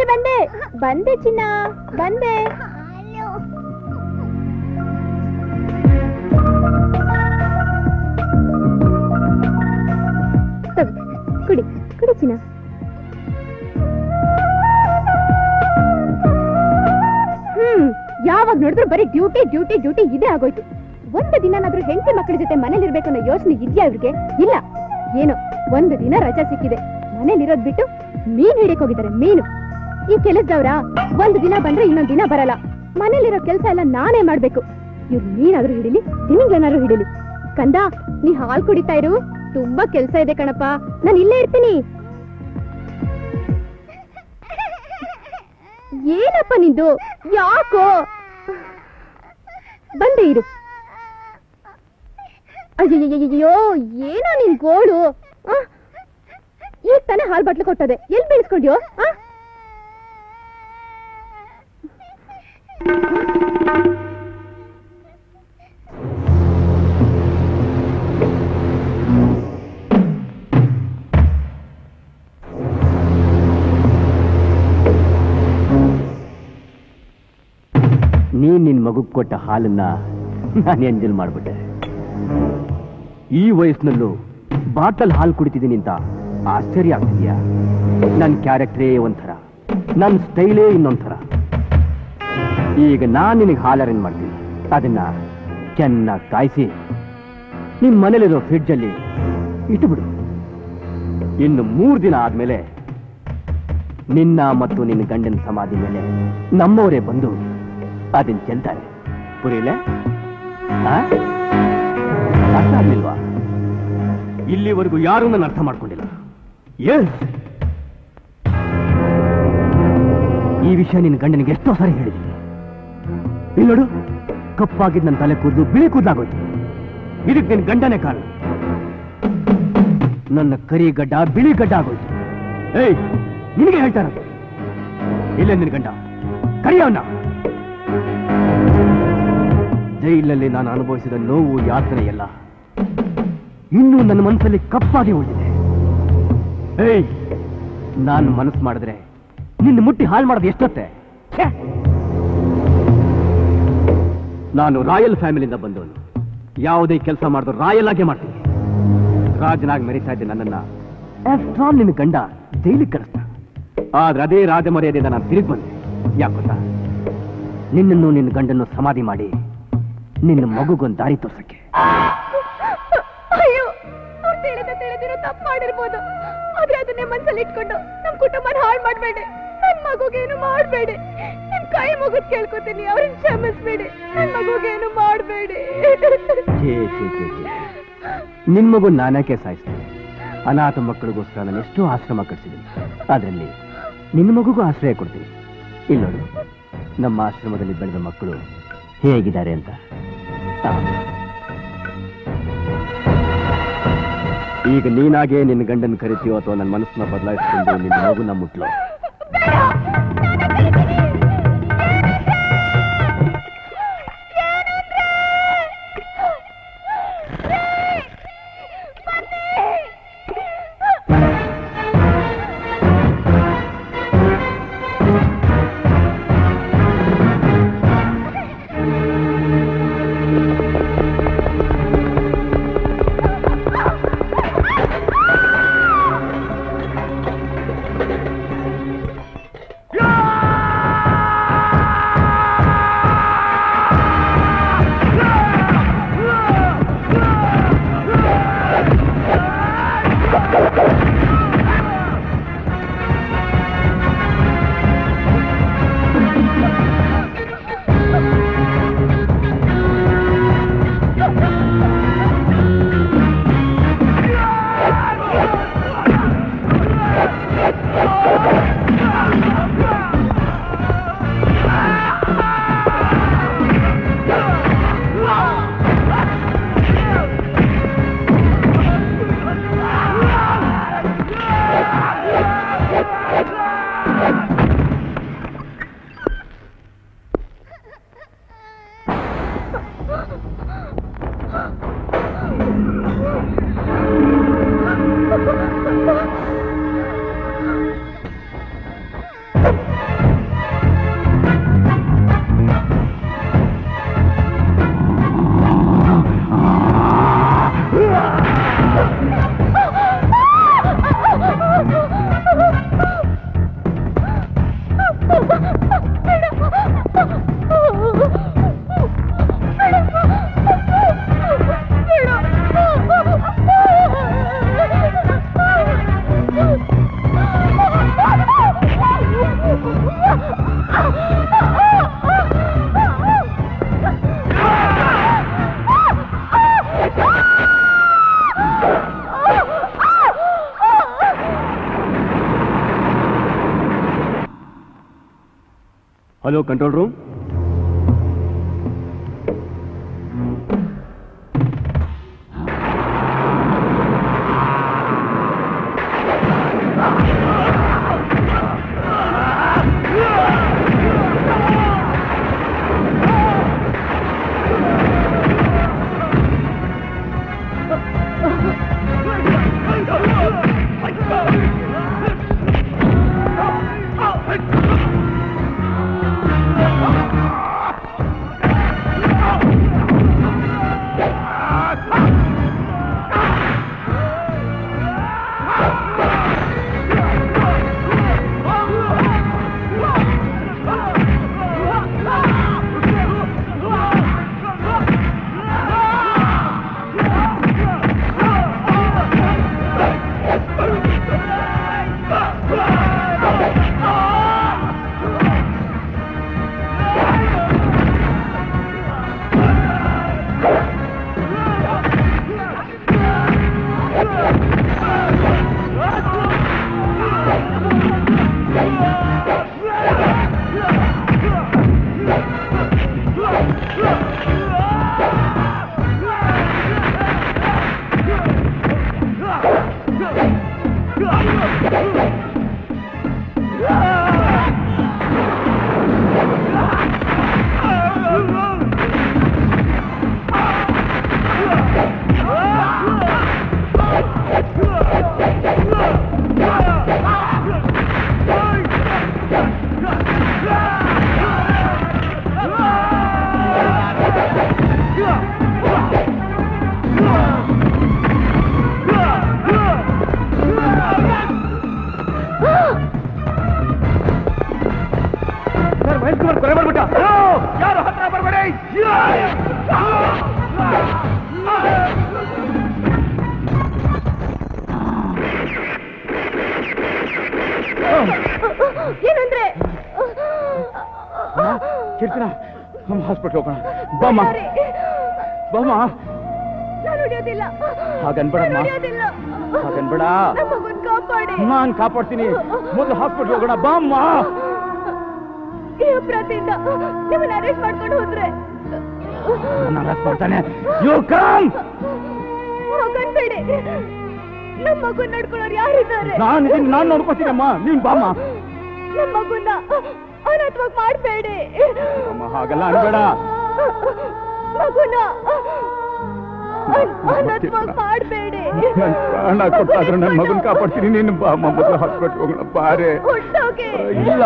ಬಂದೆ ಬಂದೆ ಚಿನ್ನ ಬಂದೆ. ಕುಡಿ ಕುಡಿ ಚಿನ್ನ. ಯಾವಾಗ ನೋಡಿದ್ರು ಬರೀ ಡ್ಯೂಟಿ ಡ್ಯೂಟಿ ಡ್ಯೂಟಿ ಇದೇ ಆಗೋಯ್ತು. ಒಂದು ದಿನನಾದ್ರೂ ಹೆಂಡತಿ ಮಕ್ಕಳ ಜೊತೆ ಮನೇಲಿರ್ಬೇಕು ಅನ್ನೋ ಯೋಚನೆ ಇದೆಯಾ ಅವ್ರಿಗೆ? ಇಲ್ಲ. ಏನೋ ಒಂದು ದಿನ ರಜಾ ಸಿಕ್ಕಿದೆ, ಮನೇಲಿರೋದ್ ಬಿಟ್ಟು ಮೀನ್ ಹಿಡಿಯಕ್ ಹೋಗಿದ್ದಾರೆ. ಮೀನು ಈ ಕೆಲಸದವ್ರ ಒಂದು ದಿನ ಬಂದ್ರೆ ಇನ್ನೊಂದ್ ದಿನ ಬರಲ್ಲ. ಮನೇಲಿರೋ ಕೆಲಸ ಎಲ್ಲ ನಾನೇ ಮಾಡ್ಬೇಕು. ಇವ್ರು ಮೀನಾದ್ರೂ ಹಿಡಿಲಿ, ತಿಮಿಂಗ್ಲನಾದ್ರೂ ಹಿಡಿಲಿ. ಕಂದ, ನೀ ಹಾಲ್ ಕುಡಿತಾ ಇರು, ತುಂಬಾ ಕೆಲ್ಸ ಇದೆ ಕಣಪ್ಪ, ನಾನು ಇಲ್ಲೇ ಇರ್ತೀನಿ. ಏನಪ್ಪ ನಿಂದು? ಯಾಕೋ ಬಂದೆ ಇರು. ಅಯ್ಯಯ್ಯೋ, ಏನೋ ನಿನ್ ಗೋಳು? ಈಗ ತಾನೇ ಹಾಲ್ ಬಾಟ್ಲು ಕೊಟ್ಟದೆ, ಎಲ್ಲಿ ಬೆಳೆಸ್ಕೊಂಡ್ಯೋ? ನೀನ್ ನಿನ್ ಮಗುಗ್ ಕೊಟ್ಟ ಹಾಲನ್ನ ನಾನು ಎಂಜಾಯ್ ಮಾಡ್ಬಿಟ್ಟೆ. ಈ ವಯಸ್ಸಿನಲ್ಲೂ ಬಾಟಲ್ ಹಾಲು ಕುಡಿತಿದ್ದೀನಿ ಅಂತ ಆಶ್ಚರ್ಯ ಆಗ್ತಿದ್ಯಾ? ನನ್ನ ಕ್ಯಾರೆಕ್ಟರೇ ಒಂಥರ, ನನ್ನ ಸ್ಟೈಲೇ ಇನ್ನೊಂಥರ. ಈಗ ನಾನು ನಿನಗೆ ಹಾಲು ಅರೇಂಜ್ ಮಾಡ್ತೀನಿ. ಅದನ್ನ ಚೆನ್ನಾಗಿ ಕಾಯಿಸಿ ನಿಮ್ಮ ಮನೇಲಿರೋ ಫ್ರಿಡ್ಜಲ್ಲಿ ಇಟ್ಟುಬಿಡು. ಇನ್ನು 3 ದಿನ ಆದ್ಮೇಲೆ ನಿನ್ನ ಮತ್ತು ನಿನ್ನ ಗಂಡನ ಸಮಾಧಿ ಮೇಲೆ ನಮ್ಮವರೇ ಬಂದು ಅದನ್ನ ಚೆಲ್ತಾರೆ. ಪುರಿಲೆ ಅರ್ಥ ಆಗ್ಲಿಲ್ವಾ? ಇಲ್ಲಿವರೆಗೂ ಯಾರೂ ನನ್ನ ಅರ್ಥ ಮಾಡ್ಕೊಂಡಿಲ್ಲ. ಈ ವಿಷಯ ನಿನ್ನ ಗಂಡನಿಗೆ ಎಷ್ಟೋ ಸಾರಿ ಹೇಳಿದ್ದೀನಿ. ಇಲ್ಲಿ ನೋಡು, ಕಪ್ಪಾಗಿದ್ದ ನನ್ನ ತಲೆ ಕೂದಲು ಬಿಳಿ ಕೂದಲಾಗೋಯ್ತು. ಇದಕ್ಕೆ ನಿನ್ನ ಗಂಡನೇ ಕಾರಣ. ನನ್ನ ಕರಿ ಗಡ್ಡ ಬಿಳಿ ಗಡ್ಡ ಆಗೋಯ್ತು. ಏಯ್, ನಿನಗೆ ಹೇಳ್ತಾರ? ಇಲ್ಲೇ ನಿನ್ನ ಗಂಡ, ಕರಿಯವನ್ನ. ಜೈಲಲ್ಲಿ ನಾನು ಅನುಭವಿಸಿದ ನೋವು, ಯಾತನೆ ಎಲ್ಲ ಇನ್ನೂ ನನ್ನ ಮನಸ್ಸಲ್ಲಿ ಕಪ್ಪಾಗಿ ಉಳಿದಿದೆ. ಏಯ್, ನಾನು ಮನಸ್ಸು ಮಾಡಿದ್ರೆ ನಿನ್ನ ಮುಟ್ಟಿ ಹಾಳು ಮಾಡೋದು ಎಷ್ಟೊತ್ತೆ? ನಾನು ರಾಯಲ್ ಫ್ಯಾಮಿಲಿಯಿಂದ ಬಂದವನು. ಯಾವುದೇ ಕೆಲಸ ಮಾಡಿದ್ರು ರಾಯಲ್ ಆಗೇ ಮಾಡ್ತೀನಿ. ರಾಜನಾಗಿ ಮೆರೀತಾ ಇದ್ದೆ ನನ್ನನ್ನ ಆಫ್ಟರ್ ಆಲ್ ನಿನ್ನ ಗಂಡ ಜೈಲಿಗೆ ಕಳಿಸ್ತ. ಆದ್ರೆ ಅದೇ ರಾಜಮರ್ಯಾದೆಯಿಂದ ನಾನು ತಿರುಗಿ ಬಂದೆ. ಯಾಕೊತ್ತಾ? ನಿನ್ನನ್ನು ನಿನ್ನ ಗಂಡನ್ನು ಸಮಾಧಿ ಮಾಡಿ ನಿನ್ನ ಮಗುಗೊಂದು ದಾರಿ ತೋರ್ಸಕ್ಕೆ. ಅಯ್ಯೋ, ತಿಳಿದಿರೋ ತಪ್ಪು ಮಾಡಿರ್ಬೋದು, ಆದ್ರೆ ಅದನ್ನೇ ಮನಸ್ಸಲ್ಲಿ ಇಟ್ಕೊಂಡು ನಮ್ ಕುಟುಂಬನ ಹಾಳು ಮಾಡ್ಬೇಡಿ. ನನ್ ಮಗುಗೇನು ಮಾಡ್ಬೇಡಿ. ನಿಮ್ ಕೈ ಮುಗಿದ್ ಕೇಳ್ಕೊತೀನಿ, ಅವ್ರನ್ನ ಕ್ಷಮಿಸ್ಬೇಡಿ. ನನ್ ಮಗುಗೇನು ಮಾಡ್ಬೇಡಿ. ನಿನ್ ಮಗು ನಾನಕ್ಕೆ ಸಾಯಿಸ್ತೇನೆ. ಅನಾಥ ಮಕ್ಕಳಿಗೋಸ್ಕರ ನಾನು ಎಷ್ಟೋ ಆಶ್ರಮ ಕಟ್ಸಿದ್ದೀನಿ. ಅದರಲ್ಲಿ ನಿನ್ನ ಮಗುಗೂ ಆಶ್ರಯ ಕೊಡ್ತೀನಿ. ಇಲ್ಲಿ ನೋಡು, ನಮ್ಮ ಆಶ್ರಮದಲ್ಲಿ ಬೆಳೆದ ಮಕ್ಕಳು ಹೇಗಿದ್ದಾರೆ ಅಂತ. ಈಗ ನೀನಾಗೆ ನಿನ್ನ ಗಂಡನ ಕರಿತೀಯೋ ಅಥವಾ ನನ್ನ ಮನಸ್ಸನ್ನ ಬದಲಾಯಿಸಿಕೊಂಡು ನಿನ್ನ ಮಗುನ ಮುಟ್ಲೋ? Hello control room. ಏನಂದ್ರೆ ಕೀರ್ತನ ನಮ್ಮ ಹಾಸ್ಪಿಟ್ಲ್ ಹೋಗೋಣ ಬಾಮ್ಮ ಬಾಮ್ಮ ನಾನು ಹಿಡಿಯೋದಿಲ್ಲ ಹಾಗನ್ಬೇಡಮ್ಮ ಹಾಗನ್ಬೇಡ ನಾನ್ ಕಾಪಾಡ್ತೀನಿ ಮೊದಲು ಹಾಸ್ಪಿಟ್ಲ್ ಹೋಗೋಣ ಬಾಮ್ಮ ಈ ಅಪರಾಧದಿಂದ ನಿಮ್ಮನ್ನ ಅರೆಸ್ಟ್ ಮಾಡ್ಕೊಂಡು ಹೋದ್ರೆ ನಾನು ಅರೆಸ್ಟ್ ಮಾಡ್ತಾನೆ ಯು ಕಮ್ ಹೋಗನ್ಬೇಡಿ ನಮ್ಮ ಮಗು ನಡ್ಕೊಳ್ಳೋರು ಯಾರಿದ್ದಾರೆ ನಾನು ನೋಡ್ಕೊತೀನಮ್ಮ ನೀನ್ ಬಾಮ್ಮ ನಮ್ಮ ಮಗುನ ಅನಾಥವಾಗಿ ಮಾಡಬೇಡಿ ಅಮ್ಮ ಹಾಗೆಲ್ಲ ಅನ್ಬೇಡ ಮಗುನ ಅನಾಥವಾಗಿ ಮಾಡಬೇಡಿ ಪ್ರಾಣ ಕೊಟ್ಟಾದ್ರೆ ನನ್ನ ಮಗನ್ ಕಾಪಾಡ್ತೀನಿ ನೀನು ಬಾಮ್ಮ ಮೊದಲು ಹಾಸ್ಪಿಟ್ಲ್ ಹೋಗೋಣ ಬಾರೆ ಹೊಟ್ಟೋಗೆ ಇಲ್ಲ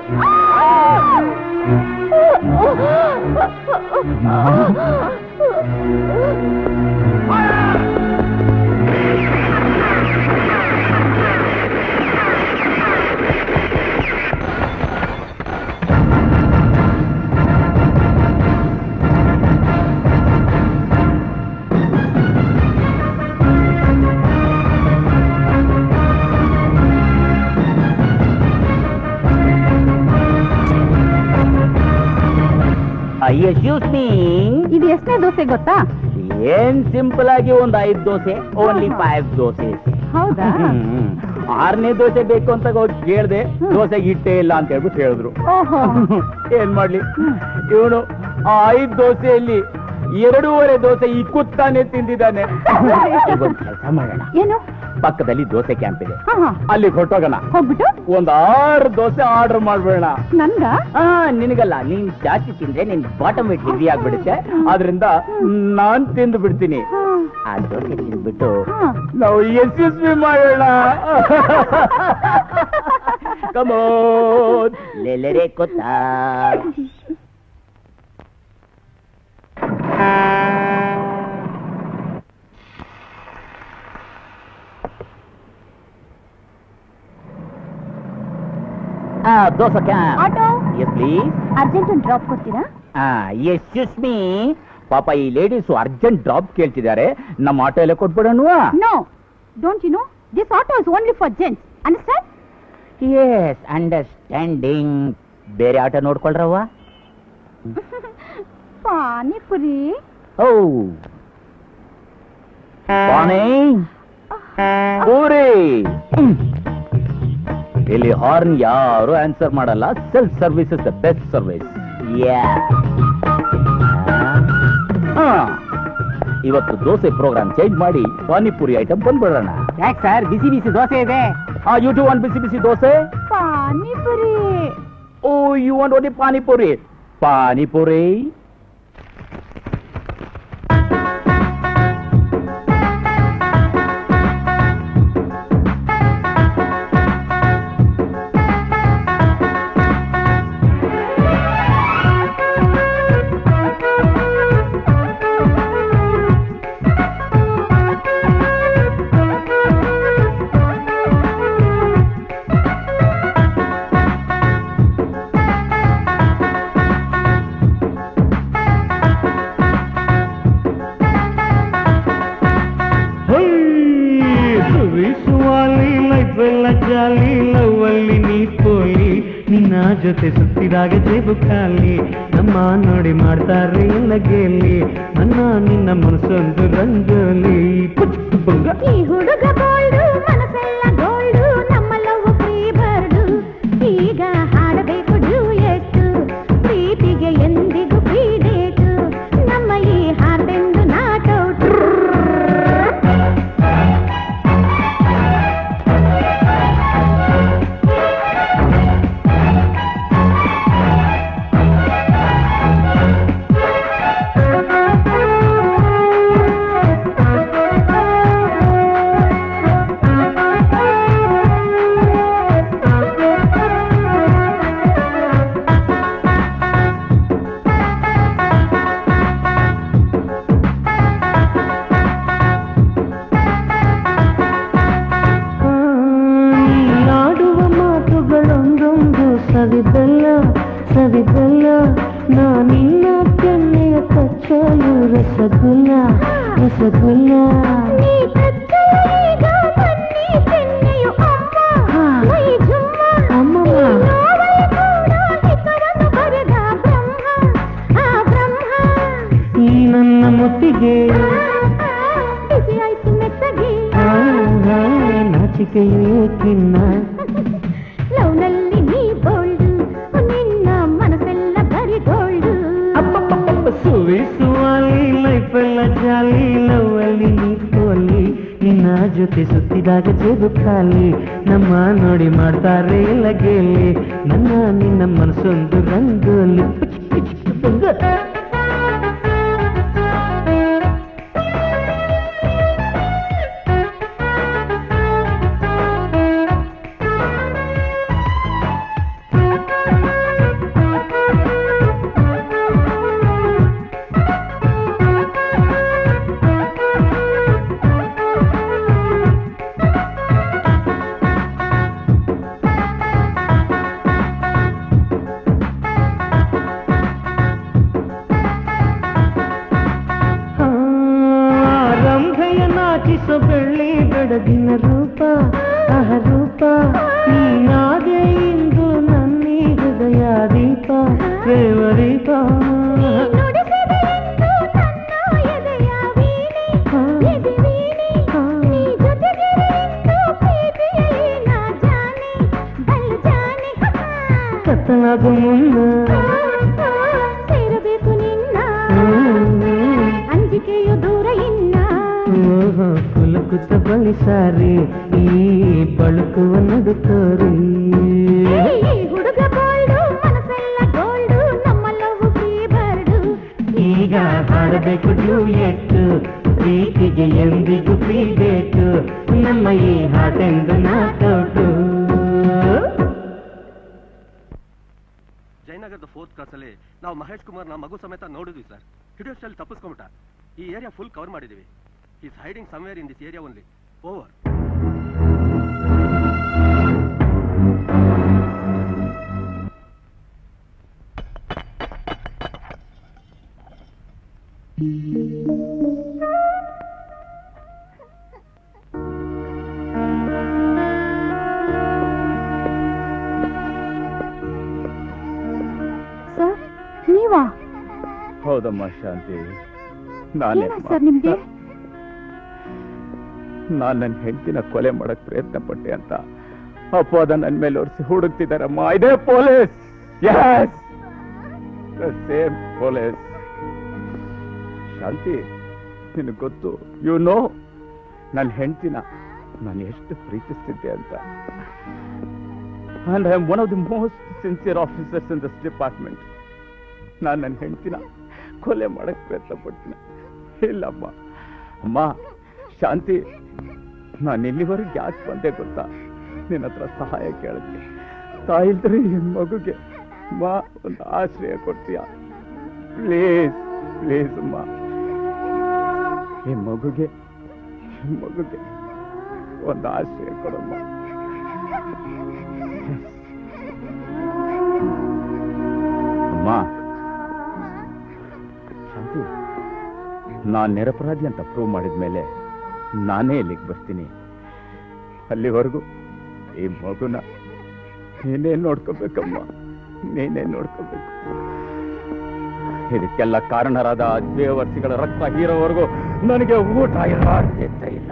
ಇದು ಎಷ್ಟನೇ ದೋಸೆ ಗೊತ್ತಾ? ಏನ್ ಸಿಂಪಲ್ ಆಗಿ ಒಂದು 5 ದೋಸೆ, ಓನ್ಲಿ 5 ದೋಸೆ. ಹೌದಾ? 6ನೇ ದೋಸೆ ಬೇಕು ಅಂತ ಹೋಗಿ ಕೇಳ್ದೆ, ದೋಸೆಗೆ ಇಟ್ಟೇ ಇಲ್ಲ ಅಂತ ಹೇಳ್ಬಿಟ್ಟು ಹೇಳಿದ್ರು. ಏನ್ ಮಾಡ್ಲಿ, ಇವನು ಆ 5 ದೋಸೆಯಲ್ಲಿ 2.5 ದೋಸೆ ಇಕ್ಕುತ್ತಾನೆ ತಿಂದಿದ್ದಾನೆ. ಕೆಲಸ ಮಾಡೋಣ, ಏನು ಪಕ್ಕದಲ್ಲಿ ದೋಸೆ ಕ್ಯಾಂಪ್ ಇದೆ, ಅಲ್ಲಿ ಹೊರಟೋಗೋಣ. ಹೋಗ್ಬಿಟ್ಟು ಒಂದ್ 6 ದೋಸೆ ಆರ್ಡರ್ ಮಾಡ್ಬೇಡ. ನನ್ಗ ನಿನಗಲ್ಲ, ನೀನ್ ಜಾಸ್ತಿ ತಿಂದ್ರೆ ನಿನ್ ಬಾಟಮ್ ವೇಟ್ ಹೆವಿ ಆಗ್ಬಿಡುತ್ತೆ, ಆದ್ರಿಂದ ನಾನ್ ತಿಂದು ಬಿಡ್ತೀನಿ. ಆ ದೋಸೆ ತಿಂದ್ಬಿಟ್ಟು ನಾವು ಯಶಸ್ವಿ ಮಾಡೋಣ. ಕಮೋನ್ ಲೆಲೆರೆ ಕೊತ್ತಾ. Dosa auto yes please. Urgent ಒಂದು ಡ್ರಾಪ್ ಕೊಡ್ತೀರಾ? ಎಕ್ಸ್ಕ್ಯೂಸ್ ಮೀ, ಪಾಪ ಈ ಲೇಡೀಸು ಅರ್ಜೆಂಟ್ ಡ್ರಾಪ್ ಕೇಳ್ತಿದ್ದಾರೆ, ನಮ್ಮ ಆಟೋ ಎಲ್ಲ ಕೊಟ್ಬಿಡೋಣ. No, don't you know this auto is only for gents, understand? Yes, understanding. ಬೇರೆ ಆಟೋ ನೋಡ್ಕೊಳ್ರವ್ವ. ಪಾನಿಪುರಿ. ಓ ಪಾನಿ ಪೂರಿ. ಇಲ್ಲಿ ಹಾರ್ನ್ ಯಾರು ಆನ್ಸರ್ ಮಾಡಲ್ಲ. Self service is the best service. ಇವತ್ತು ದೋಸೆ ಪ್ರೋಗ್ರಾಮ್ ಚೇಂಜ್ ಮಾಡಿ ಪಾನಿಪುರಿ ಐಟಮ್ ಬಂದ್ಬಿಡೋಣ. ಯಾಕೆ ಸರ್ ಬಿಸಿ ಬಿಸಿ ದೋಸೆ ಇದೆ? ಯು ಟು ವಾಂಟ್ ಬಿಸಿ ಬಿಸಿ dosa? Panipuri. Oh you want only panipuri? Panipuri. ಜೊತೆ ಸುತ್ತಿದಾಗ ಜೇಬು ಖಾಲಿ ನಮ್ಮ ನೋಡಿ ಮಾಡ್ತಾರೆ ಎಲ್ಲ ಗೇಲಿ ನನ್ನ ನಿನ್ನ ಮನಸ್ಸೊಂದು ರಂಗೋಲಿ. ಈ ಹುಡುಗ ಬೋಲ್ಡು ಮನಸ್ಸೆಲ್ಲ ಗೋಲ್ಡು ನಮ್ಮ ಲವ್ ಫ್ರೀ ಬರ್ಡು ಈಗ ಹಾಡಬೇಕು ಡ್ಯೂಯೆಟ್ ಪ್ರೀತಿಗೆ ಎಂದಿಗೂ ಫ್ರೀ ಡೇಟ್ ನಮ್ಮ ಈ ಹಾರ್ಡೆಂದು ನಾಟ್ ಔಟ್. ಸವಿದಲ್ಲ ನಾನಿನ್ನ ಕೆನ್ನೆಯ ಕಚ್ಚಲು ರಸಗುಲ್ಲ ರಸಗುಲ್ಲ. ಈ ನನ್ನ ಮುತ್ತಿಗೆ ನಾಚಿಕೆಯೇ ಕಿನ್ನ ಲವ್ನಲ್ಲಿ ನೀ ಬೋಲ್ಡು ನಿನ್ನ ಮನಸ್ಸೆಲ್ಲ ಬರಿ ಗೋಲ್ಡು. ಸುವಿಸುವಲ್ಲಿ ಲೈಫೆಲ್ಲ ಜಾಲಿ ಲವ್ವಲ್ಲಿ ನೀ ಕೋಲಿ ನಿನ್ನ ಜೊತೆ ಸುತ್ತಿದಾಗ ಜೇಬು ಖಾಲಿ ನಮ್ಮ ನೋಡಿ ಮಾಡ್ತಾರೆ ಎಲ್ಲ ಗೇಲಿ ನನ್ನ ನಿನ್ನ ಮನಸ್ಸೊಂದು ರಂಗೋಲಿ. ಬೆಳ್ಳಿ ಬೆಳಗಿನ ರೂಪ ರೂಪ ನೀನಾದೆ ಇಂದು ನನ್ನಿ ಹೃದಯ ದೀಪ ದೇವದೀಪ. ಕತ್ತಲಾಗು ಮುನ್ನ ಸೇರಬೇಕು ನಿನ್ನ ಅಂಜಿಕೆಯು ದೂರ ಇನ್ನ ಕುಲಕುತ್ತ ಬಳಿ ಸಾರಿ ಈ ಬಳುಕುವ ನಡುತ್ತೋರಿ. ಹುಡುಗ ಬೋಲ್ಡು ಮನಸ್ಸೆಲ್ಲ ಗೋಲ್ಡು ನಮ್ಮ ಲವ್ ಫ್ರೀ ಬರ್ಡು ಈಗ ಹಾಡಬೇಕು ಡ್ಯೂಯೆಟ್ ಪ್ರೀತಿಗೆ ಎಂದಿಗೂ ಫ್ರೀ ಡೇಟ್ ನಮ್ಮ ಈ ಹಾಟೆಂದು ನಾಟೌಟು. ಜಯನಗರದ 4th ಕ್ರಾಸಲ್ಲಿ ನಾವು ಮಹೇಶ್ ಕುಮಾರ್ನ ಮಗು ಸಮೇತ ನೋಡಿದ್ವಿ ಸರ್. ಹಿಡಿಯೋಷ್ಟರಲ್ಲಿ ತಪ್ಪಿಸ್ಕೊಂಬಿಟ್ಟ. ಈ ಏರಿಯಾ ಫುಲ್ ಕವರ್ ಮಾಡಿದ್ದೀವಿ. He's hiding somewhere in this area only. Over. Sir ನೀವಾ? ಹೌದಮ್ಮ ಶಾಂತಿ, ನಾನೇ ಸರ್ ನಿಮ್ಗೆ? ನಾನು ನನ್ನ ಹೆಂಡತಿನ ಕೊಲೆ ಮಾಡಕ್ ಪ್ರಯತ್ನ ಪಟ್ಟೆ ಅಂತ ಅಪವಾದ ನನ್ನ ಮೇಲೆ ಒರೆಸಿ ಹುಡುಕ್ತಿದಾರಮ್ಮ. ಇದೇ police. Yes, same police. Shanti, ನಿನಗೆ ಗೊತ್ತು, ಯು ನೋ, ನನ್ನ ಹೆಂಡ್ತಿನ ನಾನು ಎಷ್ಟು ಪ್ರೀತಿಸ್ತಿದ್ದೆ ಅಂತ. And I am one of the most sincere officers in this department. ನಾನು ನನ್ನ ಹೆಂಡ್ತಿನ ಕೊಲೆ ಮಾಡಕ್ ಪ್ರಯತ್ನ ಪಡ್ತೀನ. ಇಲ್ಲಮ್ಮ. ಅಮ್ಮ ಶಾಂತಿ, ನಾನು ಇಲ್ಲಿವರೆಗೆ ಯಾಕೆ ಬಂದೆ ಗೊತ್ತಾ? ನಿನ್ನ ಹತ್ರ ಸಹಾಯ ಕೇಳಕ್ಕೆ. ತಾಯಿಲ್ದ್ರೆ ಈ ಮಗುಗೆ ಅಮ್ಮ ಒಂದು ಆಶ್ರಯ ಕೊಡ್ತೀಯ? ಪ್ಲೀಸ್ ಪ್ಲೀಸ್ ಅಮ್ಮ, ಈ ಮಗುಗೆ ಒಂದು ಆಶ್ರಯ ಕೊಡಮ್ಮ. ಅಮ್ಮ ಶಾಂತಿ, ನಾನು ನಿರಪರಾಧಿ ಅಂತ ಪ್ರೂವ್ ಮಾಡಿದ್ಮೇಲೆ ನಾನೇ ಇಲ್ಲಿಗೆ ಬರ್ತೀನಿ. ಅಲ್ಲಿವರೆಗೂ ಈ ಮಗುನ ನೀನೇ ನೋಡ್ಕೋಬೇಕಮ್ಮ, ನೀನೇ ನೋಡ್ಕೋಬೇಕು. ಇದಕ್ಕೆಲ್ಲ ಕಾರಣರಾದ ದೇವರ್ಸಿಗಳ ರಕ್ತ ಹೀರೋವರೆಗೂ ನನಗೆ ಊಟ ಇಲ್ಲ, ಎತ್ತ ಇಲ್ಲ.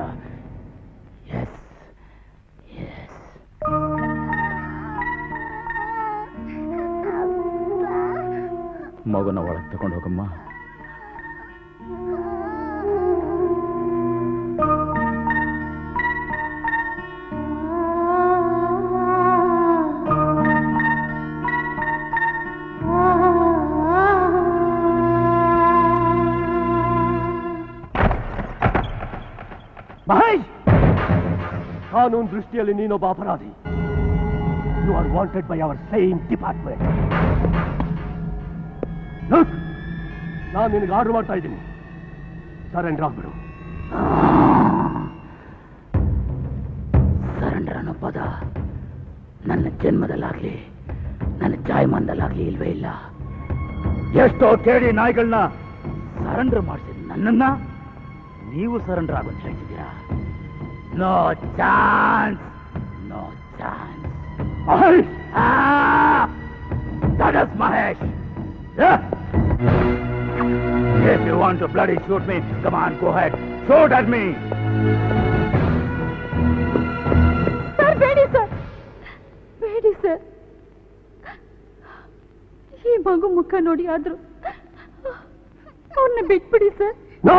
ಮಗುನ ಒಳಗೆ ತಗೊಂಡು ಹೋಗಮ್ಮ. ಮಹೇಶ್, ಕಾನೂನು ದೃಷ್ಟಿಯಲ್ಲಿ ನೀನೊಬ್ಬ ಅಪರಾಧಿ. You are wanted by our same department. ನಾನು ನಿನಗೆ ಆರ್ಡರ್ ಮಾಡ್ತಾ ಇದ್ದೀನಿ, ಸರೆಂಡರ್ ಆಗ್ಬಿಡು. ಸರೆಂಡರ್ ಅನ್ನೋ ಪದ ನನ್ನ ಜನ್ಮದಲ್ಲಾಗ್ಲಿ ನನ್ನ ಜಾಯಮಾನದಲ್ಲಾಗ್ಲಿ ಇಲ್ವೇ ಇಲ್ಲ. ಎಷ್ಟೋ ಕೇಳಿ ನಾಯಿಗಳನ್ನ ಸರೆಂಡರ್ ಮಾಡಿಸಿದ ನನ್ನನ್ನ ನೀವು ಸರೆಂಡರ್ ಆಗೋದು ಹೇಳ್ತಿದ್ದೀರಾ? No chance, no chance. Mahesh, that is Mahesh. If you want to bloody shoot me, come on, go ahead. Shoot at me. Sir ಬೇಡಿ ಸರ್, ಬೇಡಿ ಸರ್. ಈ ಮಗು ಮುಖ ನೋಡಿ ಆದ್ರೂ ಅವನ್ನ ಬಿಟ್ಬಿಡಿ ಸರ್. ನೋ.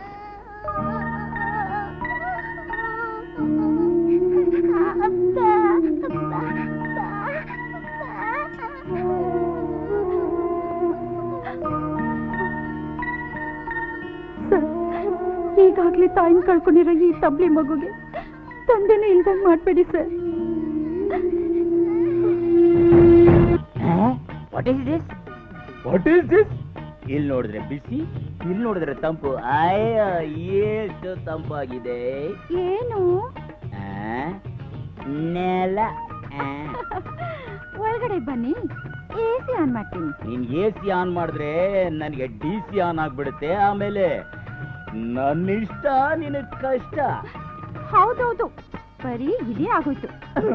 ಈಗಾಗ್ಲೇ ತಾಯಿನ ಕಳ್ಕೊಂಡಿರೋ ಈ ತಬ್ಲಿ ಮಗುಗೆ ತಂದೆನೂ ಇಲ್ದಂಗ್ ಮಾಡ್ಬೇಡಿ ಸರ್. What is this? ಇಲ್ಲಿ ನೋಡಿದ್ರೆ ಬಿಸಿ, ಇಲ್ಲಿ ನೋಡಿದ್ರೆ ತಂಪು. ಅಯ್ಯ, ಎಷ್ಟು ತಂಪಾಗಿದೆ. ಏನು ನೆಲ. ಒಳಗಡೆ ಬನ್ನಿ, ಎಸಿ ಆನ್ ಮಾಡ್ತೀನಿ. ನೀನ್ ಎಸಿ ಆನ್ ಮಾಡಿದ್ರೆ ನನಗೆ DC ಆನ್ ಆಗ್ಬಿಡುತ್ತೆ. ಆಮೇಲೆ ನನ್ನ ಇಷ್ಟ, ನಿನಗ್ ಕಷ್ಟ. ಹೌದೌದು, ಬರೀ ಇದೇ ಆಗೋಯ್ತು.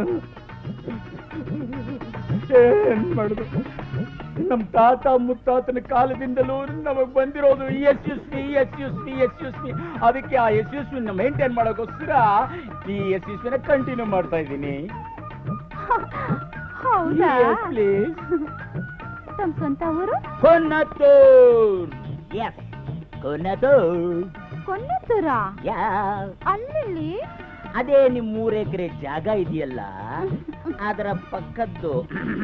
ಏನ್ ಮಾಡುದು? ನಮ್ ತಾತ ಮುತ್ತಾತನ ಕಾಲದಿಂದಲೂ ನಮಗ್ ಬಂದಿರೋದು SUSV. ಅದಕ್ಕೆ ಆ SUSV ಮೇಂಟೈನ್ ಮಾಡೋಕ್ಕೋಸ್ಕರ ಈ SUSV ಕಂಟಿನ್ಯೂ ಮಾಡ್ತಾ ಇದ್ದೀನಿ. ಹೌದಾ? ಪ್ಲೀಸ್. ತಮ್ಮ ಸ್ವಂತ ಊರು? ಕೊನ್ನತ್ತೂರ್. Yes, ಕೊನ್ನತ್ತೂರ್. ಕೊನ್ನತ್ತೂರ? Yeah. ಅಲ್ಲಿ ಅದೇ ನಿಮ್ 3 ಎಕರೆ ಜಾಗ ಇದೆಯಲ್ಲ, ಅದರ ಪಕ್ಕದ್ದು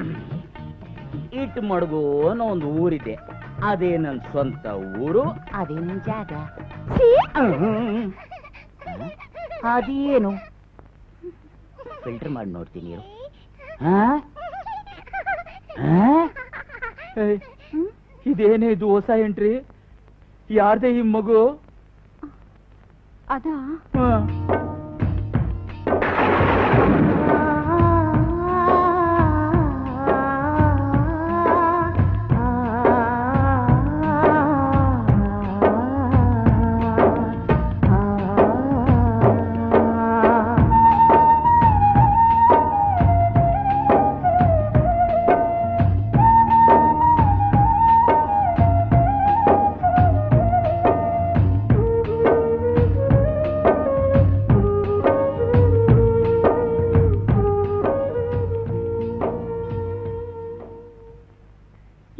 ಇಟ್ಮಡ್ಗು ಅನ್ನೋ ಒಂದು ಊರಿದೆ. ಅದೇ ನನ್ ಸ್ವಂತ ಊರು, ಅದೇ ನನ್ ಜಾಗ. ಅದೇನು ಫಿಲ್ಟರ್ ಮಾಡಿ ನೋಡ್ತೀನಿ. ಇದೇನೇ ಇದು ಹೊಸ ಎಂಟ್ರಿ? ಯಾರ್ದೇ ಈ ಮಗು? ಅದಾ?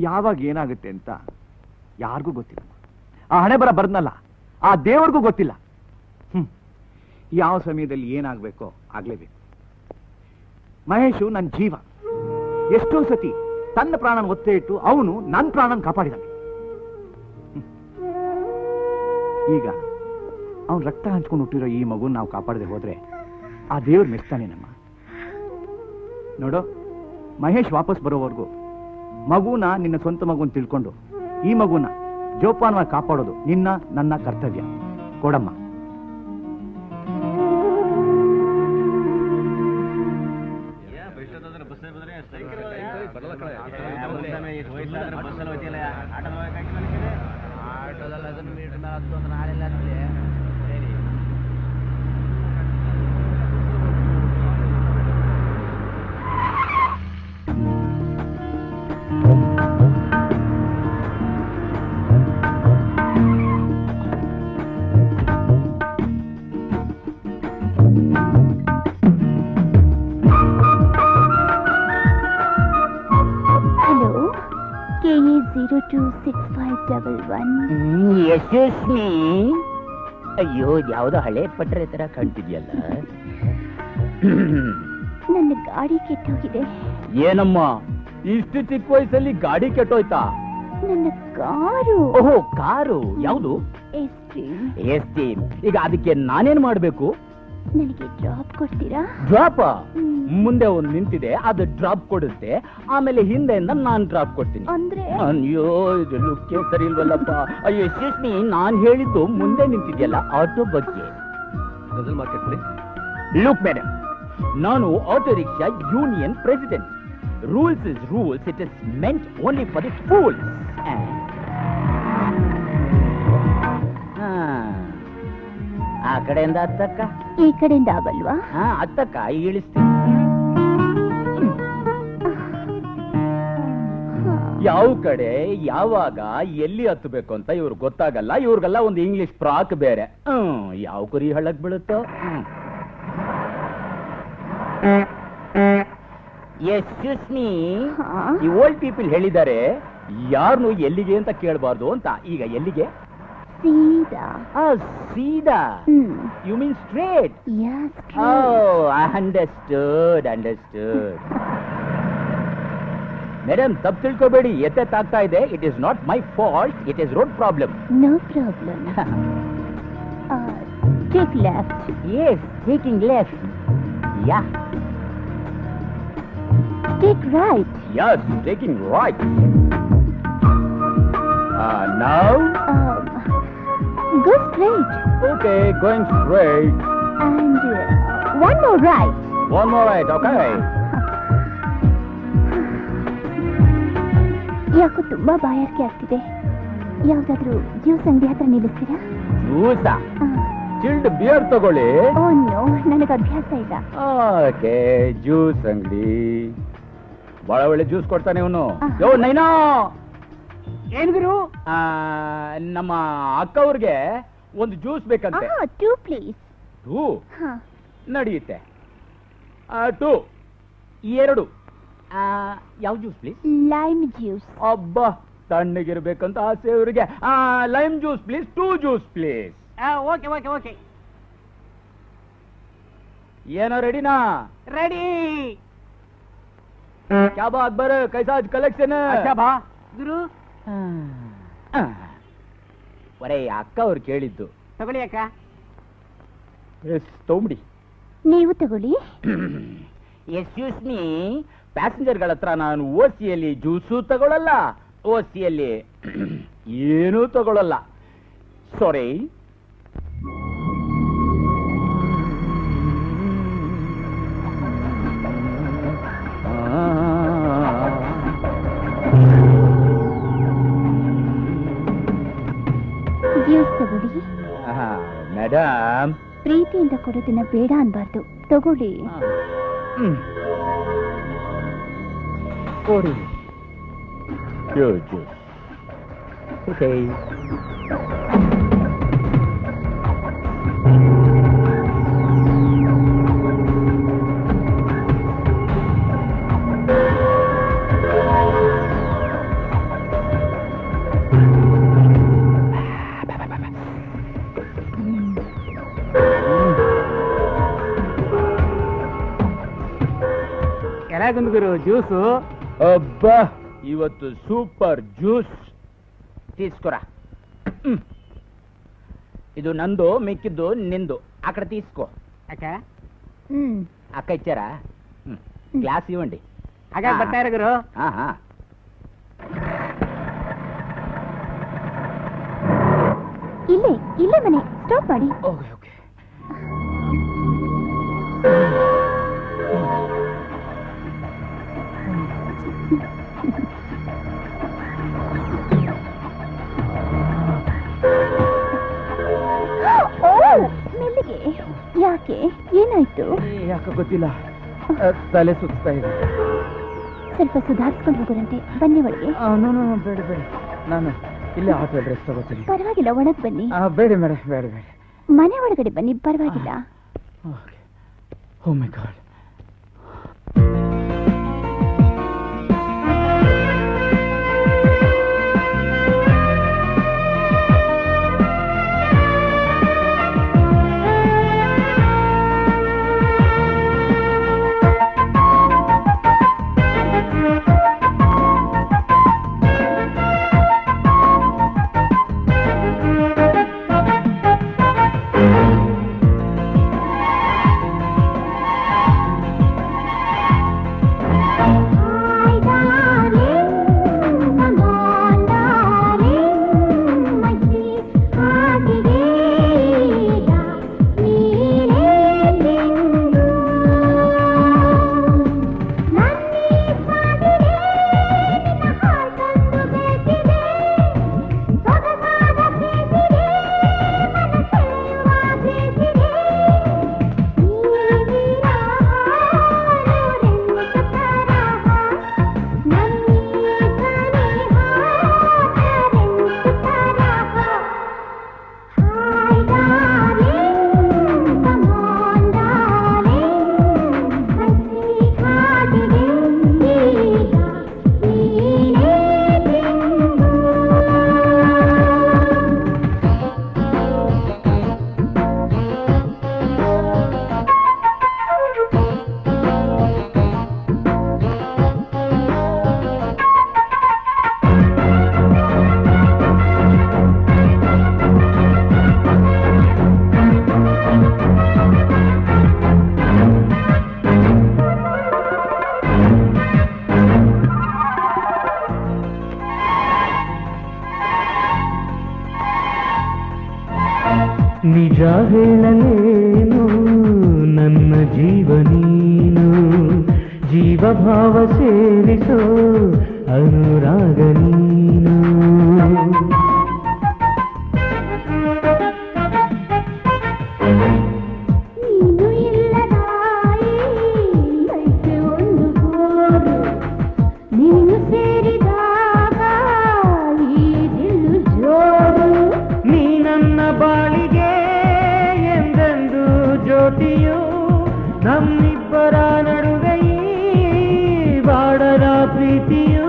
ಯಾವಾಗ ಏನಾಗುತ್ತೆ ಅಂತ ಯಾರಿಗೂ ಗೊತ್ತಿಲ್ಲ. ಆ ಹಣೆ ಬರ ಬರ್ದ್ನಲ್ಲ, ಆ ದೇವರಿಗೂ ಗೊತ್ತಿಲ್ಲ. ಯಾವ ಸಮಯದಲ್ಲಿ ಏನಾಗಬೇಕೋ ಆಗ್ಲೇಬೇಕು. ಮಹೇಶು ನನ್ನ ಜೀವ. ಎಷ್ಟೋ ಸತಿ ತನ್ನ ಪ್ರಾಣನ ಒತ್ತೆ ಇಟ್ಟು ಅವನು ನನ್ನ ಪ್ರಾಣನ ಕಾಪಾಡಿದಾನೆ. ಈಗ ಅವನು ರಕ್ತ ಹಂಚ್ಕೊಂಡು ಹುಟ್ಟಿರೋ ಈ ಮಗುನ ನಾವು ಕಾಪಾಡದೆ ಹೋದ್ರೆ ಆ ದೇವ್ರು ಮೆಚ್ತಾನೇನಮ್ಮ. ನೋಡು, ಮಹೇಶ್ ವಾಪಸ್ ಬರೋವರೆಗೂ ಮಗುನ ನಿನ್ನ ಸ್ವಂತ ಮಗುನ ತಿಳ್ಕೊಂಡು ಈ ಮಗುನ ಜೋಪಾನವಾಗಿ ಕಾಪಾಡೋದು ನಿನ್ನ ನನ್ನ ಕರ್ತವ್ಯ. ಕೊಡಮ್ಮ. ಯಶಸ್ವಿ, ಅಯ್ಯೋ ಯಾವ್ದೋ ಹಳೆ ಪಟ್ರೆ ತರ ಕಾಣ್ತಿದ್ಯಲ್ಲ. ನನ್ನ ಗಾಡಿ ಕೆಟ್ಟೋಗಿದೆ. ಏನಮ್ಮ ಇಷ್ಟು ಚಿಕ್ಕ ವಯಸ್ಸಲ್ಲಿ ಗಾಡಿ ಕೆಟ್ಟೋಯ್ತಾ? ನನ್ನ ಕಾರು. ಓಹೋ, ಕಾರು ಯಾವುದು? ಎಸ್ಟೀಮ್. ಈಗ ಅದಕ್ಕೆ ನಾನೇನ್ ಮಾಡ್ಬೇಕು? ನನಗೆ ಡ್ರಾಪ್ ಕೊಡ್ತೀರಾ? ಡ್ರಾಪ್? ಮುಂದೆ ಒಂದು ನಿಂತಿದೆ, ಅದು ಡ್ರಾಪ್ ಕೊಡುತ್ತೆ, ಆಮೇಲೆ ಹಿಂದೆಯಿಂದ ನಾನ್ ಡ್ರಾಪ್ ಕೊಡ್ತೀನಿ. ಅಂದ್ರೆ ಅಯ್ಯೋ ಇದು ಲುಕ್ಕೆ ಸರಿ ಇಲ್ವಲ್ಲಪ್ಪ. ಅಯ್ಯೋ ಯಶಸ್ವಿ, ನಾನ್ ಹೇಳಿದ್ದು ಮುಂದೆ ನಿಂತಿದ್ಯಲ್ಲ ಆಟೋ ಬಗ್ಗೆ. ಲುಕ್ ಮೇಡಮ್, ನಾನು auto rickshaw union president. Rules is rules, it is meant only for the fools. ಆ ಕಡೆಯಿಂದ ಹತ್ತಕ್ಕ, ಈ ಕಡೆಯಿಂದ ಆಗಲ್ವಾ? ಹತ್ತಕ್ಕ ಇಳಿಸ್ತೀನಿ. ಯಾವ ಕಡೆ ಯಾವಾಗ ಎಲ್ಲಿ ಹತ್ತಬೇಕು ಅಂತ ಇವ್ರಿಗೆ ಗೊತ್ತಾಗಲ್ಲ. ಇವ್ರಿಗೆಲ್ಲ ಒಂದು ಇಂಗ್ಲಿಷ್ ಪ್ರಾಕ್ ಬೇರೆ. ಯಾವ ಕುರಿ ಹಳ್ಳಕ್ ಬೀಳುತ್ತೋ. ಯಶಸ್ವಿ, ಈ ಓಲ್ಡ್ ಪೀಪಲ್ ಹೇಳಿದ್ದಾರೆ ಯಾರನ್ನು ಎಲ್ಲಿಗೆ ಅಂತ ಕೇಳಬಾರ್ದು ಅಂತ. ಈಗ ಎಲ್ಲಿಗೆ? ಸೀದಾ. ಸೀದಾ? You mean straight? Understood. Madam, ತಪ್ಪು ತಿಳ್ಕೋಬೇಡಿ, ಎತ್ತೆತ್ತಾಗ್ತಾ ಇದೆ. It is not my fault, it is road problem. No problem. Take left. Yes, taking left. Yeah. Take right. Yes, taking right. Now? Go straight. Okay, going straight. And one more right. One more right, okay. ಯಾಕೋ ತುಂಬಾ ಬಾಯಾರಿಕೆ ಆಗ್ತಿದೆ. ಯಾವ್ದಾದ್ರು juice ಅಂಗಡಿ ಹತ್ರ ನಿಲ್ಲಿಸ್ತೀರಾ? ಜ್ಯೂಸಾ? Chilled beer ತಗೊಳ್ಳಿ. Oh no, ನನಗೆ ಅಭ್ಯಾಸ ಇಲ್ಲ. ಓಕೆ, ಜ್ಯೂಸ್ ಅಂಗಡಿ. ಬಹಳ ಒಳ್ಳೆ ಜ್ಯೂಸ್ ಕೊಡ್ತಾನೆ ಇವನು. ಯೋ ನೈನಾ, ಏನ್ಗಿರು? ನಮ್ಮ ಅಕ್ಕ ಅವ್ರಿಗೆ ಒಂದು ಜ್ಯೂಸ್ ಬೇಕಂತೆ. 2 ಪ್ಲೀಸ್. 2 ನಡೆಯುತ್ತೆ. 2 2. ಯಾವ ಜ್ಯೂಸ್ ಪ್ಲೀಸ್? Lime juice. ಅಬ್ಬಾ, ತಣ್ಣಗಿರ್ಬೇಕಂತ ಆಸೆ ಇವರಿಗೆ. Lime juice please. 2 juice please. Okay okay okay. ಏನೋ ರೆಡಿನಾ? ರೆಡಿ. ಕ್ಯಾ ಬಾ ಅಕ್ಬರ್, ಕೈಸಾ ಕಲೆಕ್ಷನ್? ಅಚ್ಚಾ ಬಾ ಗುರು. ಒರೇ, ಅಕ್ಕ ಅವ್ರು ಕೇಳಿದ್ದು. ತಗೊಳ್ಳಿ ಅಕ್ಕ. ತಗೊಂಬಿಡಿ. ನೀವು ತಗೊಳ್ಳಿ. ಎಕ್ಸ್ಕ್ಯೂಸ್ ಮೀ, ಪ್ಯಾಸೆಂಜರ್ಗಳ ಹತ್ರ ನಾನು ಓಸಿಯಲ್ಲಿ ಜ್ಯೂಸು ತಗೊಳ್ಳಲ್ಲ, ಓಸಿಯಲ್ಲಿ ಏನೂ ತಗೊಳ್ಳಲ್ಲ. ಸಾರಿ. ಜ್ಯೂಸ್ ತಗೊಳ್ಳಿ. ಮೇಡಮ್, ಪ್ರೀತಿಯಿಂದ ಕೊಡೋದನ್ನ ಬೇಡ ಅನ್ಬಾರ್ದು, ತಗೊಳ್ಳಿ. ಕೊಡಿ ಜ್ಯೂಸ್. ಓಕೆ. ಹೇಗುಂದು ಗುರು ಜ್ಯೂಸು? ಅಬ್ಬಾ ಇವತ್ತು ಸೂಪರ್ ಜ್ಯೂಸ್. ತೀಸ್ಕೊರ. ಇದು ನಂದು, ಮಿಕ್ಕಿದ್ದು ನಿಂದು. ಆ ಕಡೆ ತೀಸ್ಕೋ. ಅಕ್ಕ ಅಕ್ಕ ಇಚ್ಚಾರ ಗ್ಲಾಸ್ ಇವಂಡಿ. ಹಾಗಾಗಿ ಬರ್ತಾ ಇರ ಗುರು. ಹಾ ಹಾ. ಇಲ್ಲೇ ಇಲ್ಲೇ ಮನೆ ಸ್ಟಾಪ್ ಮಾಡಿ. Okay okay. ಮೆಲ್ಲಿಗೆ. ಯಾಕೆ ಏನಾಯ್ತು? ಯಾಕೆ ಗೊತ್ತಿಲ್ಲ, ತಲೆ ಸುತ್ತಾ ಇದೆ. ಸ್ವಲ್ಪ ಸುಧಾರಿಸ್ಕೊಂಡು ಹೋಗೋರಂತೆ. ಬನ್ನಿ ಒಳಗೆ. ಬೇಡ ಬೇಡ, ನಾನು ಇಲ್ಲೇ ಆಟೋಲ್ ರೆಸ್ಟ್ ತಗೋತೀನಿ. ಪರವಾಗಿಲ್ಲ, ಒಳಗೆ ಬನ್ನಿ. ಬೇಡ ಬೇಡ ಬೇಡ ಬೇಡ, ಮನೆ ಒಳಗಡೆ ಬನ್ನಿ, ಪರವಾಗಿಲ್ಲ. Oh my God. ನಿಜ ಹೇಳಲೇನು ನನ್ನ ಜೀವ ನೀನು, ಜೀವಭಾವ ಸೇರಿಸೋ ಅನುರಾಗ ನೀನು. ನೀನು ಇಲ್ಲದಾಯಿ ಲೈಫೆ ಒಂದು ಬೋರು, ನೀನು ಸೇರಿದಾಗ ಈ ದಿಲು ಜೋರು. ನೀ ನನ್ನ ಬಾಳಿಗೆ ಎಂದೆಂದು ಜ್ಯೋತಿಯು, ನಮ್ಮಿಬ್ಬರ ನಡುವೆ ಈ ಬಾಡದ ಪ್ರೀತಿಯು.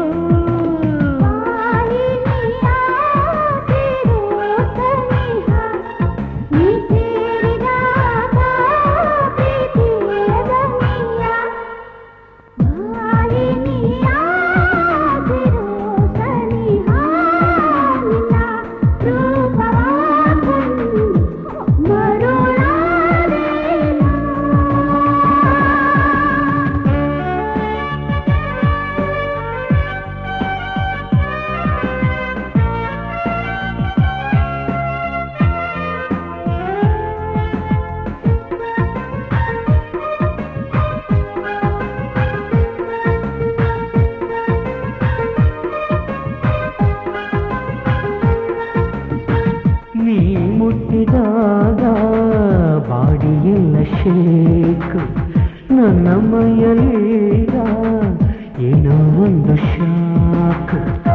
ನೀ ಮುಟ್ಟಿದಾಗ ಬಾಡಿಯೆಲ್ಲ ಶೇಕು, ನನ್ನ ಮೈಯಲ್ಲೀಗ ಏನೋ ಒಂದು ಶಾಕ್.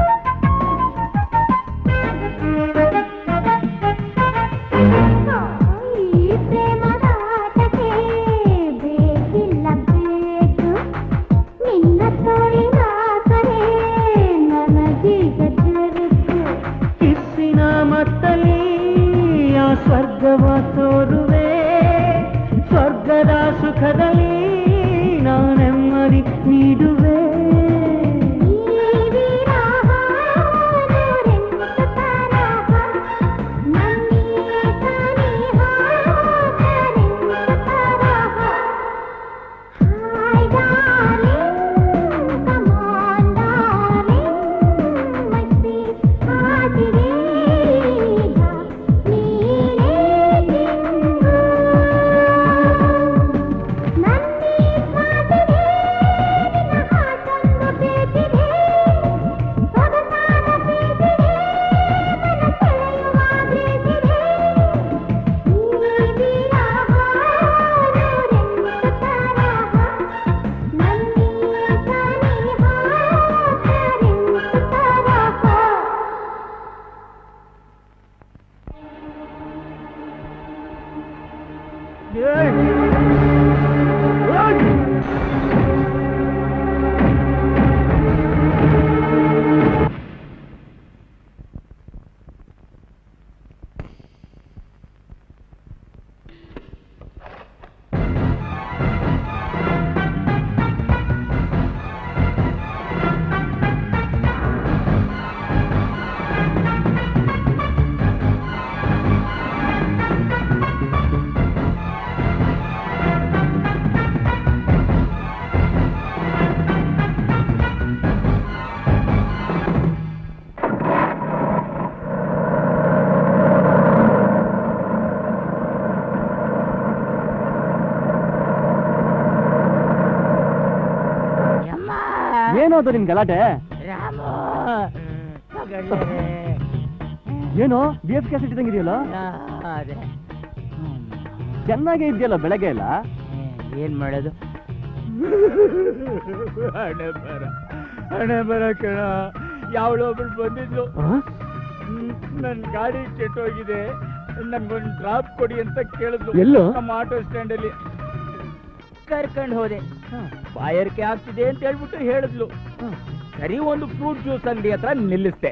ಈ ಪ್ರೇಮದಾಟಕ್ಕೆ ಬೇಕಿಲ್ಲ ಬೇಕು, ನಿನ್ನ ತೋಳಿನ ಕರೆ ನನಗೀಗ ಜರುಕು. ಕಿಸ್ಸಿನ ಮತ್ತಲಿ ಆ ಸ್ವರ್ಗವ ತೋರುವೆ, ಸ್ವರ್ಗದ ಸುಖದಲ್ಲಿ ನಾನೆಮ್ಮದಿ ನೀಡು ಅದು ನಿನ್ ಗಲಾಟೆ? ಏನೋ BF ಕ್ಯಾಸೆಟ್ ಇದ್ದಂಗೆ ಇದೆಯಲ್ಲ? ಚೆನ್ನಾಗೇ ಇದೆಯಲ್ಲ ಬೆಳಗ್ಗೆ ಎಲ್ಲ. ಏನ್ ಮಾಡೋದು? ಹಣೆ ಬರ ಕಣ. ಯಾವಳೊಬ್ರು ಬಂದಿದ್ಲು, ನನ್ ಗಾಡಿ ಕೆಟ್ಟೋಗಿದೆ, ನನ್ಗೊಂದು ಡ್ರಾಪ್ ಕೊಡಿ ಅಂತ ಕೇಳಿದ್ಲು. ಎಲ್ಲೋ? ನಮ್ಮ ಆಟೋ ಸ್ಟ್ಯಾಂಡ್ ಅಲ್ಲಿ ಕರ್ಕೊಂಡು ಹೋದೆ. ಬಾಯರ್ಕೆ ಆಗ್ತಿದೆ ಅಂತ ಹೇಳ್ಬಿಟ್ಟು ಹೇಳಿದ್ಲು. ಸರಿ, ಒಂದು ಫ್ರೂಟ್ ಜ್ಯೂಸ್ ಅಂಗಡಿ ಹತ್ರ ನಿಲ್ಲಿಸ್ತೆ.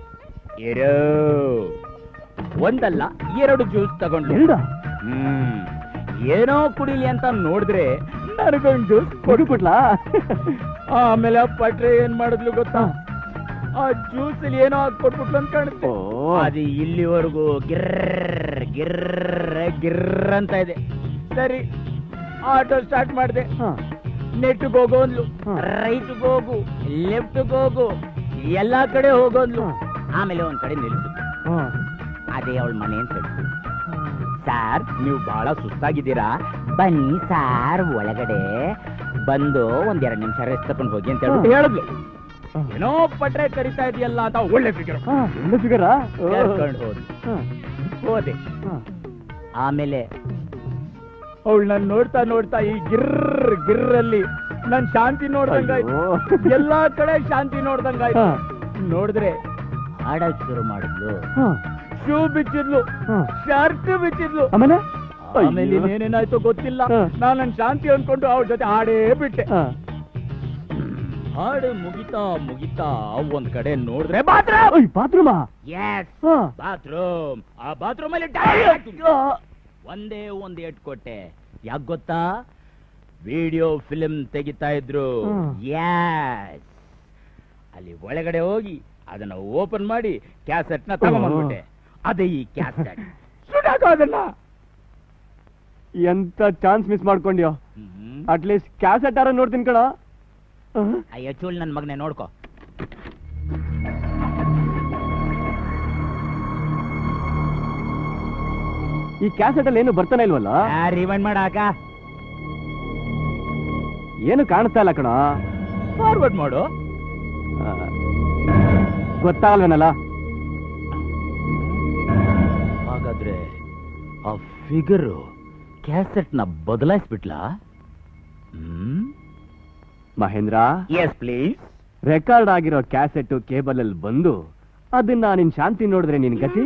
ಒಂದಲ್ಲ 2 ಜ್ಯೂಸ್ ತಗೊಂಡು ಏನೋ ಕುಡಿಲಿ ಅಂತ ನೋಡಿದ್ರೆ ನನಗೊಂದು ಜ್ಯೂಸ್ ಕೊಟ್ಬಿಟ್ಲಾ? ಆಮೇಲೆ ಪಟ್ರೆ ಏನ್ ಮಾಡಿದ್ಲು ಗೊತ್ತಾ? ಆ ಜ್ಯೂಸ್ ಅಲ್ಲಿ ಏನೋ ಕೊಟ್ಬಿಟ್ಲು ಅಂತ ಕಾಣುತ್ತೆ. ಅದು ಇಲ್ಲಿವರೆಗೂ ಗಿರ್ರ ಗಿರ್ರ ಗಿರ್ರ ಅಂತ ಇದೆ. ಸರಿ, ಆಟೋ ಸ್ಟಾರ್ಟ್ ಮಾಡಿದೆ. ನೆಟ್ಗೆ ಹೋಗೋನ್ಲು, ರೈಟ್ಗೆ ಹೋಗು, ಲೆಫ್ಟ್ಗೆ ಹೋಗು, ಎಲ್ಲಾ ಕಡೆ ಹೋಗೋನ್ಲು. ಆಮೇಲೆ ಒಂದ್ ಕಡೆ ನಿಲ್ಲಿಸಿದ್ಲು. ಅದೇ ಅವಳ ಮನೆ ಅಂತ ಹೇಳಿದ್ರು. ಸಾರ್, ನೀವು ಬಹಳ ಸುಸ್ತಾಗಿದ್ದೀರಾ, ಬನ್ನಿ ಸಾರ್ ಒಳಗಡೆ ಬಂದು 1-2 ನಿಮಿಷ ರೆಸ್ಟ್ ತಗೊಂಡು ಹೋಗಿ ಅಂತ ಹೇಳ್ಬಿಟ್ಟು ಹೇಳಿದ್ಲು. ಏನೋ ಪಟ್ರೆ ಕರಿತಾ ಇದೆಯಲ್ಲ ಅಂತ ಒಳ್ಳೆ ಫಿಗರ್ ಕರ್ಕೊಂಡು ಹೋದೆ. ಆಮೇಲೆ ಅವಳು ನಾನು ನೋಡ್ತಾ ನೋಡ್ತಾ ಈ ಗಿರ್ರ ಗಿರ್ರಲ್ಲಿ ನನ್ ಶಾಂತಿ ನೋಡ್ದಂಗಾಯ್ತು. ಎಲ್ಲಾ ಕಡೆ ಶಾಂತಿ ನೋಡ್ದಂಗಾಯ್ತು. ನೋಡಿದ್ರೆ ಹಾಡಕ್ ಶುರು ಮಾಡಿದ್ಲು, ಶೂ ಬಿಚ್ಚಿದ್ಲು, ಶರ್ಟ್ ಬಿಚ್ಚಿದ್ಲು. ಆಮೇಲೆ ಏನೇನಾಯ್ತು ಗೊತ್ತಿಲ್ಲ. ನಾನು ನನ್ ಶಾಂತಿ ಅನ್ಕೊಂಡು ಅವಳ ಜೊತೆ ಹಾಡೇ ಬಿಟ್ಟೆ. ಹಾಡು ಮುಗಿತಾ ಮುಗಿತಾ ಒಂದ್ ಕಡೆ ನೋಡಿದ್ರೆ ಬಾತ್ರೂಮ್. ಆ ಬಾತ್ರೂಮ್ ಅಲ್ಲಿ ಒಂದೇ ಒಂದು ಏಟ್ ಕೊಟ್ಟೆ. ಯಾಕೆ ಗೊತ್ತಾ? ವಿಡಿಯೋ ಫಿಲ್ಮ್ ತೆಗಿತಾ ಇದ್ರು. ಅಲ್ಲಿ ಒಳಗಡೆ ಹೋಗಿ ಅದನ್ನ ಓಪನ್ ಮಾಡಿ ಕ್ಯಾಸೆಟ್ ನ ತಗೊಂಡ್ಬಿಟ್ಟೆ. ಅದೇ ಈ ಕ್ಯಾಸೆಟ್. ಸುಡಾಕೋದನ್ನ ಎಂತ ಚಾನ್ಸ್ ಮಿಸ್ ಮಾಡ್ಕೊಂಡ್ಯೋ. ಅಟ್ಲೀಸ್ಟ್ ಕ್ಯಾಸೆಟ್ ಆರ ನೋಡ್ತೀನಿ ಕಣ. ಅಯ್ಯೋ ಚೂಳ್ ನನ್ ಮಗನೇ, ನೋಡ್ಕೋ. ಈ ಕ್ಯಾಸೆಟ್ ಅಲ್ಲಿ ಏನು ಬರ್ತಾನೆ ಇಲ್ವಲ್ಲ? ರಿವೈಂಡ್ ಮಾಡಾಕ ಏನು ಕಾಣಿಸ್ತಾ ಇಲ್ಲ ಕಣ. ಫಾರ್ವರ್ಡ್ ಮಾಡು. ಗೊತ್ತಾಗಲ್ವೇನಲ್ಲ? ಹಾಗಾದ್ರೆ ಆ ಫಿಗರ್ ಕ್ಯಾಸೆಟ್ ನ ಬದಲಾಯಿಸ್ಬಿಟ್ಲಾ? Mahendra, yes please. ರೆಕಾರ್ಡ್ ಆಗಿರೋ ಕ್ಯಾಸೆಟ್ ಕೇಬಲ್ ಅಲ್ಲಿ ಬಂದು ಅದನ್ನ ನಿನ್ ಶಾಂತಿ ನೋಡಿದ್ರೆ ನಿನ್ ಗತಿ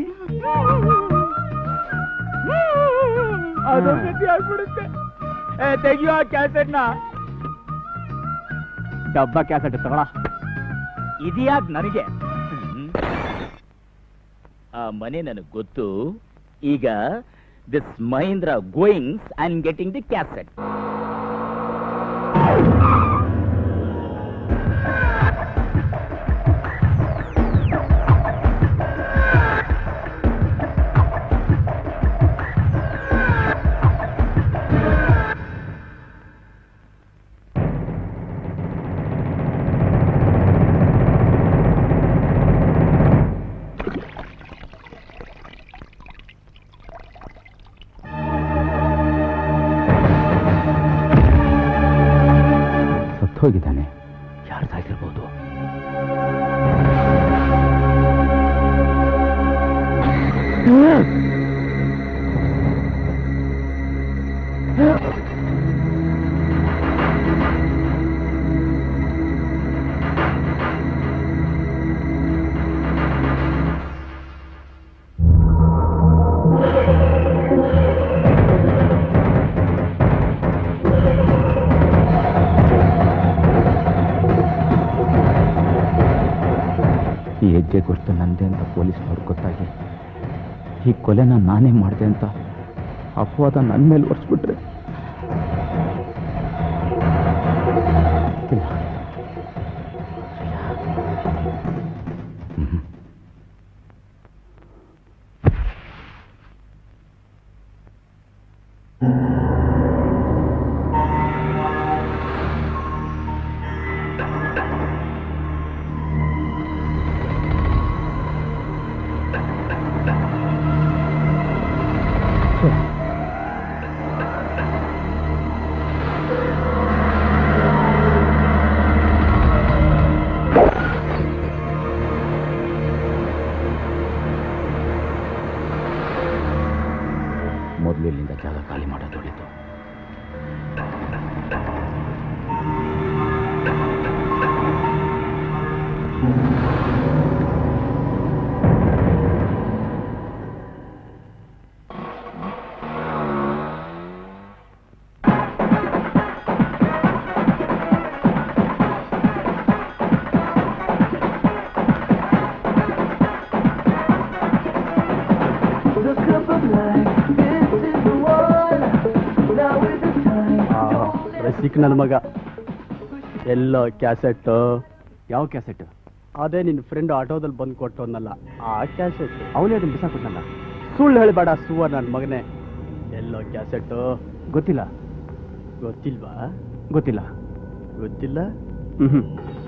ಆಗ್ಬಿಡುತ್ತೆ. ತೆಗಿಯೋ ಆ ಕ್ಯಾಸೆಟ್ ನ. ಡಬ್ಬ ಕ್ಯಾಸೆಟ್ ತಗೊಳ. ಇದ್ಯಾಕ್ ನನಗೆ? ಆ ಮನೆ ನನಗೆ ಗೊತ್ತು. ಈಗ this Mahendra goings and getting the cassette. ಹೋಗಿದ್ದಾನೆ. ಯಾರು ಸಾಯ್ತಿರ್ಬೋದು? ಈ ಹೆಜ್ಜೆ ಗುರುತು ನಂದೆ ಅಂತ ಪೊಲೀಸ್ನವ್ರು ಗೊತ್ತಾಗಿ ಈ ಕೊಲೆನ ನಾನೇ ಮಾಡಿದೆ ಅಂತ ಅಪವಾದ ನನ್ನ ಮೇಲೆ ಹೊರಿಸ್ಬಿಟ್ರೆ ಇಲ್ಲ. ಮೊದಲು ಇಲ್ಲಿಂದ ಜಾಗ ಖಾಲಿ ಮಾಡೋದು ಒಳಿತು. ಸಿಕ್ಕ ನನ್ನ ಮಗ ಎಲ್ಲೋ ಕ್ಯಾಸೆಟ್. ಯಾವ ಕ್ಯಾಸೆಟ್? ಅದೇ ನಿನ್ನ ಫ್ರೆಂಡ್ ಆಟೋದಲ್ಲಿ ಬಂದು ಕೊಟ್ಟವನ್ನಲ್ಲ ಆ ಕ್ಯಾಸೆಟ್. ಅವನೇ ಅದನ್ನ ಬಿಸಾಕೊಟ್ನಲ್ಲ. ಸುಳ್ಳು ಹೇಳಬೇಡ ಸುವ ನನ್ನ ಮಗನೇ. ಎಲ್ಲೋ ಕ್ಯಾಸೆಟ್? ಗೊತ್ತಿಲ್ಲ. ಗೊತ್ತಿಲ್ವಾ? ಗೊತ್ತಿಲ್ಲ. ಗೊತ್ತಿಲ್ಲ? ಹ್ಮ್.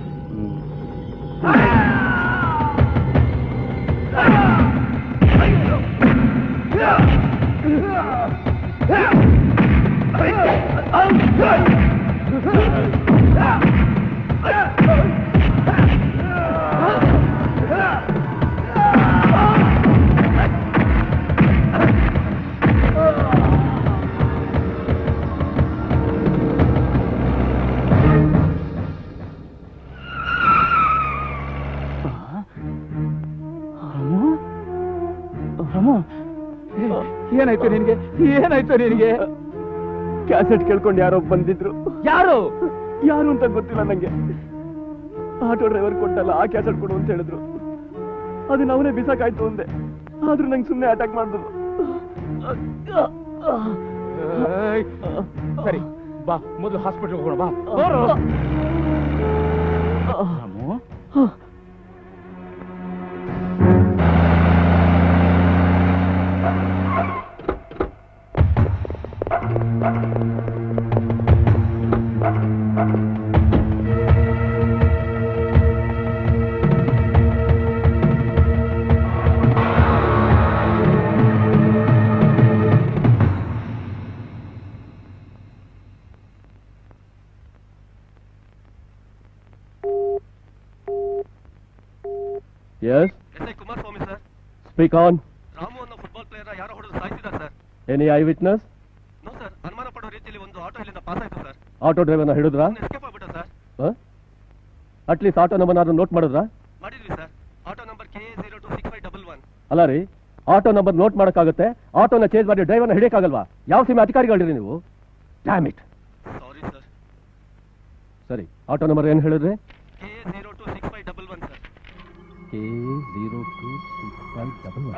ಏನಾಯ್ತು ನಿನ್ಗೆ? ಏನಾಯ್ತು ನಿನ್ಗೆ? ಕ್ಯಾಸೆಟ್ ಕೇಳ್ಕೊಂಡು ಯಾರೋ ಬಂದಿದ್ರು. ಯಾರು ಯಾರು ಅಂತ ಗೊತ್ತಿಲ್ಲ ನಂಗೆ. ಆಟೋ ಡ್ರೈವರ್ ಕೊಟ್ಟಲ್ಲ ಆ ಕ್ಯಾಸೆಟ್ ಕೊಡು ಅಂತ ಹೇಳಿದ್ರು. ಅದನ್ನ ಅವನೇ ಬಿಸಾಕಾಯ್ತು ಅಂದೆ. ಆದ್ರೂ ನಂಗೆ ಸುಮ್ಮನೆ ಅಟ್ಯಾಕ್ ಮಾಡಿದ್ರು. ಸರಿ ಬಾ, ಮೊದಲು ಹಾಸ್ಪಿಟಲ್ ಹೋಗೋಣ ಬಾ. Yes? SI Kumaraswamy sir. Speak on. Ramu ಅನ್ನೋ ಫುಟ್ಬಾಲ್ ಪ್ಲೇಯರ್ ಯಾರೋ ಹೊಡೆದು ಸಾಯಿಸಿದ್ದಾರೆ sir. Any eyewitness? No sir, ಅನುಮಾನ ಪಡೋ ರೀತಿಯಲ್ಲಿ ಒಂದು ಆಟೋ ಇಲ್ಲಿಂದ ಪಾಸ್ ಆಯ್ತು ಸರ್. ಆಟೋ ಡ್ರೈವರ್ನ ಹಿಡಿದ್ರಾ? ಎಸ್ಕೇಪ್ ಆಗ್ಬಿಟ್ಟ sir. At least auto number note ಮಾಡಿದ್ರಾ? ಮಾಡಿದ್ವಿ ಸರ್. Auto number KA026511. ಅಲ್ಲ ರೀ, ಆಟೋ ನಂಬರ್ ನೋಟ್ ಮಾಡಕ್ಕಾಗುತ್ತೆ, ಆಟೋನ ಚೇಂಜ್ ಮಾಡಿ ಡ್ರೈವರ್ನ ಹಿಡಿಯಕ್ಕಾಗಲ್ವಾ? ಯಾವ ಸೀಮೆ ಅಧಿಕಾರಿಗಳಿರಿ ನೀವು? Damn it. Sorry sir. ಸರಿ, ಆಟೋ ನಂಬರ್ ಏನು ಹೇಳಿದ್ರಿ? KA026511 sir. KA026511.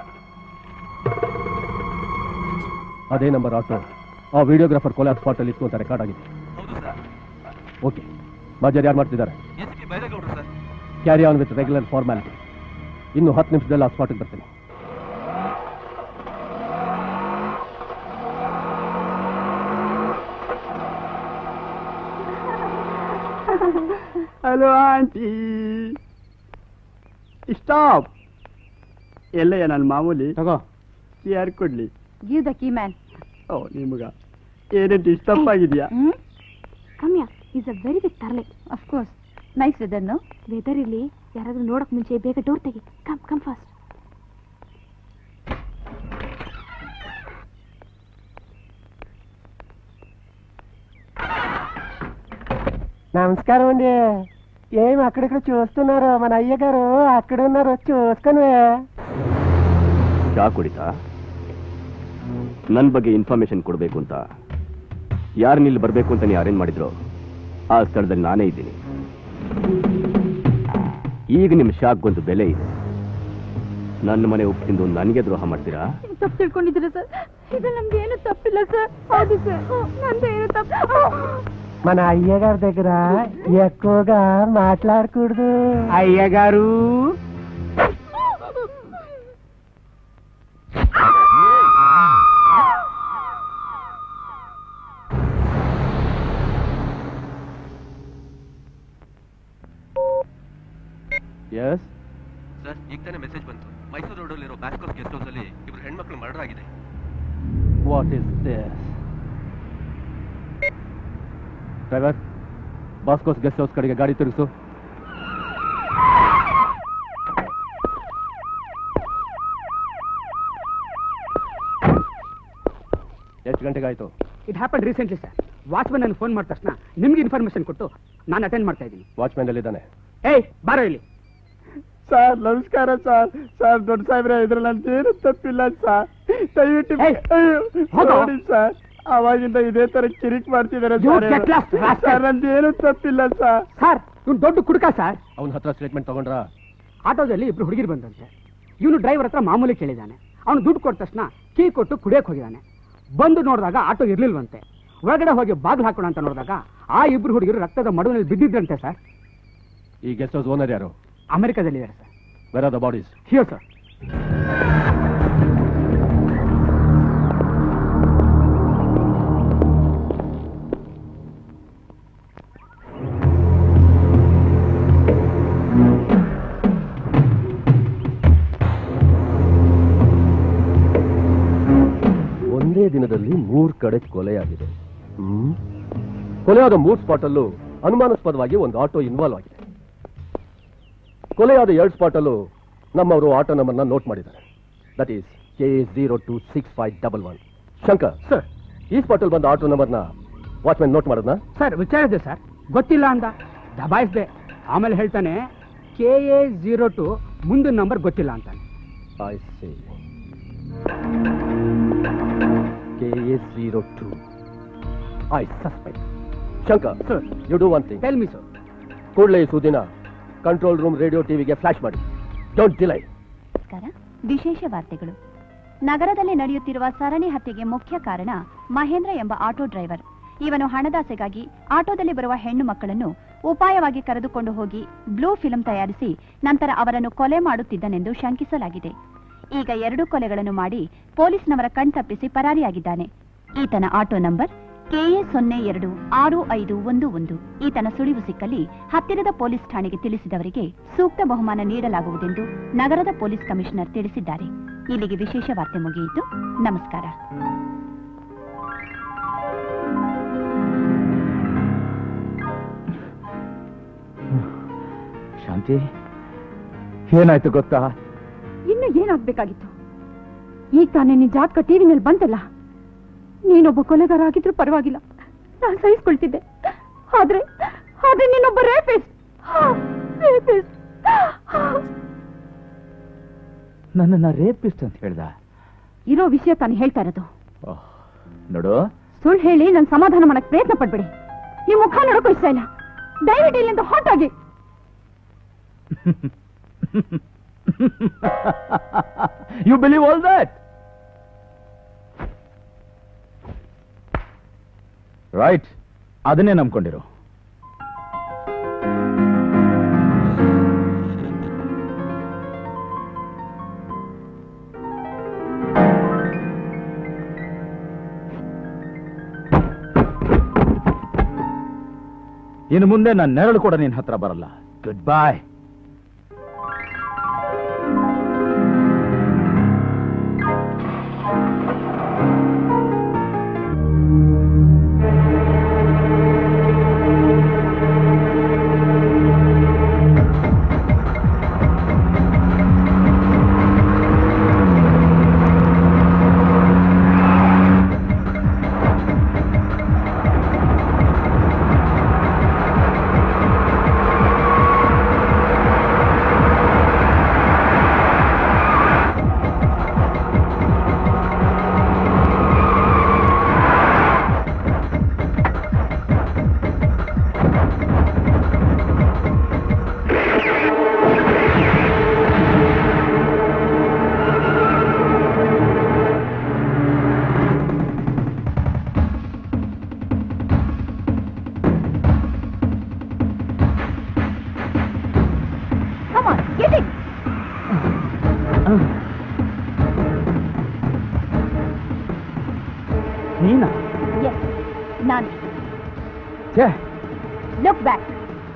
ಅದೇ ನಂಬರ್ ಆಟೋ ಆ ವಿಡಿಯೋಗ್ರಾಫರ್ ಕೊಲಾಬ್ ಸ್ಪಾಟ್ ಅಲ್ಲಿ ಇತ್ತು ಅಂತ ರೆಕಾರ್ಡ್ ಆಗಿದೆ. ಹೌದು ಸರ್. ಓಕೆ, ಬಾಜರ್ ಯಾರು ಮಾಡ್ತಿದ್ದಾರೆ? ACP ಬೈರೇಗೌಡರು sir. Carry on with regular formality. ಇನ್ನು 10 ನಿಮಿಷದಲ್ಲಿ ಆ ಸ್ಪಾಟಿಗೆ ಬರ್ತೀನಿ. Hello aunty. ಸ್ಟಾಪ್. ಎಲ್ಲಯ್ಯ ನನ್ನ ಮಾಮೂಲಿ ತಗೋ. ಯಾರು ಕೊಡ್ಲಿ? Give the key man. ಓ ನಿಮಗ ಏನೇಂಟಿ ತಪ್ಪಾಗಿದ್ಯಾ? ಕಮ್ಯ ಈಸ್ ಅ ವೆರಿ ಬಿಗ್ ತರ್ಲೆ. Of course. Nice weather no? Weather ಇಲ್ಲಿ ಯಾರಾದ್ರೂ ನೋಡಕ್ ಮುಂಚೆ ಬೇಗ ಡೋರ್ ತೆಗಿ. Come come fast. నమస్కారం అండి. ఏం అక్కడిక్కడ చూస్తున్నారు? మన అయ్య గారు అక్కడ ఉన్నారు, చూసుకొని. ಚಾ ಕುಡಿತಾ? ನನ್ನ ಬಗ್ಗೆ ಇನ್ಫಾರ್ಮೇಶನ್ ಕೊಡಬೇಕು ಅಂತ ಯಾರನ್ನ ಇಲ್ಲಿ ಬರಬೇಕು ಅಂತ ನೀವು ಅರೇಂಜ್ ಮಾಡಿದ್ರು ಆ ಸ್ಥಳದಲ್ಲಿ ನಾನೇ ಇದ್ದೀನಿ. ಈಗ ನಿಮ್ಮ ಶಾಕ್ಗೊಂದು ಬೆಲೆ ಇದೆ. ನನ್ನ ಮನೆ ಉಪ್ಪು ತಿಂದು ನನಗೆ ದ್ರೋಹ ಮಾಡ್ತೀರಾ? ತಪ್ಪು ತಿಳ್ಕೊಂಡಿದ್ದೀರಾ ಸರ್? ಇದು ನಮ್ಗೆ ಏನು ತಪ್ಪಿಲ್ಲ ಸರ್. ಹೌದು ಸರ್, ನಂದು ಏನು ತಪ್ಪು. మన అయ్య గారి దగ్గర ఎక్కువగా మాట్లాడకూడదు. అయ్య గారు Yes? ಸರ್, ಈಗ ತಾನೇ ಮೆಸೇಜ್ ಬಂತು. ಮೈಸೂರು ರೋಡಲ್ಲಿರೋ ಬ್ಯಾಸ್ಕೋಸ್ ಗೆಸ್ಟ್ ಹೌಸ್ ಅಲ್ಲಿ ಇಬ್ರು ಹೆಣ್ಮಕ್ಳು ಮರ್ಡರ್ ಆಗಿದೆ. What is this? ಡ್ರೈವರ್, ಬಾಸ್ಕೋಸ್ ಗೆಸ್ಟ್ ಹೌಸ್ ಕಡೆಗೆ ಗಾಡಿ ತಿರುಗಿಸು. ಎಷ್ಟು ಗಂಟೆಗೆ ಆಯ್ತು? It happen recently sir. Watchman ನನಗೆ ಫೋನ್ ಮಾಡಿದ ತಕ್ಷಣ ನಿಮ್ಗೆ ಇನ್ಫಾರ್ಮೇಶನ್ ಕೊಟ್ಟು ನಾನು ಅಟೆಂಡ್ ಮಾಡ್ತಾ ಇದ್ದೀನಿ. ವಾಚ್ಮ್ಯಾನ್ ಎಲ್ಲಿದ್ದಾನೆ? ಏಯ್ ಬಾರೋ ಇಲ್ಲಿ. ಸರ್ ನಮಸ್ಕಾರ ಸರ್. ಸರ್ ದೊಡ್ಡ ಸಾಹೇಬ್ರೆ ಇದ್ರಲ್ಲಿ ನಂದೇನು ತಪ್ಪಿಲ್ಲ ಸರ್. ದಯವಿಟ್ಟು ನೋಡಿ ಸರ್, ಅವಾಗಿಂದ ಇದೇ ತರ ಕಿರಿಕ್ ಮಾಡ್ತಿದ್ದಾರೆ ಸರ್. ನಂದೇನು ತಪ್ಪಿಲ್ಲ ಸರ್. ಸರ್ ಇವ್ನು ದೊಡ್ಡ ಕುಡುಕ ಸರ್. ಅವನ ಹತ್ರ ಸ್ಟೇಟ್ಮೆಂಟ್ ತಗೊಂಡ್ರ? ಆಟೋದಲ್ಲಿ ಇಬ್ರು ಹುಡುಗಿರು ಬಂದಂತೆ. ಇವನು ಡ್ರೈವರ್ ಹತ್ರ ಮಾಮೂಲಿ ಕೇಳಿದಾನೆ. ಅವನು ದುಡ್ಡು ಕೊಟ್ಟ ತಕ್ಷಣ ಕೀ ಕೊಟ್ಟು ಕುಡಿಯಕ್ಕೆ ಹೋಗಿದ್ದಾನೆ. ಬಂದು ನೋಡಿದಾಗ ಆಟೋ ಇರ್ಲಿಲ್ವಂತೆ. ಒಳಗಡೆ ಹೋಗಿ ಬಾಗಿಲು ಹಾಕೋಣ ಅಂತ ನೋಡಿದಾಗ ಆ ಇಬ್ರು ಹುಡುಗಿರು ರಕ್ತದ ಮಡುವಿನಲ್ಲಿ ಬಿದ್ದಿದ್ರಂತೆ ಸರ್. ಈ ಗೆಸ್ಟ್ ಹೌಸ್ ಓನರ್ ಯಾರು? ಅಮೆರಿಕದಲ್ಲಿದ್ದಾರೆ sir. Where are the bodies? Here sir. ಒಂದೇ ದಿನದಲ್ಲಿ 3 ಕಡೆ ಕೊಲೆಯಾಗಿದೆ. ಕೊಲೆಯಾದ 3 ಸ್ಪಾಟ್ ಅಲ್ಲೂ ಅನುಮಾನಾಸ್ಪದವಾಗಿ ಒಂದು ಆಟೋ ಇನ್ವಾಲ್ವ್ ಆಗಿದೆ. ಕೊಲೆಯಾದ 2 ಸ್ಪಾಟ್ ಅಲ್ಲೂ ನಮ್ಮವರು ಆಟೋ ನಂಬರ್ನ ನೋಟ್ ಮಾಡಿದ್ದಾರೆ. That is KA026511. Shankar sir, ಈ ಸ್ಪಾಟ್ ಅಲ್ಲಿ ಬಂದ ಆಟೋ ನಂಬರ್ನ ವಾಚ್ಮ್ಯಾನ್ ನೋಟ್ ಮಾಡೋದನ್ನ? ಸರ್ ವಿಚಾರಿಸಿದೆ ಸರ್, ಗೊತ್ತಿಲ್ಲ ಅಂದ. ದಬಾಯಿಸಿದೆ. ಆಮೇಲೆ ಹೇಳ್ತಾನೆ KA02 ಮುಂದಿನ ನಂಬರ್ ಗೊತ್ತಿಲ್ಲ ಅಂತಾನೆ. I see. KA02. I suspect. Shankar, sir, you do one thing. Tell me, sir. ಕೂಡಲೇ ಈ ಸುದ್ದಿನ ಕಂಟ್ರೋಲ್ ರೂಮ್ ರೇಡಿಯೋ ಟಿವಿಗೆ ಫ್ಲಾಶ್ ಮಾಡಿ. Don't delay. ನಮಸ್ಕಾರ. ವಿಶೇಷ ವಾರ್ತೆಗಳು. ನಗರದಲ್ಲಿ ನಡೆಯುತ್ತಿರುವ ಸರಣಿ ಹತ್ಯೆಗೆ ಮುಖ್ಯ ಕಾರಣ ಮಹೇಂದ್ರ ಎಂಬ ಆಟೋ ಡ್ರೈವರ್. ಇವನು ಹಣದಾಸೆಗಾಗಿ ಆಟೋದಲ್ಲಿ ಬರುವ ಹೆಣ್ಣು ಮಕ್ಕಳನ್ನು ಉಪಾಯವಾಗಿ ಕರೆದುಕೊಂಡು ಹೋಗಿ ಬ್ಲೂ ಫಿಲ್ಮ್ ತಯಾರಿಸಿ ನಂತರ ಅವರನ್ನು ಕೊಲೆ ಮಾಡುತ್ತಿದ್ದನೆಂದು ಶಂಕಿಸಲಾಗಿದೆ. ಈಗ 2 ಕೊಲೆಗಳನ್ನು ಮಾಡಿ ಪೊಲೀಸ್ನವರ ಕಣ್ತಪ್ಪಿಸಿ ಪರಾರಿಯಾಗಿದ್ದಾನೆ. ಈತನ ಆಟೋ ನಂಬರ್ KA026511. ಈತನ ಸುಳಿವು ಸಿಕ್ಕಲ್ಲಿ ಹತ್ತಿರದ ಪೊಲೀಸ್ ಠಾಣೆಗೆ ತಿಳಿಸಿದವರಿಗೆ ಸೂಕ್ತ ಬಹುಮಾನ ನೀಡಲಾಗುವುದೆಂದು ನಗರದ ಪೊಲೀಸ್ ಕಮಿಷನರ್ ತಿಳಿಸಿದ್ದಾರೆ. ಇಲ್ಲಿಗೆ ವಿಶೇಷ ವಾರ್ತೆ ಮುಗಿಯಿತು. ನಮಸ್ಕಾರ. ಶಾಂತಿ, ಏನಾಯ್ತು ಗೊತ್ತಾ? ಇನ್ನು ಏನಾಗ್ಬೇಕಾಗಿತ್ತು? ಈಗ ತಾನೇ ನಿನ್ ಜಾತಕ ಟಿವಿನಲ್ಲಿ ಬಂತಲ್ಲ. ನೀನೊಬ್ಬ ಕೊಲೆಗಾರ ಆಗಿದ್ರು ಪರವಾಗಿಲ್ಲ, ನಾನು ಸಹಿಸ್ಕೊಳ್ತಿದ್ದೆ. ಆದ್ರೆ ನೀನೊಬ್ಬ ರೇಪಿಸ್ಟ್. ನನ್ನನ್ನ ರೇಪಿಸ್ಟ್ ಅಂತ ಹೇಳ್ದ? ಇರೋ ವಿಷಯ ತಾನು ಹೇಳ್ತಾ ಇರೋದು. ನೋಡು, ಸುಳ್ಳು ಹೇಳಿ ನನ್ ಸಮಾಧಾನ ಮಾಡಕ್ ಪ್ರಯತ್ನ ಪಡ್ಬೇಡಿ. ನಿಮ್ ಮುಖ ನೋಡಕ್ಕೂ ಇಷ್ಟ ಇಲ್ಲ. ದಯವಿಟ್ಟು ಇಲ್ಲಿಂದ ಹೊರಟಾಗಿ. You believe all that? Right. ಅದನ್ನೇ ನಂಬ್ಕೊಂಡಿರು. ಇನ್ನು ಮುಂದೆ ನನ್ನ ನೆರಳು ಕೂಡ ನಿನ್ನ ಹತ್ರ ಬರಲ್ಲ. Good boy. ನೀನಾ? ನಾನು. Look back.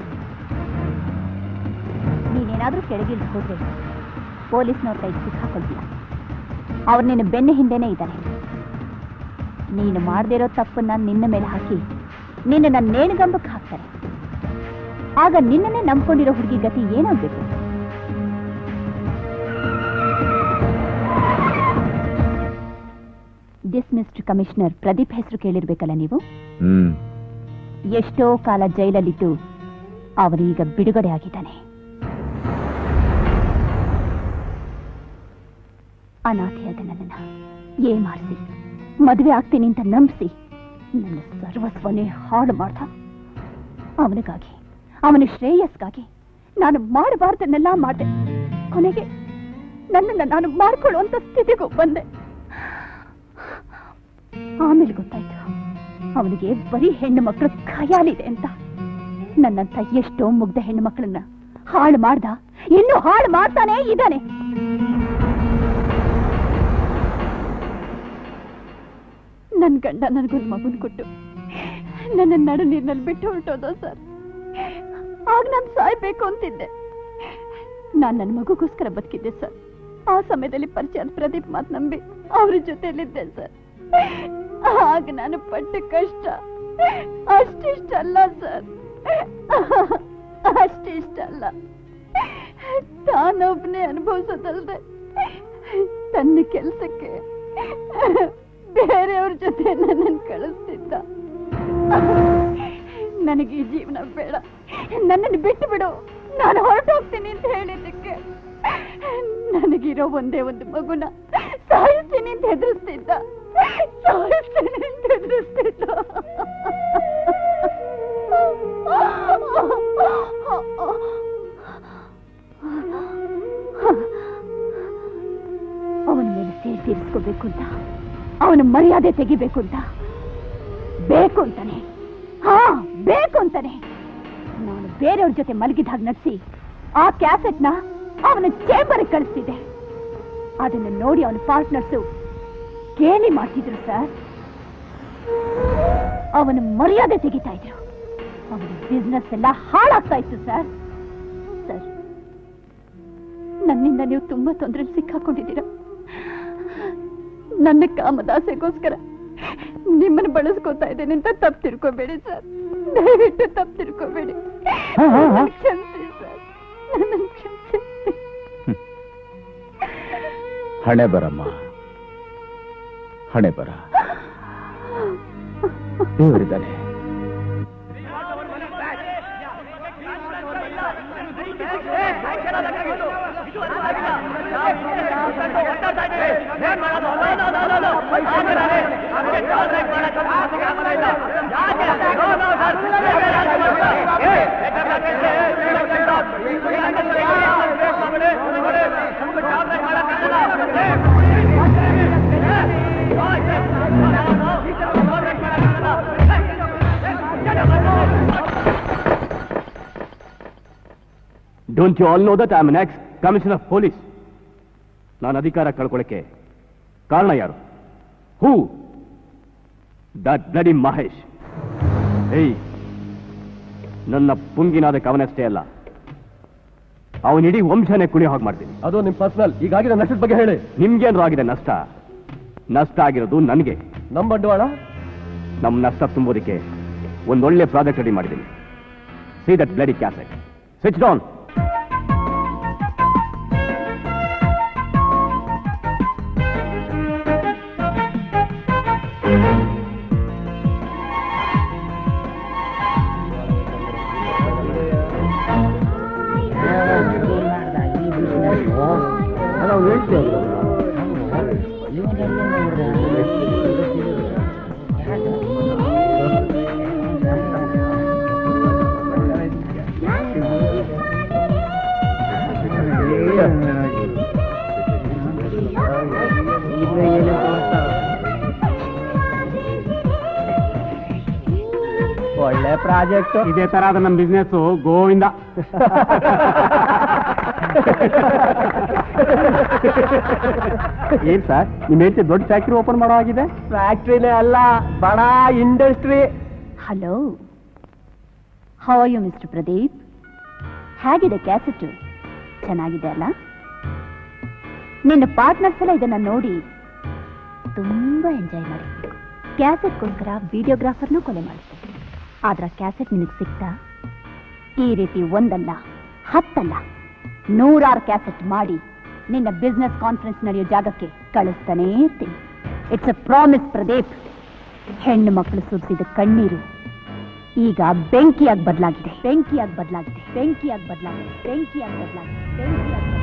ನೀನೇನಾದ್ರೂ ಕೆಳಗಿಳಿದು ಹೋದ್ರೆ ಪೊಲೀಸ್ನವ್ರ ಕೈಗೆ ಸಿಕ್ಕಾಕೊಳ್ತೀಯ. ಅವ್ರು ನಿನ್ನ ಬೆನ್ನ ಹಿಂದೆನೇ ಇದ್ದಾರೆ. ನೀನು ಮಾಡದಿರೋ ತಪ್ಪನ್ನ ನಿನ್ನ ಮೇಲೆ ಹಾಕಿ ನಿನ್ನ ನೇಣಿಗಂಬಕ್ಕೆ ಹಾಕ್ತಾರೆ. ಆಗ ನಿನ್ನನ್ನೇ ನಂಬ್ಕೊಂಡಿರೋ ಹುಡುಗಿ ಗತಿ ಏನಾಗ್ಬೇಕು? ಡಿಸ್ಮಿಸ್ಡ್ ಕಮಿಷನರ್ ಪ್ರದೀಪ್ ಹೆಸರು ಕೇಳಿರ್ಬೇಕಲ್ಲ ನೀವು? ಎಷ್ಟೋ ಕಾಲ ಜೈಲಲ್ಲಿದ್ದು ಅವರೀಗ ಬಿಡುಗಡೆ ಆಗಿದ್ದಾನೆ. ಅನಾಥೆಯಾದ ನನ್ನನ್ನ ಏಮಾರಿಸಿ ಮದುವೆ ಆಗ್ತೀನಿ ಅಂತ ನಂಬಿಸಿ ನನ್ನ ಸರ್ವಸ್ವನೇ ಹಾಳು ಮಾಡ್ದ. ಅವನಿಗಾಗಿ, ಅವನ ಶ್ರೇಯಸ್ಗಾಗಿ ನಾನು ಮಾಡಬಾರ್ದನ್ನೆಲ್ಲ ಮಾಡಿದೆ. ಕೊನೆಗೆ ನನ್ನನ್ನು ನಾನು ಮಾಡ್ಕೊಳ್ಳುವಂತ ಸ್ಥಿತಿಗೂ ಬಂದೆ. ಆಮೇಲೆ ಗೊತ್ತಾಯ್ತು ಅವನಿಗೆ ಬರೀ ಹೆಣ್ಣು ಮಕ್ಕಳು ಖಯಾಲಿದೆ ಅಂತ. ನನ್ನಂತ ಎಷ್ಟೋ ಮುಗ್ಧ ಹೆಣ್ಣು ಮಕ್ಕಳನ್ನ ಹಾಳು ಮಾಡ್ದ, ಇನ್ನೂ ಹಾಳು ಮಾಡ್ತಾನೇ ಇದ್ದಾನೆ. ನನ್ ಗಂಡ ನನಗೊಂದು ಮಗುನ್ ಕೊಟ್ಟು ನನ್ನ ನಡು ನೀರಿನಲ್ಲಿ ಬಿಟ್ಟು ಹೊರಟೋದ ಸರ್. ಆಗ ನಾನು ಸಾಯ್ಬೇಕು ಅಂತಿದ್ದೆ. ನಾನು ನನ್ನ ಮಗುಗೋಸ್ಕರ ಬದುಕಿದ್ದೆ ಸರ್. ಆ ಸಮಯದಲ್ಲಿ ಪರಿಚಯ ಪ್ರದೀಪ್ ಮಾತು ನಂಬಿ ಅವ್ರ ಜೊತೆಯಲ್ಲಿದ್ದೆ ಸರ್. ಆಗ ನಾನು ಪಟ್ಟ ಕಷ್ಟ ಅಷ್ಟಿಷ್ಟಲ್ಲ ಸರ್, ಅಷ್ಟಿಷ್ಟಲ್ಲ. ತಾನೊಬ್ಬನೇ ಅನುಭವಿಸೋದಲ್ದೆ ತನ್ನ ಕೆಲಸಕ್ಕೆ ಬೇರೆಯವ್ರ ಜೊತೆ ನನ್ನನ್ನು ಕಳಿಸ್ತಿದ್ದ. ನನಗೆ ಈ ಜೀವನ ಬೇಡ, ನನ್ನನ್ನು ಬಿಟ್ಟು ಬಿಡು, ನಾನು ಹೊರಟೋಗ್ತೀನಿ ಅಂತ ಹೇಳಿದ್ದಕ್ಕೆ ನನಗಿರೋ ಒಂದೇ ಒಂದು ಮಗುನ ಸಾಯಿಸ್ತೀನಿ ಅಂತ ಹೆದರಿಸ್ತಿದ್ದ. ಸಾಯಿಸ್ತೀನಿ ಅಂತ ಹೆದರಿಸ್ತಿದ್ದ. ಅವನ ಮೇಲೆ ಸೇರಿ ತೀರಿಸ್ಕೋಬೇಕು ಅಂತ, ಅವನ ಮರ್ಯಾದೆ ತೆಗಿಬೇಕು ಅಂತ ಬೇಕು ಅಂತಾನೆ, ಬೇಕು ಅಂತಾನೆ ನಾನು ಬೇರೆಯವ್ರ ಜೊತೆ ಮಲಗಿದ ಹಾಗೆ ನಟಿಸಿ ಆ ಕ್ಯಾಸೆಟ್ನ ಅವನ ಚೇಂಬರ್ಗೆ ಕಳಿಸ್ತಿದ್ದೆ. ಅದನ್ನು ನೋಡಿ ಅವನ ಪಾರ್ಟ್ನರ್ಸು ಗೇಲಿ ಮಾಡ್ತಿದ್ರು ಸರ್. ಅವನ ಮರ್ಯಾದೆ ತೆಗಿತಾ ಇದ್ರು. ಅವನ ಬಿಸ್ನೆಸ್ ಎಲ್ಲ ಹಾಳಾಗ್ತಾ ಇತ್ತು ಸರ್. ಸರ್, ನನ್ನಿಂದ ನೀವು ತುಂಬಾ ತೊಂದರೆ ಸಿಕ್ಕಾಕೊಂಡಿದ್ದೀರ. ನನ್ನ ಕಾಮದಾಸೆಗೋಸ್ಕರ ನಿಮ್ಮನ್ನು ಬಳಸ್ಕೋತಾ ಇದ್ದೇನೆ ಅಂತ ತಪ್ಪು ತಿಳ್ಕೋಬೇಡಿ ಸರ್. ದಯವಿಟ್ಟು ತಪ್ಪು ತಿಳ್ಕೋಬೇಡಿ. ಕ್ಷಮಿಸಿ ಸರ್, ನನ್ನನ್ನು ಕ್ಷಮಿಸಿ. ಹಣೆ ಬರಮ್ಮ, ಹಣೆ ಬರ. ದೇವರಿದ್ದಾನೆ. Don't you all know that I am an ex-commissioner of police? ನಾನು ಅಧಿಕಾರ ಕಳ್ಕೊಳ್ಳಕ್ಕೆ ಕಾರಣ ಯಾರು? Who? That bloody Mahesh. ಏಯ್, ನನ್ನ ಪುಂಗಿನಾದ ಅವನಷ್ಟೇ ಅಲ್ಲ, ಅವನಿಡೀ ವಂಶನೇ ಕುಣಿಯೋ ಹಾಗೆ ಮಾಡ್ತೀನಿ. ಅದು ನಿಮ್ ಪರ್ಸನಲ್. ಈಗಾಗಿರೋ ನಷ್ಟದ ಬಗ್ಗೆ ಹೇಳಿ. ನಿಮ್ಗೇನ್ರು ಆಗಿದೆ ನಷ್ಟ? ನಷ್ಟ ಆಗಿರೋದು ನನಗೆ. ನಮ್ಮ ಬಂಡವಾಳ, ನಮ್ಮ ನಷ್ಟ ತುಂಬೋದಕ್ಕೆ ಒಂದೊಳ್ಳೆ ಪ್ರಾಜೆಕ್ಟ್ ರೆಡಿ ಮಾಡಿದ್ದೀನಿ. See that bloody cassette. Switch it on. ಒಳ್ಳೆ ಪ್ರಾಜೆಕ್ಟ್. ಇದೇ ತರ ಅದ ನಮ್ಮ ಬಿಸ್ನೆಸ್ ಗೋವಿಂದ. ಏನ್ ಸರ್, ನಿಮ್ಮ ಹೇಳ್ತಿ ದೊಡ್ಡ ಫ್ಯಾಕ್ಟ್ರಿ ಓಪನ್ ಮಾಡೋ ಆಗಿದೆ? ಫ್ಯಾಕ್ಟ್ರಿನೇ ಅಲ್ಲ, ಬಡ industry. Hello, how are you mister Pradeep? ಹೇಗಿದೆ ಕ್ಯಾಸೆಟ್? ಚೆನ್ನಾಗಿದೆ ಅಲ್ಲ? ನಿನ್ನ ಪಾರ್ಟ್ನರ್ಸ್ ಎಲ್ಲ ಇದನ್ನ ನೋಡಿ ತುಂಬಾ ಎಂಜಾಯ್ ಮಾಡಿದ್ರು. ಕ್ಯಾಸೆಟ್ಗೋಸ್ಕರ ವಿಡಿಯೋಗ್ರಾಫರ್ನೂ ಕೊಲೆ ಮಾಡಿದ್ರು. ಆದ್ರ ಕ್ಯಾಸೆಟ್ ನಿನಗೆ ಸಿಗ್ತಾ? ಈ ರೀತಿ ಒಂದಲ್ಲ, 10 ಅಲ್ಲ, 100 ಕ್ಯಾಸೆಟ್ ಮಾಡಿ ನಿನ್ನ ಬಿಸ್ನೆಸ್ ಕಾನ್ಫರೆನ್ಸ್ ನಡೆಯೋ ಜಾಗಕ್ಕೆ ಕಳಿಸ್ತಾನೇ ಇರ್ತೀನಿ. It's a promise Pradeep. ಹೆಣ್ಣು ಮಕ್ಕಳು ಸುರಿಸಿದ ಕಣ್ಣೀರು ಈಗ ಬೆಂಕಿಯಾಗಿ ಬದಲಾಗಿದೆ, ಬೆಂಕಿಯಾಗಿ ಬದಲಾಗಿದೆ, ಬೆಂಕಿಯಾಗಿ ಬದಲಾಗಿದೆ, ಬೆಂಕಿಯಾಗಿ ಬದಲಾಗಿದೆ, ಬೆಂಕಿಯಾಗಿ ಬದಲಾಗಿದೆ.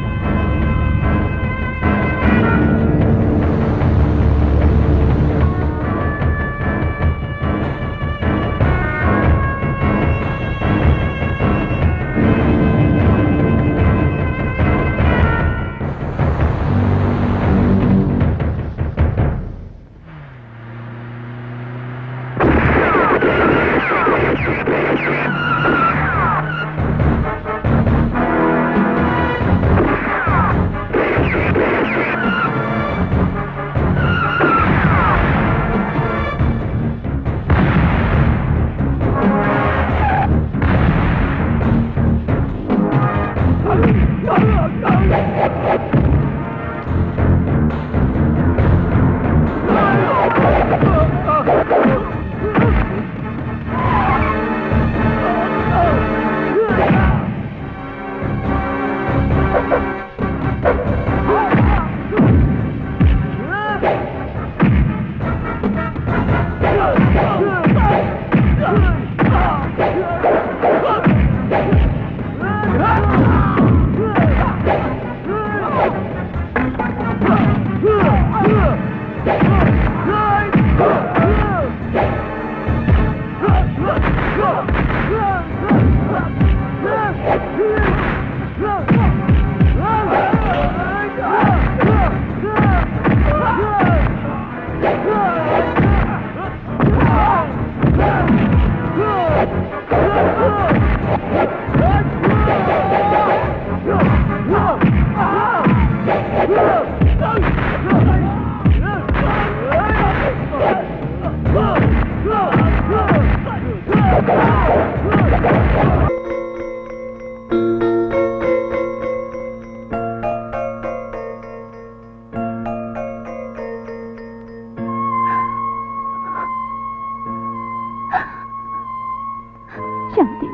ಶಾಂತಿ,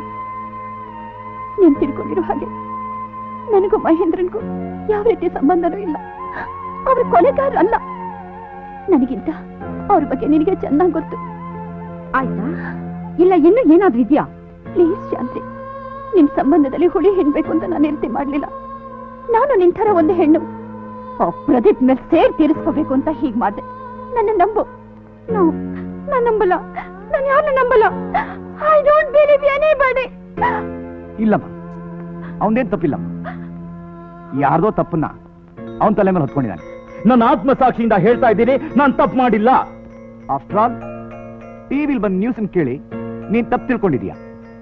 ನೀನ್ ತಿಳ್ಕೊಂಡಿರೋ ಹಾಗೆ ನನಗೂ ಮಹೇಂದ್ರನ್ಗೂ ಯಾವ ರೀತಿ ಸಂಬಂಧನೂ ಇಲ್ಲ. ಅವ್ರ ಕೊಲೆಗಾರಲ್ಲ. ನನಗಿಂತ ಅವ್ರ ಬಗ್ಗೆ ನಿನಗೆ ಚೆನ್ನಾಗಿ ಗೊತ್ತು. ಆಯ್ತಾ? ಇಲ್ಲ ಇನ್ನೂ ಏನಾದ್ರೂ ಇದೆಯಾ? ಪ್ಲೀಸ್ ಶಾಂತಿ, ನಿನ್ ಸಂಬಂಧದಲ್ಲಿ ಹುಳಿ ಹೆಣ್ಬೇಕು ಅಂತ ನಾನು ನಿರೀಕ್ಷೆ ಮಾಡ್ಲಿಲ್ಲ. ನಾನು ನಿನ್ ತರ ಒಂದು ಹೆಣ್ಣು ಪ್ರದೀಪ್ ಮೇಲೆ ಸೇರ್ ತೀರಿಸ್ಕೋಬೇಕು ಅಂತ ಹೀಗ್ ಮಾಡ್ದೆ. ನನ್ನ ನಂಬು. ನಾನು ನಂಬಲ್ಲ. ನಾನು ಯಾರನ್ನು ನಂಬಲ್ಲ. I don't believe anybody. ಇಲ್ಲಮ್ಮ, ಅವನೇನ್ ತಪ್ಪಿಲ್ಲಮ್ಮ. ಯಾರ್ದೋ ತಪ್ಪನ್ನ ಅವನ ತಲೆ ಮೇಲೆ ಹೊತ್ಕೊಂಡಿದ್ದಾನೆ. ನನ್ನ ಆತ್ಮಸಾಕ್ಷಿಯಿಂದ ಹೇಳ್ತಾ ಇದ್ದೀನಿ, ನಾನು ತಪ್ಪು ಮಾಡಿಲ್ಲ. ಆಫ್ಟರ್ ಆಲ್ ಟಿವಿಲ್ ಬಂದ್ ನ್ಯೂಸ್ ಕೇಳಿ ನೀನ್ ತಪ್ಪು ತಿಳ್ಕೊಂಡಿದೀಯ.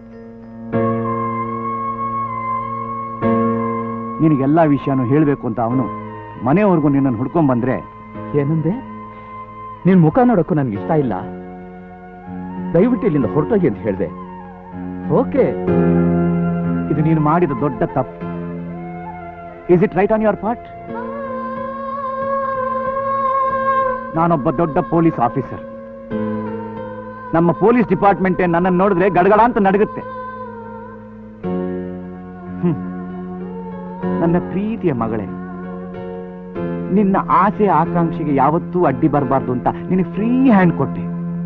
ನಿನಗೆಲ್ಲಾ ವಿಷಯನೂ ಹೇಳ್ಬೇಕು ಅಂತ ಅವನು ಮನೆಯವರೆಗೂ ನಿನ್ನನ್ನು ಹುಡ್ಕೊಂಡ್ ಬಂದ್ರೆ ಏನಂದೆ? ನಿನ್ ಮುಖ ನೋಡಕ್ಕೂ ನನ್ಗೆ ಇಷ್ಟ ಇಲ್ಲ, ದಯವಿಟ್ಟು ಇಲ್ಲಿಂದ ಹೊರಟೋಗಿ ಅಂತ ಹೇಳಿದೆ. ಓಕೆ, ಇದು ನೀನು ಮಾಡಿದ ದೊಡ್ಡ ತಪ್ಪು. Is it right on your part? ನಾನೊಬ್ಬ ದೊಡ್ಡ ಪೊಲೀಸ್ ಆಫೀಸರ್. ನಮ್ಮ ಪೊಲೀಸ್ ಡಿಪಾರ್ಟ್ಮೆಂಟ್ ನನ್ನನ್ನು ನೋಡಿದ್ರೆ ಗಡಗಡ ಅಂತ ನಡಗುತ್ತೆ. ನನ್ನ ಪ್ರೀತಿಯ ಮಗಳೇ, ನಿನ್ನ ಆಸೆ ಆಕಾಂಕ್ಷೆಗೆ ಯಾವತ್ತೂ ಅಡ್ಡಿ ಬರಬಾರ್ದು ಅಂತ ನಿನಗೆ ಫ್ರೀ ಹ್ಯಾಂಡ್ ಕೊಟ್ಟೆ.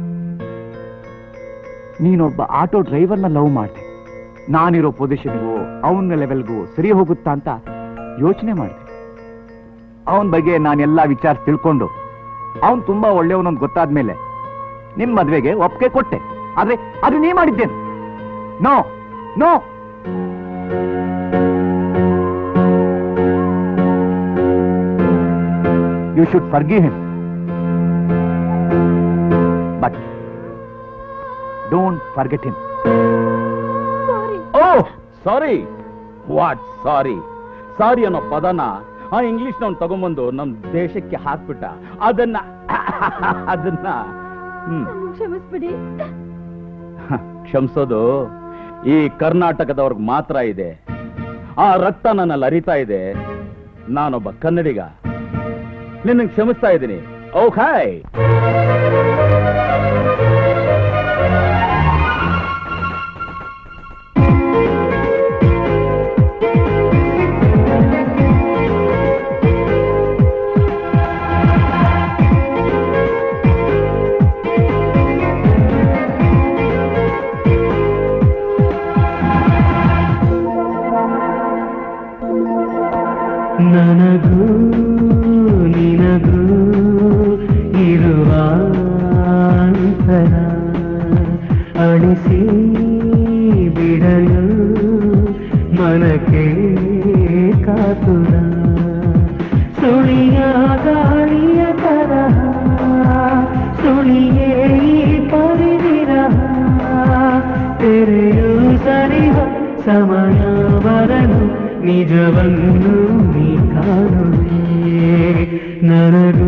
ನೀನೊಬ್ಬ ಆಟೋ ಡ್ರೈವರ್ನ ಲವ್ ಮಾಡಿದೆ. ನಾನಿರೋ ಪೊಸಿಷನ್ಗೂ ಅವನ ಲೆವೆಲ್ಗೂ ಸರಿ ಹೋಗುತ್ತಾ ಅಂತ ಯೋಚನೆ ಮಾಡಿದೆ. ಅವನ ಬಗ್ಗೆ ನಾನೆಲ್ಲ ವಿಚಾರ ತಿಳ್ಕೊಂಡು ಅವನು ತುಂಬಾ ಒಳ್ಳೆಯವನು ಗೊತ್ತಾದ್ಮೇಲೆ ನಿಮ್ ಮದ್ವೆಗೆ ಒಪ್ಪಿಗೆ ಕೊಟ್ಟೆ. ಆದ್ರೆ ಅದು ನೀ ಮಾಡಿದ್ದೇನೆ. No no, you should forgive him, but don't forget him. Sorry. Oh, sorry. What sorry? Sorry ಅನ್ನೋ ಪದನ ಆ ಇಂಗ್ಲಿಷ್ ನವ್ನು ತಗೊಂಬಂದು ನಮ್ ದೇಶಕ್ಕೆ ಹಾಕ್ಬಿಟ್ಟ. ಅದನ್ನ ಕ್ಷಮಿಸ್ಬಿಡಿ. ಕ್ಷಮಿಸೋದು ಈ ಕರ್ನಾಟಕದವ್ರಿಗೆ ಮಾತ್ರ ಇದೆ. ಆ ರಕ್ತ ನನ್ನಲ್ಲಿ ಅರಿತಾ ಇದೆ. ನಾನೊಬ್ಬ ಕನ್ನಡಿಗ, ನಿನ್ನ ಕ್ಷಮಿಸ್ತಾ ಇದ್ದೀನಿ. ಓಕೆ, ನಿಜವನ್ನು ನೀ ಕಾಣುವೆ ನನಗೂ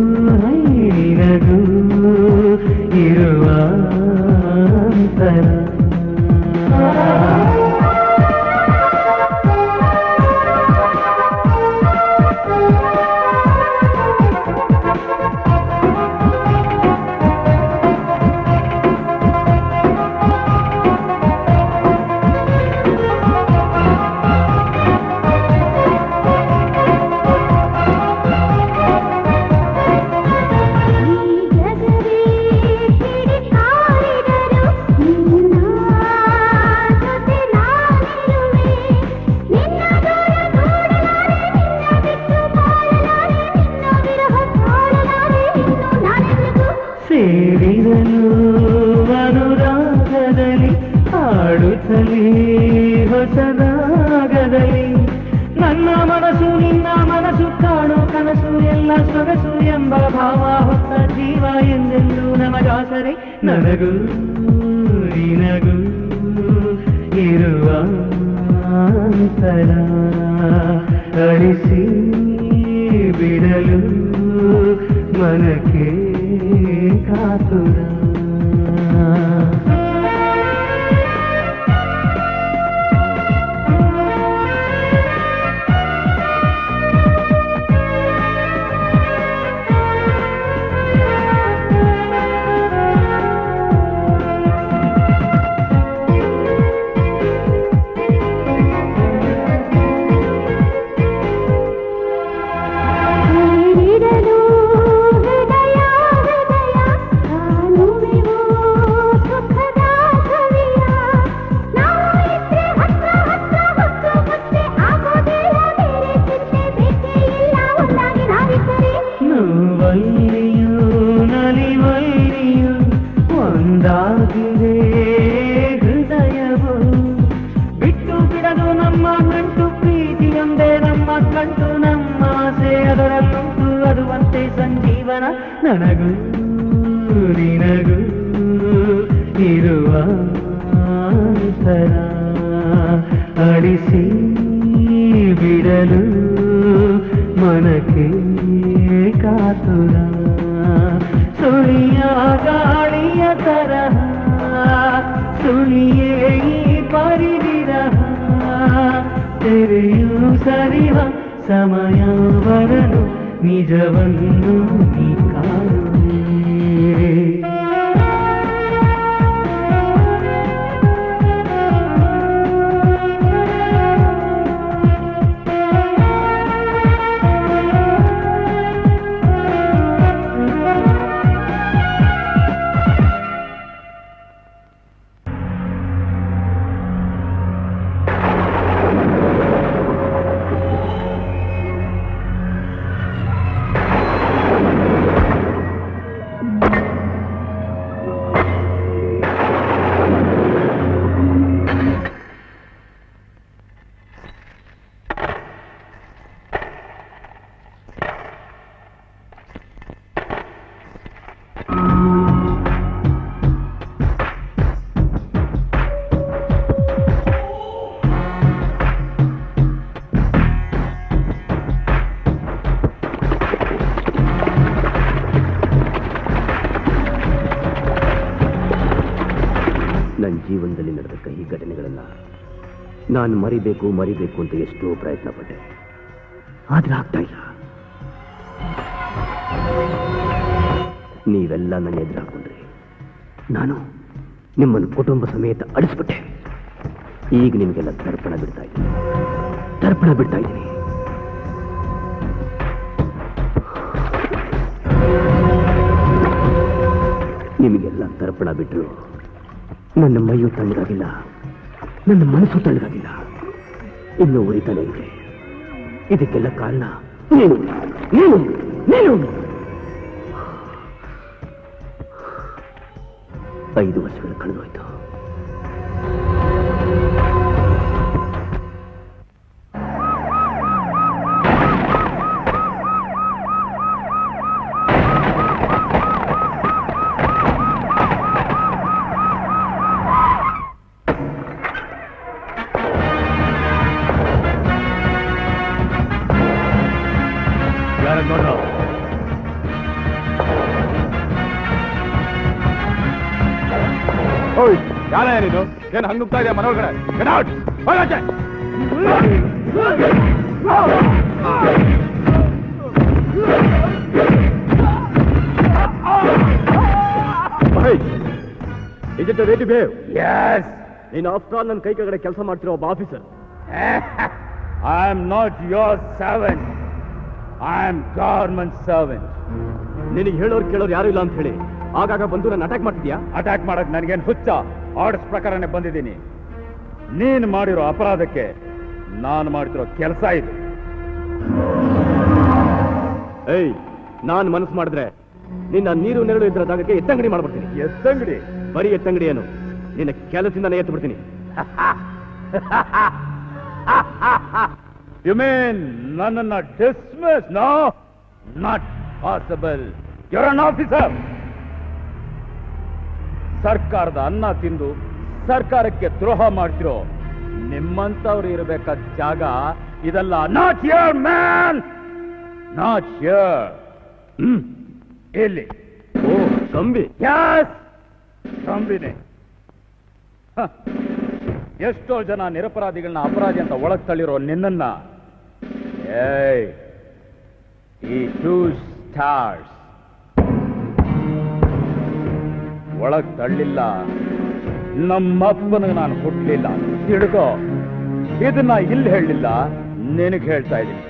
ನಿನಗೂ ಇರುವ ಅಂತರ ಸೇರಿದನು ಅನುರಾಗದಲ್ಲಿ ಹಾಡುತ್ತಲೇ ಹೊಸದಾಗದಲ್ಲಿ ನನ್ನ ಮನಸ್ಸು ನಿನ್ನ ಮನಸ್ಸು ಕಾಣೋ ಕನಸು ಎಲ್ಲ ಸೊಗಸು ಎಂಬ ಭಾವ ಹೊತ್ತ ಜೀವ ಎಂದೆಂದು ನಮಗಾಸರೆ ನನಗೂ ನಿನಗೂ ಇರುವ ಅಂತರ ಅಳಿಸಿ ಬಿಡಲು ಮನಕ್ಕೆ ಕಾತುರ ಒಂದಾಗಿದೆ ಹೃದಯವು ಬಿಟ್ಟು ಬಿಡದು ನಮ್ಮ ನಂಟು ಪ್ರೀತಿಯೊಂದೇ ನಮ್ಮ ಕಂಟು ನಮ್ಮ ಆಸೆ ಅದರಲ್ಲುಂಟು ಅದುವಂತೆ ಸಂಜೀವನ ನನಗೂ ನಿನಗೂ ಇರುವ ಅಂತರ ಅಳಿಸಿ ಬಿಡಲು ಮನಕ್ಕೆ ಕಾತುರ ಸುಳಿಯ ಗಾಳಿಯ ತರಹ ಸುಳಿಯೇ ಈ ಪರಿವಿರಹ ತೆರೆಯು ಸರಿವ ಸಮಯ ಬರಲು ನಿಜವನ್ನು ನೀ ಕಾಣುವೆ ನನ್ನ ಜೀವನದಲ್ಲಿ ನಡೆದ ಕಹಿ ಘಟನೆಗಳನ್ನ ನಾನು ಮರಿಬೇಕು ಅಂತ ಎಷ್ಟೋ ಪ್ರಯತ್ನ ಪಟ್ಟೆ, ಆದ್ರೆ ಆಗ್ತಾ ಇಲ್ಲ. ನೀವೆಲ್ಲ ನನ್ನ ಎದುರು ಹಾಕೊಂಡ್ರಿ, ನಾನು ನಿಮ್ಮನ್ನು ಕುಟುಂಬ ಸಮೇತ ಅಳಿಸ್ಬಿಟ್ಟೆ. ಈಗ ನಿಮಗೆಲ್ಲ ತರ್ಪಣ ಬಿಡ್ತಾ ಇದ್ದೀನಿ. ನಿಮಗೆಲ್ಲ ತರ್ಪಣ ಬಿಟ್ಟರು ನನ್ನ ಮೈಯು ತಣ್ಣಗಾಗಿಲ್ಲ, ನನ್ನ ಮನಸ್ಸು ತಣ್ಣಗಾಗಿಲ್ಲ, ಇನ್ನೂ ಉರಿತಾನೆ ಇದೆ. ಇದಕ್ಕೆಲ್ಲ ಕಾರಣ ನೀನು. 5 ವರ್ಷಗಳು ಕಳೆದೋಯ್ತು. ಯಾರ ಏನಿದು ಏನ್ ಹಂಗ್ ನುಗ್ತಾ ಇದೆಯಾ ಮನೊಳಗಡೆ ಗೆಟ್ ಔಟ್ ಹೋಗಾಚೆ Is it the way to behave? Yes. ನೀನು ಆಫ್ಟರ್ ಆಲ್ ನನ್ನ ಕೈ ಕೆಳಗಡೆ ಕೆಲಸ ಮಾಡ್ತಿರೋ ಒಬ್ಬ officer. I am not your servant. I am government servant. ನಿನಗೆ ಹೇಳೋರು ಕೇಳೋರು ಯಾರು ಇಲ್ಲ ಅಂತ ಹೇಳಿ ಆಗಾಗ ಬಂದು ನನ್ನ ಅಟ್ಯಾಕ್ ಮಾಡ್ತಿದ್ಯಾ? ಅಟ್ಯಾಕ್ ಮಾಡಕ್ ನನಗೇನು ಹುಚ್ಚ? ಆರ್ಡರ್ಸ್ ಪ್ರಕಾರನೇ ಬಂದಿದ್ದೀನಿ. ನೀನು ಮಾಡಿರೋ ಅಪರಾಧಕ್ಕೆ ನಾನು ಮಾಡ್ತಿರೋ ಕೆಲಸ ಇದು. ಏಯ್, ನಾನು ಮನಸ್ಸು ಮಾಡಿದ್ರೆ ನಿನ್ನ ನೀರು ನೆರಳು ಇದ್ರ ಜಾಗಕ್ಕೆ ಎತ್ತಂಗಡಿ ಮಾಡ್ಬಿಡ್ತೀನಿ. ಎತ್ತಂಗಡಿ? ಬರೀ ಎತ್ತಂಗಡಿ ಏನು, ನಿನ್ನ ಕೆಲಸದಿಂದಾನೇ ಎತ್ತು ಬಿಡ್ತೀನಿ. You mean ನನ್ನನ್ನ dismiss? No, not possible. You're an officer. ಸರ್ಕಾರದ ಅನ್ನ ತಿಂದು ಸರ್ಕಾರಕ್ಕೆ ದ್ರೋಹ ಮಾಡ್ತಿರೋ ನಿಮ್ಮಂತವ್ರು ಇರಬೇಕಾದ ಜಾಗ ಇದಲ್ಲ. Not here, man. Not here. ಇಲ್ಲಿ. ಓ, ಕಂಬಿ. Yes, ಕಂಬಿನೇ. ಎಷ್ಟೋ ಜನ ನಿರಪರಾಧಿಗಳನ್ನ ಅಪರಾಧಿ ಅಂತ ಒಳಗ್ ತಳ್ಳಿರೋ ನಿನ್ನನ್ನ ಈ 2 ಸ್ಟಾರ್ಸ್ ಒಳಗ್ ತಳ್ಳಿಲ್ಲ. ನಮ್ಮಪ್ಪನಿಗೆ ನಾನು ಹುಟ್ಟಲಿಲ್ಲ, ತಿಳ್ಕೋ. ಇದನ್ನ ಇಲ್ಲಿ ಹೇಳಲಿಲ್ಲ, ನಿನಗೆ ಹೇಳ್ತಾ ಇದ್ದೀನಿ.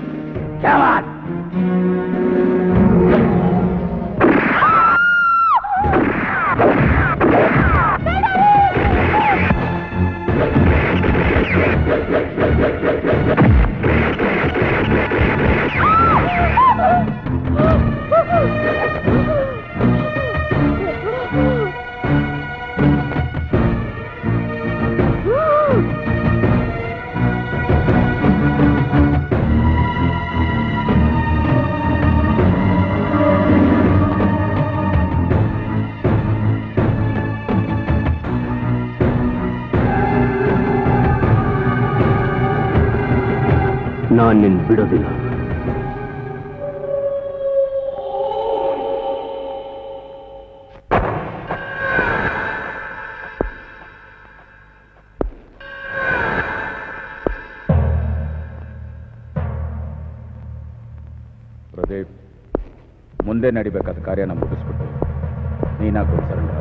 ನಾನು ನಿನ್ನ ಬಿಡೋದಿಲ್ಲ. ಪ್ರದೀಪ್, ಮುಂದೆ ನಡಿಬೇಕಾದ ಕಾರ್ಯನ ಮುಗಿಸ್ಬಿಟ್ಟು ನೀನಾಗ ಸರೆಂಡರ್.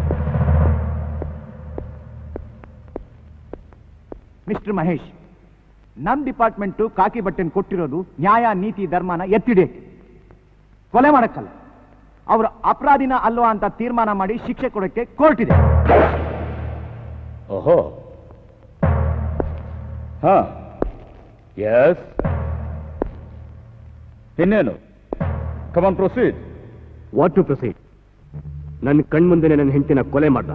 ಮಿಸ್ಟರ್ ಮಹೇಶ್, ನಮ್ಮ ಡಿಪಾರ್ಟ್ಮೆಂಟು ಕಾಕಿ ಬಟ್ಟೆನ ಕೊಟ್ಟಿರೋದು ನ್ಯಾಯ ನೀತಿ ಧರ್ಮನ ಎತ್ತಿಡೆ, ಕೊಲೆ ಮಾಡಕ್ಕಲ್ಲ. ಅವರ ಅಪರಾಧಿನ ಅಲ್ವಾ ಅಂತ ತೀರ್ಮಾನ ಮಾಡಿ ಶಿಕ್ಷೆ ಕೊಡಕ್ಕೆ ಕೋರ್ಟ್ ಇದೆ. ಓಹೋ, ಹಾ, ಎಸ್. ಇನ್ನೇನು? Come on, proceed. What to proceed? ನನ್ನ ಕಣ್ಮುಂದೆನೆ ನನ್ನ ಹೆಂಡತಿನ ಕೊಲೆ ಮಾಡ್ದ.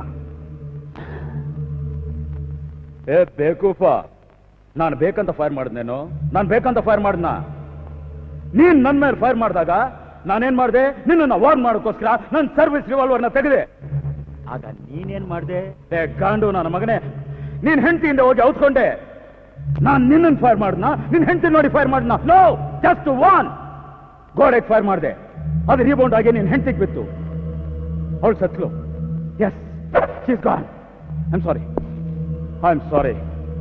ಏ ಬೇಕೂಫ, ನಾನು ಬೇಕಂತ ಫೈರ್ ಮಾಡಿದ್ನೇನು? ನಾನು ಬೇಕಂತ ಫೈರ್ ಮಾಡಿದ್ನ? ನೀನ್ ನನ್ನ ಮೇಲೆ ಫೈರ್ ಮಾಡಿದಾಗ ನಾನೇನ್ ಮಾಡಿದೆ? ನಿನ್ನನ್ನು ವಾರ್ನ್ ಮಾಡೋಕ್ಕೋಸ್ಕರ ನನ್ನ ಸರ್ವಿಸ್ ರಿವಾಲ್ವರ್ನ ತೆಗೆದೆ. ಆಗ ನೀನೇನ್ ಮಾಡಿದೆ? ಗಾಂಡು ನನ್ನ ಮಗನೇ, ನೀನ್ ಹೆಂಡತಿಯಿಂದ ಹೋಗಿ ಔತ್ಕೊಂಡೆ. ನಾನ್ ನಿನ್ನನ್ನು ಫೈರ್ ಮಾಡಿದ್ನ? ನಿನ್ ಹೆಂಡತಿ ನೋಡಿ ಫೈರ್ ಮಾಡಿದ್ನ? No, just one. ಗೋಡೆಗೆ ಫೈರ್ ಮಾಡಿದೆ, ಅದು ರೀಬೌಂಡ್ ಆಗಿ ನಿನ್ ಹೆಂಡತಿಗೆ ಬಿತ್ತು. ಅವಳು ಸತ್ಲು. Yes, she is gone. I am sorry, I am sorry.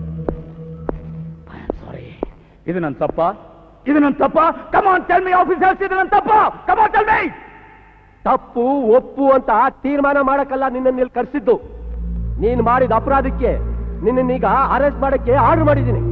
ಇದು ನನ್ನ ತಪ್ಪ? ಇದು ನನ್ನ ತಪ್ಪ? Come on tell me officers, ಇದು ನನ್ನ ತಪ್ಪ? Come on tell me. ತಪ್ಪು ಒಪ್ಪು ಅಂತ ತೀರ್ಮಾನ ಮಾಡಕ್ಕಲ್ಲ ನಿನ್ನನ್ನು ಇಲ್ಲಿ ಕರೆಸಿದ್ದು. ನೀನು ಮಾಡಿದ ಅಪರಾಧಕ್ಕೆ ನಿನ್ನನ್ನೀಗ ಅರೆಸ್ಟ್ ಮಾಡಕ್ಕೆ ಆರ್ಡರ್ ಮಾಡಿದ್ದೀನಿ.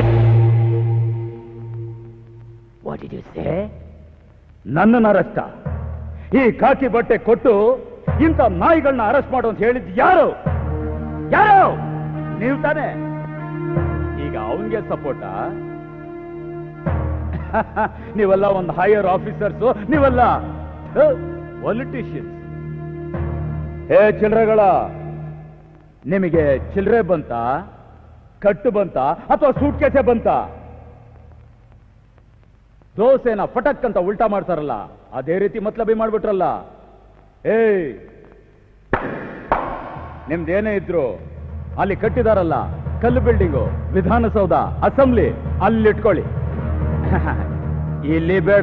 What did you say? ನನ್ನನ್ನು ಅರೆಸ್ಟ್? ಈ ಖಾಕಿ ಬಟ್ಟೆ ಕೊಟ್ಟು ಇಂಥ ನಾಯಿಗಳನ್ನ ಅರೆಸ್ಟ್ ಮಾಡು ಅಂತ ಹೇಳಿದ್ದು ಯಾರು? ಯಾರು? ನೀವು ತಾನೇ. ಈಗ ಅವನ್ಗೆ ಸಪೋರ್ಟಾ? ನೀವೆಲ್ಲ ಒಂದು ಹೈಯರ್ ಆಫೀಸರ್ಸು, ನೀವೆಲ್ಲ ಪೊಲಿಟಿಷಿಯನ್ಸ್. ಹೇ ಚಿಲ್ರೆಗಳ, ನಿಮಗೆ ಚಿಲ್ಲರೆ ಬಂತ, ಕಟ್ಟು ಬಂತ, ಅಥವಾ ಸೂಟ್ ಕೇಸೆ ಬಂತ? ದೋಸೆನ ಫಟಕ್ ಅಂತ ಉಲ್ಟಾ ಮಾಡ್ತಾರಲ್ಲ, ಅದೇ ರೀತಿ ಮತ್ಲಬಿ ಮಾಡ್ಬಿಟ್ರಲ್ಲ. ಏಯ್, ನಿಮ್ದೇನೇ ಇದ್ರು ಅಲ್ಲಿ ಕಟ್ಟಿದಾರಲ್ಲ ಕಲ್ಲು ಬಿಲ್ಡಿಂಗು, ವಿಧಾನಸೌಧ, ಅಸೆಂಬ್ಲಿ, ಅಲ್ಲಿಟ್ಕೊಳ್ಳಿ. ಇಲ್ಲಿ ಬೇಡ.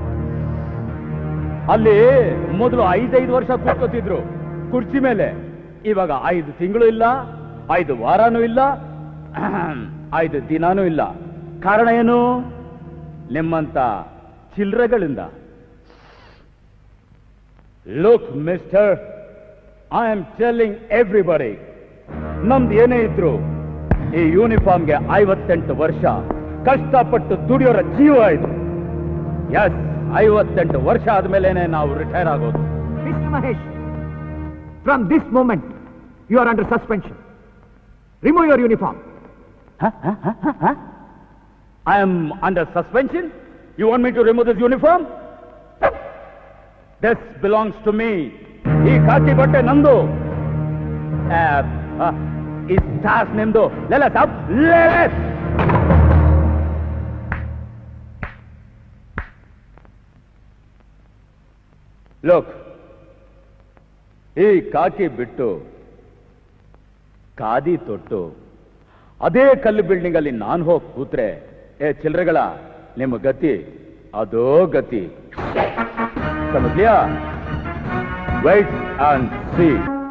ಅಲ್ಲಿ ಮೊದಲು 5-5 ವರ್ಷ ಕೂತ್ಕೋತಿದ್ರು ಕುರ್ಚಿ ಮೇಲೆ. ಇವಾಗ 5 ತಿಂಗಳು ಇಲ್ಲ, 5 ವಾರನೂ ಇಲ್ಲ, 5 ದಿನಾನೂ ಇಲ್ಲ. ಕಾರಣ ಏನು? ನಿಮ್ಮಂತ ಚಿಲ್ರೆಗಳಿಂದ. Look mister, I am telling everybody, ನಮ್ದು ಏನೇ ಇದ್ರು ಈ ಯೂನಿಫಾರ್ಮ್ಗೆ 58 ವರ್ಷ ಕಷ್ಟಪಟ್ಟು ದುಡಿಯೋರ ಜೀವ ಇದು. ಎಸ್, 58 ವರ್ಷ ಆದ್ಮೇಲೆನೆ ನಾವು ರಿಟೈರ್ ಆಗೋದು. Mister Mahesh, from this moment you are under suspension. Remove your uniform. I am under suspension? You want me to remove this uniform? This belongs to me. ಈ ಖಾಕಿ ಬಟ್ಟೆ ನಂದು. ಈ ಸ್ಟಾರ್ಸ್ ನಿಮ್ದು. ಲೆಲ್ಲ ಸಾಬ್, ಲೆಟ್. ಲೋಕ್, ಈ ಕಾಕಿ ಬಿಟ್ಟು ಖಾದಿ ತೊಟ್ಟು ಅದೇ ಕಲ್ಲು ಬಿಲ್ಡಿಂಗ್ ಅಲ್ಲಿ ನಾನು ಹೋಗಿ ಕೂತ್ರೆ, ಚಿಲ್ರೆಗಳ ನಿಮ್ಮ ಗತಿ ಅದೋ ಗತಿ. ಸಮಜ್ಲಿಯಾ? Wait and see.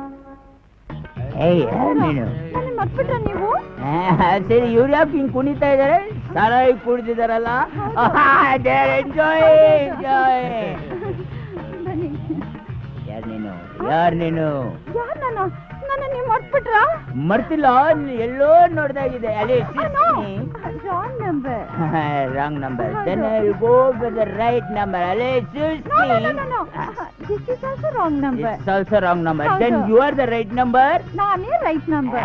ಮರ್ಬಿಟ್ರ ನೀವು? ಸರಿ, ಇವ್ರು ಯಾಕೆ ಹಿಂಗ್ ಕುಣಿತಾ ಇದಾರೆ? ಸಾರಾಯಿ ಕುಡಿದಿದಾರಲ್ಲ. ಯಾರ್ ನೀನು? ನನ್ನ ನೀವು ಮರ್ಬಿಟ್ರ? ಮರ್ತಿಲ್ಲ, ಎಲ್ಲೋ ನೋಡ್ದಾಗಿದೆ. ಅಲ್ಲಿ wrong number. Wrong number. Then I'll go with the right number. Ali, excuse me. No. This is also wrong number. It's also wrong number. Then you are the right number. ನಾನೇ right number.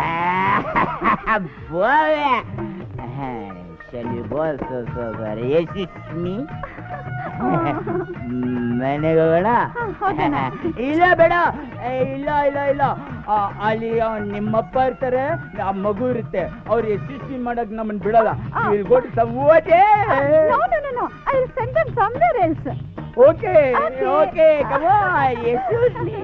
Boy, shall we go so sorry? Yes, it's me. ಮನೆಗೆ ಹೋಗೋಣ? ಇಲ್ಲ ಬೇಡ, ಇಲ್ಲ ಇಲ್ಲ ಇಲ್ಲ. ಅಲ್ಲಿ ನಿಮ್ಮಪ್ಪ ಇರ್ತಾರೆ, ಆ ಮಗು ಇರುತ್ತೆ, ಅವ್ರು ಯಶಸ್ವಿ ಮಾಡಕ್ ನಮ್ಮನ್ನ ಬಿಡಲ್ಲ. No. I will send them somewhere else. Okay, come on, excuse me.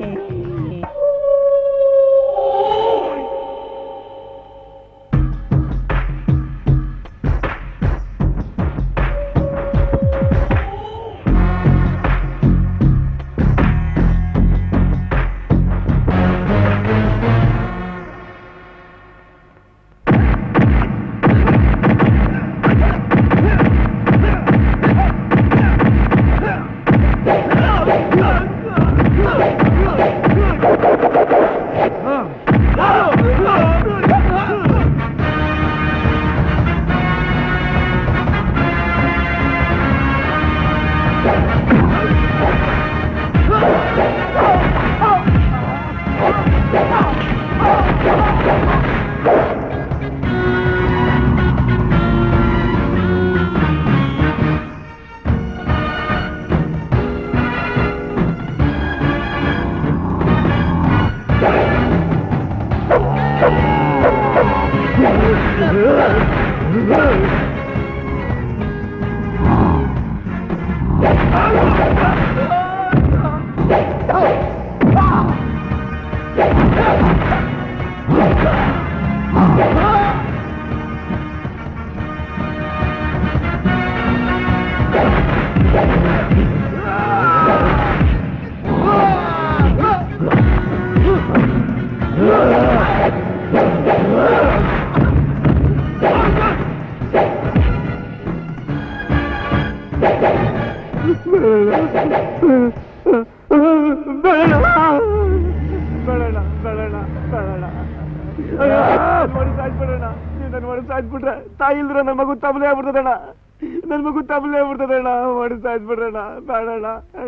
ತಾಯಿ ಇಲ್ದ್ರ ನನ್ನ ಮಗು ತಬಲೆ ಆಗ್ಬಿಡ್ತದಣ್ಣ, ನನ್ನ ಮಗು ತಬಲೆ ಆಗ್ಬಿಡ್ತದಣ್ಣ. ಮಾಡಿ ಸಾಯ್ಬಿಡ್ರಣ್ಣ, ಬೇಡಣ್ಣ.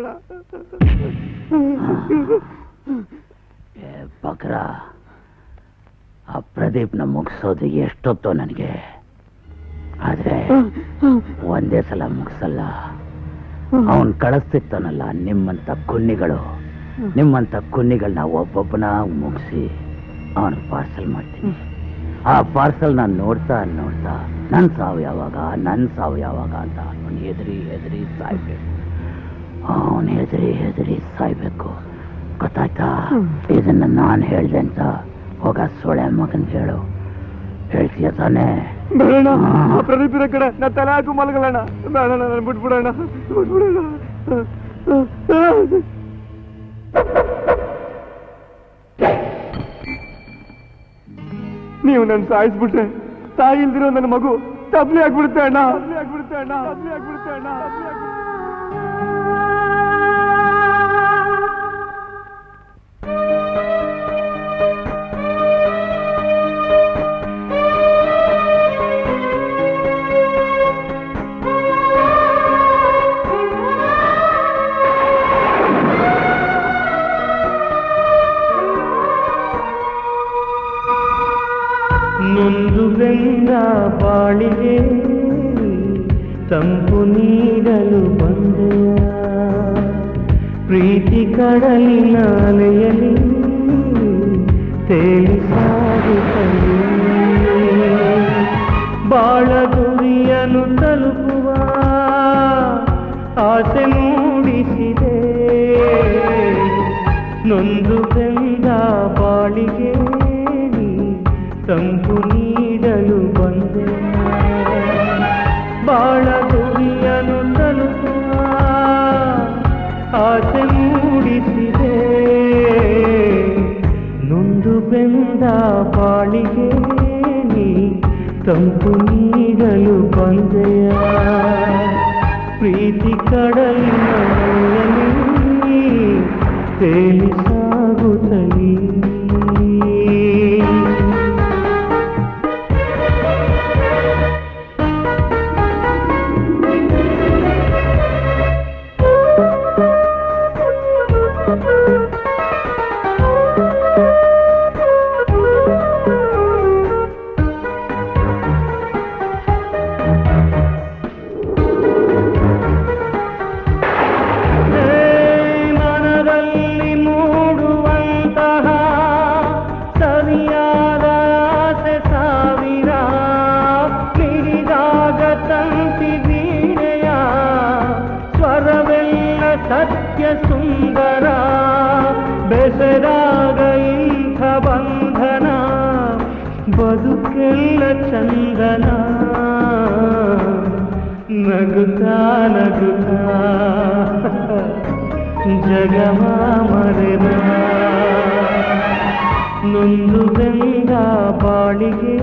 ಬಕ್ರ, ಆ ಪ್ರದೀಪ್ನ ಮುಗಿಸೋದು ಎಷ್ಟೊತ್ತೋ ನನಗೆ. ಆದ್ರೆ ಒಂದೇ ಸಲ ಮುಗಿಸಲ್ಲ. ಅವನ್ ಕಳಿಸ್ತಿರ್ತಾನಲ್ಲ ನಿಮ್ಮಂತ ಕುನ್ನಿಗಳನ್ನ ಒಬ್ಬೊಬ್ಬನ ಮುಗಿಸಿ ಅವನ್ ಪಾರ್ಸಲ್ ಮಾಡ್ತೀನಿ. ಆ ಪಾರ್ಸಲ್ ನಾನು ನೋಡ್ತಾ ನನ್ ಸಾವು ಯಾವಾಗ ಅಂತ ಅವನು ಹೆದರಿ ಸಾಯ್ಬೇಕು. ಅವನು ಹೆದರಿ ಸಾಯ್ಬೇಕು. ಗೊತ್ತಾಯ್ತಾ? ಇದನ್ನ ನಾನು ಹೇಳ್ದೆ ಅಂತ ಹೋಗ ಸೊಳೆ ಮಗನ್ ಹೇಳು. ಹೇಳ್ತೀಯ ತಾನೇ? ಬೇಡ, ಪ್ರದೀಪ್ ಇರೋ ಕಡೆ ನಾ ತಲೆ ಹಾಕು ಮಲಗಲಣ್ಣ. ಬೇಡಣ್ಣ, ನಾನು ಬಿಟ್ಬಿಡೋಣ. ನೀವು ನನ್ನ ಸಾಯಿಸ್ಬಿಟ್ರೆ ತಾಯಿ ಇಲ್ದಿರೋ ನನ್ನ ಮಗು ತಬ್ಲಿ ಆಗ್ಬಿಡುತ್ತೆ ಅಣ್ಣ. ನೊಂದು ಬೆಂದ ಬಾಳಿಗೆ ತಂಪು ನೀಡಲು ಬಂದೆಯ ಪ್ರೀತಿ ಕಡಲಿನ ಅಲೆಯಲಿ ತೇಲಿ ಸಾಗುತ್ತಲೇ ಬಾಳ ಗುರಿಯನ್ನು ತಲುಪುವ ಆಸೆ ಮೂಡಿಸಿದೆ. ನೊಂದು ಬೆಂದ ಬಾಳಿಗೆ ತಂಪು ನೀಡಲು ಬಂದೆ ಬಾಳ ಗುರಿಯನ್ನು ತಲುಪುವ ಆಸೆ ಮೂಡಿಸಿದೆ. ನೊಂದು ಬೆಂದ ಬಾಳಿಗೆ ನೀ ತಂಪು ನೀಡಲು ಬಂದೆಯ ಪ್ರೀತಿ ಕಡಲಿನ ತೇಲಿ ಸಾಗುತ್ತಲೇ ಸತ್ಯ ಸುಂದರ ಬೆಸರಾಗ ಇಂಥ ಬಂಧನ ಬದುಕೆಲ್ಲ ಚಂದನ ನಗುತ್ತಾ ನಗುತ್ತಾ ಜಗವ ಮರೆನ ನೊಂದು ಬೆಂದ ಬಾಳಿಗೆ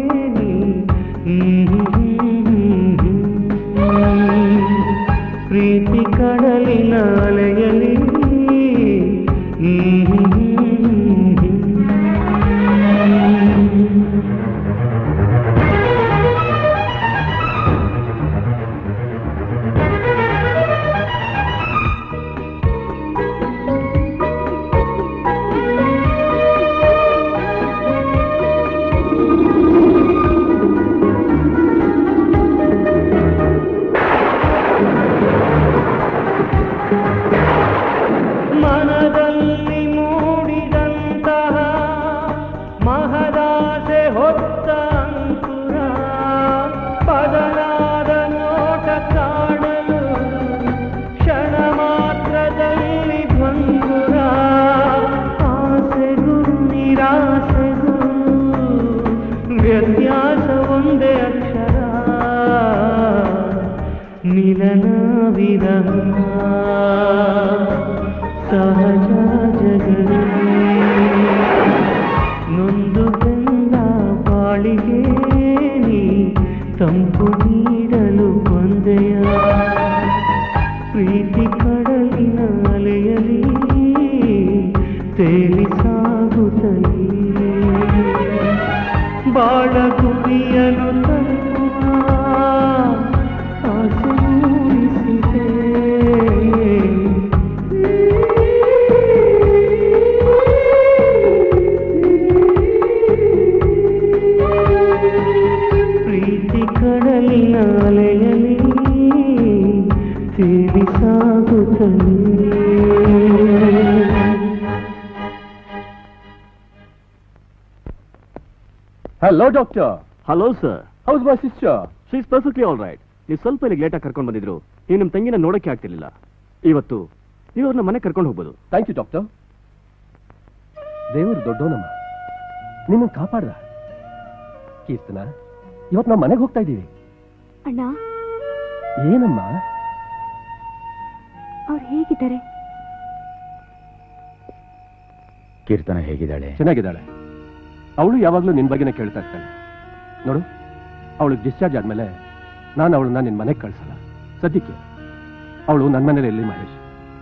ಪ್ರೀತಿ ಕಡಲಿನ ಅಲೆಯಲಿ ಮನದಲ್ಲಿ ಮೂಡಿದಂತಹ ಮಹದಾಸೆ ಹೊತ್ತ ಅಂಕುರ ಬದಲಾದ ನೋಟ ಕಾಣಲು ಕ್ಷಣ ಮಾತ್ರದಲ್ಲಿ ಭಂಗುರ ಆಸೆಗೂ ನಿರಾಸೆಗೂ ವ್ಯತ್ಯಾಸ ಒಂದೇ ಅಕ್ಷರ ಮಿಲನ ವಿರಹ ಸಹಜ ಜಗದೇ ನೊಂದು ಬೆಂದ ಬಾಳಿಗೆ ನೀ ತಂಪು ನೀಡಲು ಬಂದೆಯ ಪ್ರೀತಿ ಕಡಲಿನ ಅಲೆಯಲಿ ತೇಲಿ ಸಾಗುತ್ತಲೇ ಬಾಳ ಗುರಿಯನ್ನು ತಲುಪುವ ಆಸೆ ಮೂಡಿಸಿದೆ. ಪ್ರೀತಿ ಕಡಲಿನ ಅಲೆಯಲಿ ತೇಲಿ ಸಾಗುತ್ತಲೇ hello doctor. Hello sir. How's my sister? She is perfectly all right. ನೀವು ಸ್ವಲ್ಪ ಇಲ್ಲಿ ಲೇಟಾಗಿ ಕರ್ಕೊಂಡು ಬಂದಿದ್ರು ನೀವು ನಿಮ್ಮ ತಂಗಿನ ನೋಡೋಕ್ಕೆ ಆಗ್ತಿರ್ಲಿಲ್ಲ. ಇವತ್ತು ನೀವು ಅವ್ರನ್ನ ಮನೆ ಕರ್ಕೊಂಡು ಹೋಗ್ಬೋದು. Thank you doctor. ದೇವರು ದೊಡ್ಡೋನಮ್ಮ, ನಿಮ್ಮನ್ನು ಕಾಪಾಡ್ದ. ಕೀರ್ತನ, ಇವತ್ತು ನಾವು ಮನೆಗೆ ಹೋಗ್ತಾ ಇದ್ದೀವಿ. ಅಣ್ಣ, ಏನಮ್ಮ? ಅವ್ರು ಹೇಗಿದ್ದಾರೆ? ಕೀರ್ತನ ಹೇಗಿದ್ದಾಳೆ? ಚೆನ್ನಾಗಿದ್ದಾಳೆ. ಅವಳು ಯಾವಾಗಲೂ ನಿನ್ನ ಬಗ್ಗೆನೇ ಕೇಳ್ತಾ ಇರ್ತಾನೆ. ನೋಡು, ಅವಳು ಡಿಸ್ಚಾರ್ಜ್ ಆದ್ಮೇಲೆ ನಾನು ಅವಳನ್ನ ನಿನ್ನ ಮನೆಗೆ ಕಳ್ಸಲ್ಲ. ಸದ್ಯಕ್ಕೆ ಅವಳು ನನ್ನ ಮನೇಲಿ ಇರಲಿ Mahesh.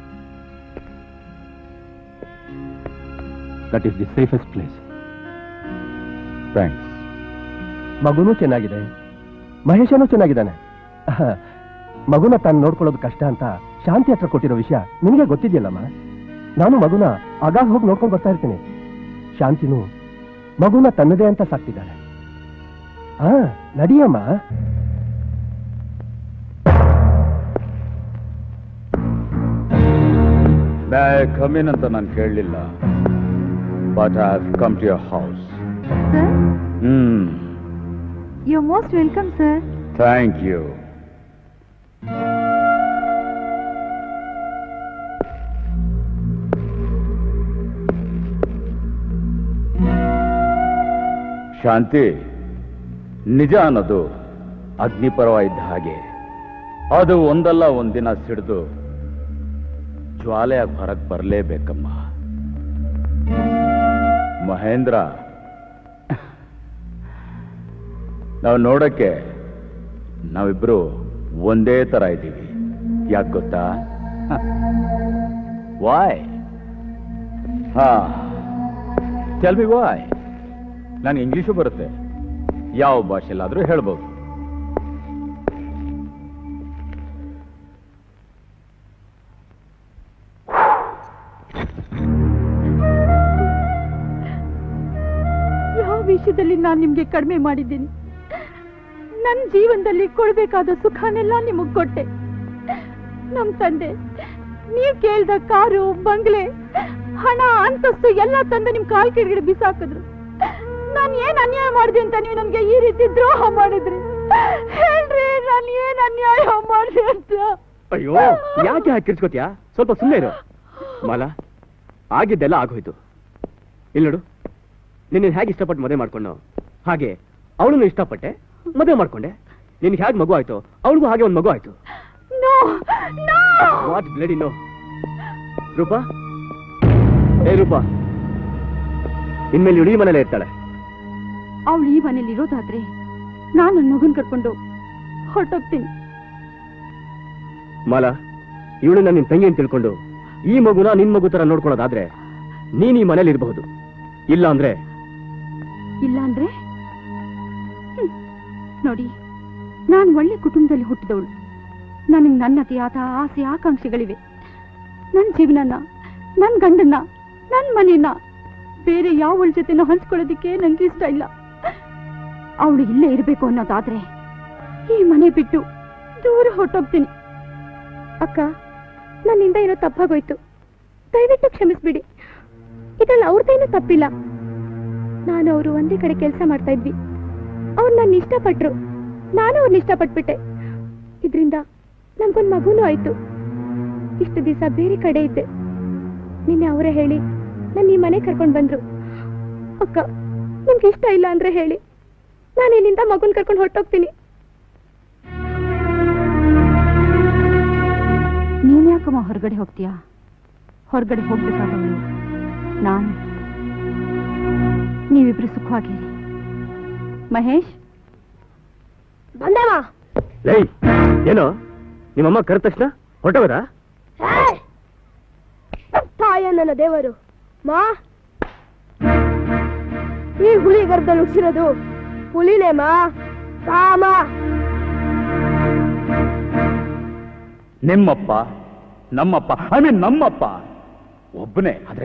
That is the safest place. Thanks. ಮಗುನೂ ಚೆನ್ನಾಗಿದೆ, ಮಹೇಶನೂ ಚೆನ್ನಾಗಿದ್ದಾನೆ. ಮಗುನ ತಾನು ನೋಡ್ಕೊಳ್ಳೋದು ಕಷ್ಟ ಅಂತ ಶಾಂತಿ ಹತ್ರ ಕೊಟ್ಟಿರೋ ವಿಷಯ ನಿನಗೆ ಗೊತ್ತಿದೆಯಲ್ಲಮ್ಮ. ನಾನು ಮಗುನ ಆಗಾಗ ಹೋಗಿ ನೋಡ್ಕೊಂಡು ಬರ್ತಾ ಇರ್ತೀನಿ. ಶಾಂತಿನೂ ಮಗುನ ತನ್ನದೇ ಅಂತ ಸಾಕ್ತಿದ್ದಾಳೆ. ನಡಿಯಮ್ಮ. ಕಮ್ ಇನ್ ಅಂತ ನಾನು ಕೇಳಲಿಲ್ಲ, but I have come to your house. You are most welcome sir. Thank you. Shanti, ನಿಜ ಅನ್ನೋದು ಅಗ್ನಿಪರ್ವ ಇದ್ದ ಹಾಗೆ. ಅದು ಒಂದಲ್ಲ ಒಂದಿನ ಸಿಡಿದು ಜ್ವಾಲೆಯಾಗಿ ಹೊರಗೆ ಬರಲೇಬೇಕಮ್ಮ. ಮಹೇಂದ್ರ, ನಾವು ನೋಡಕ್ಕೆ ನಾವಿಬ್ರು ಒಂದೇ ತರ ಇದ್ದೀವಿ. ಯಾಕೆ ಗೊತ್ತಾ? ವಾಯ್? Tell me why. ನನಗೆ ಇಂಗ್ಲಿಷು ಬರುತ್ತೆ, ಯಾವ ಭಾಷೆಲ್ಲಾದ್ರೂ ಹೇಳ್ಬೋದು. ಯಾವ ವಿಷಯದಲ್ಲಿ ನಾನು ನಿಮ್ಗೆ ಕಡಿಮೆ ಮಾಡಿದ್ದೀನಿ? ನನ್ನ ಜೀವನದಲ್ಲಿ ಕೊಡ್ಬೇಕಾದ ಸುಖನೆಲ್ಲ ನಿಮಗ್ ಕೊಟ್ಟೆ. ನಮ್ ತಂದೆ ನೀವ್ ಕೇಳ್ದ ಕಾರು, ಬಂಗ್ಲೆ, ಹಣ, ಅಂತಸ್ತು ಎಲ್ಲ ತಂದು ನಿಮ್ ಕಾಲ್ ಕೆಳಗಡೆ ಬಿಸಾಕಿದ್ರು. ನಾನು ಏನ್ ಅನ್ಯಾಯ ಮಾಡಿದೆ ಅಂತ ನೀವು ನನ್ಗೆ ಈ ರೀತಿ ದ್ರೋಹ ಮಾಡಿದ್ರಿ? ಹೇಳ್ರಿ, ನಾನು ಏನ್ ಅನ್ಯಾಯ ಮಾಡಿದೆ ಅಂತ? ಅಯ್ಯೋ, ಯಾಕೆ ಹಾಕಿರ್ಸ್ಕೊತ್ಯಾ? ಸ್ವಲ್ಪ ಸುಮ್ಮನೆ ಇರು ಮಾಲಾ. ಆಗಿದ್ದೆಲ್ಲ ಆಗೋಯ್ತು. ಇಲ್ಲಿ ನೋಡು, ನಿನ್ನ ಹೇಗೆ ಇಷ್ಟಪಟ್ಟು ಮದುವೆ ಮಾಡ್ಕೊಂಡು ಹಾಗೆ ಅವಳನ್ನು ಇಷ್ಟಪಟ್ಟೆ, ಮದುವೆ ಮಾಡ್ಕೊಂಡೆ. ನಿನ್ಗೆ ಹೇಗೆ ಮಗು ಆಯ್ತು, ಅವಳಿಗೂ ಹಾಗೆ ಒಂದು ಮಗು ಆಯ್ತು. What bloody no. ರೂಪಾ, ಏ ರೂಪಾ, ಇನ್ಮೇಲೆ ಇವಳು ಈ ಮನೇಲೆ ಇರ್ತಾಳೆ. ಅವಳು ಈ ಮನೇಲಿ ಇರೋದಾದ್ರೆ ನಾನು ನನ್ನ ಮಗನ್ ಕರ್ಕೊಂಡು ಹೊರಟೋಗ್ತೀನಿ. ಮಾಲಾ, ಇವಳನ್ನ ನಿನ್ ತಂಗಿ ಅಂತ ತಿಳ್ಕೊಂಡು ಈ ಮಗುನ ನಿನ್ ಮಗು ತರ ನೋಡ್ಕೊಳ್ಳೋದಾದ್ರೆ ನೀನ್ ಈ ಮನೇಲಿ ಇರಬಹುದು. ಇಲ್ಲ ಅಂದ್ರೆ ನೋಡಿ, ನಾನು ಒಳ್ಳೆ ಕುಟುಂಬದಲ್ಲಿ ಹುಟ್ಟಿದವಳು. ನನಗೆ ನನ್ನದೇ ಆದ ಆಸೆ ಆಕಾಂಕ್ಷೆಗಳಿವೆ. ನನ್ನ ಜೀವನನ, ನನ್ನ ಗಂಡನ್ನ, ನನ್ನ ಮನೆಯನ್ನ ಬೇರೆ ಯಾವಳ ಜೊತೆನೂ ಹಂಚ್ಕೊಳ್ಳೋದಿಕ್ಕೆ ನಂಗೆ ಇಷ್ಟ ಇಲ್ಲ. ಅವಳು ಇಲ್ಲೇ ಇರಬೇಕು ಅನ್ನೋದಾದ್ರೆ ಈ ಮನೆ ಬಿಟ್ಟು ದೂರ ಹೊರಟೋಗ್ತೀನಿ. ಅಕ್ಕ, ನನ್ನಿಂದ ಏನೋ ತಪ್ಪಾಗೋಯ್ತು, ದಯವಿಟ್ಟು ಕ್ಷಮಿಸ್ಬಿಡಿ. ಇದ್ರಲ್ಲಿ ಅವ್ರದ್ದೇನೂ ತಪ್ಪಿಲ್ಲ. ನಾನು ಅವರು ಒಂದೇ ಕಡೆ ಕೆಲಸ ಮಾಡ್ತಾ ಇದ್ವಿ. ಅವ್ರು ನನ್ನ ಇಷ್ಟಪಟ್ರು, ನಾನು ಅವ್ರನ್ನ ಇಷ್ಟಪಟ್ಬಿಟ್ಟೆ. ಇದರಿಂದ ನನ್ಗೊಂದು ಮಗುನೂ ಆಯ್ತು. ಇಷ್ಟು ದಿವಸ ಬೇರೆ ಕಡೆ ಇದ್ದೆ. ನಿನ್ನೆ ಅವರೇ ಹೇಳಿ ನನ್ನ ಈ ಮನೆ ಕರ್ಕೊಂಡು ಬಂದ್ರು. ಅಕ್ಕ, ನಿಮ್ಗೆ ಇಷ್ಟ ಇಲ್ಲ ಅಂದ್ರೆ ಹೇಳಿ, ನಾನು ಇಲ್ಲಿಂದ ಮಗುನ್ ಕರ್ಕೊಂಡು ಹೊರಟೋಗ್ತೀನಿ. ನೀನ್ ಯಾಕಮ್ಮ ಹೊರಗಡೆ ಹೋಗ್ತೀಯಾ? ಹೊರಗಡೆ ಹೋಗ್ಬೇಕಾದವಳು ನಾನು. ನೀವಿಬ್ರು ಸುಖವಾಗಿರಿ. ಮಹೇಶ್ ಬಂದಮ್ಮ. ಏನೋ ನಿಮ್ಮಮ್ಮ ಕರೆದ ತಕ್ಷಣ ಹೊರಟವರಾ? ತಾಯ ನನ್ನ ದೇವರು. ಮಾ, ಈ ಹುಲಿ ಗರ್ಭದಲ್ಲಿ ಹುಟ್ಟಿರೋದು ಹುಲಿನೇ ಮಾ. ಕಾಮ ನಿಮ್ಮಪ್ಪ, ನಮ್ಮಪ್ಪ, ನಮ್ಮಪ್ಪ ಒಬ್ಬನೇ. ಆದ್ರೆ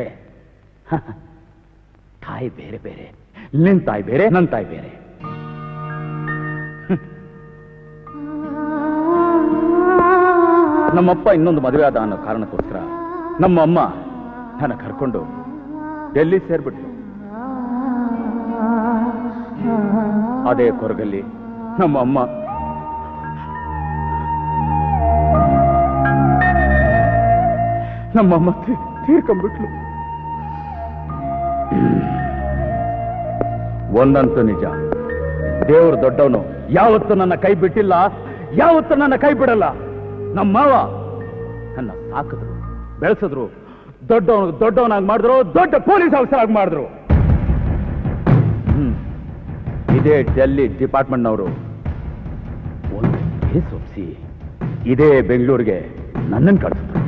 ತಾಯಿ ಬೇರೆ ಬೇರೆ. ನಿನ್ ತಾಯಿ ಬೇರೆ, ನನ್ನ ತಾಯಿ ಬೇರೆ. ನಮ್ಮಪ್ಪ ಇನ್ನೊಂದು ಮದುವೆ ಆದ ಅನ್ನೋ ಕಾರಣಕ್ಕೋಸ್ಕರ ನಮ್ಮಮ್ಮ ನನ್ನ ಕರ್ಕೊಂಡು ಡೆಲ್ಲಿ ಸೇರ್ಬಿಟ್ಲು. ಅದೇ ಕೊರಗಲ್ಲಿ ನಮ್ಮಮ್ಮ ತೀರ್ಕೊಂಡ್ಬಿಟ್ಲು. ಒಂದಂತೂ ನಿಜ, ದೇವರು ದೊಡ್ಡವನು. ಯಾವತ್ತು ನನ್ನ ಕೈ ಬಿಟ್ಟಿಲ್ಲ, ಯಾವತ್ತು ನನ್ನ ಕೈ ಬಿಡಲ್ಲ. ನಮ್ಮ ಮಾವ ನನ್ನ ಸಾಕಿದ್ರು, ಬೆಳೆಸಿದ್ರು, ದೊಡ್ಡವನಾಗಿ ಮಾಡಿದ್ರು, ದೊಡ್ಡ ಪೊಲೀಸ್ ಆಫೀಸರ್ ಆಗಿ ಮಾಡಿದ್ರು. ಇದೇ ಡೆಲ್ಲಿ ಡಿಪಾರ್ಟ್ಮೆಂಟ್ನವರು ಒಂದು ಕೇಸ್ ಒಪ್ಪಿಸಿ ಇದೇ ಬೆಂಗಳೂರಿಗೆ ನನ್ನನ್ನು ಕಳಿಸಿದ್ರು.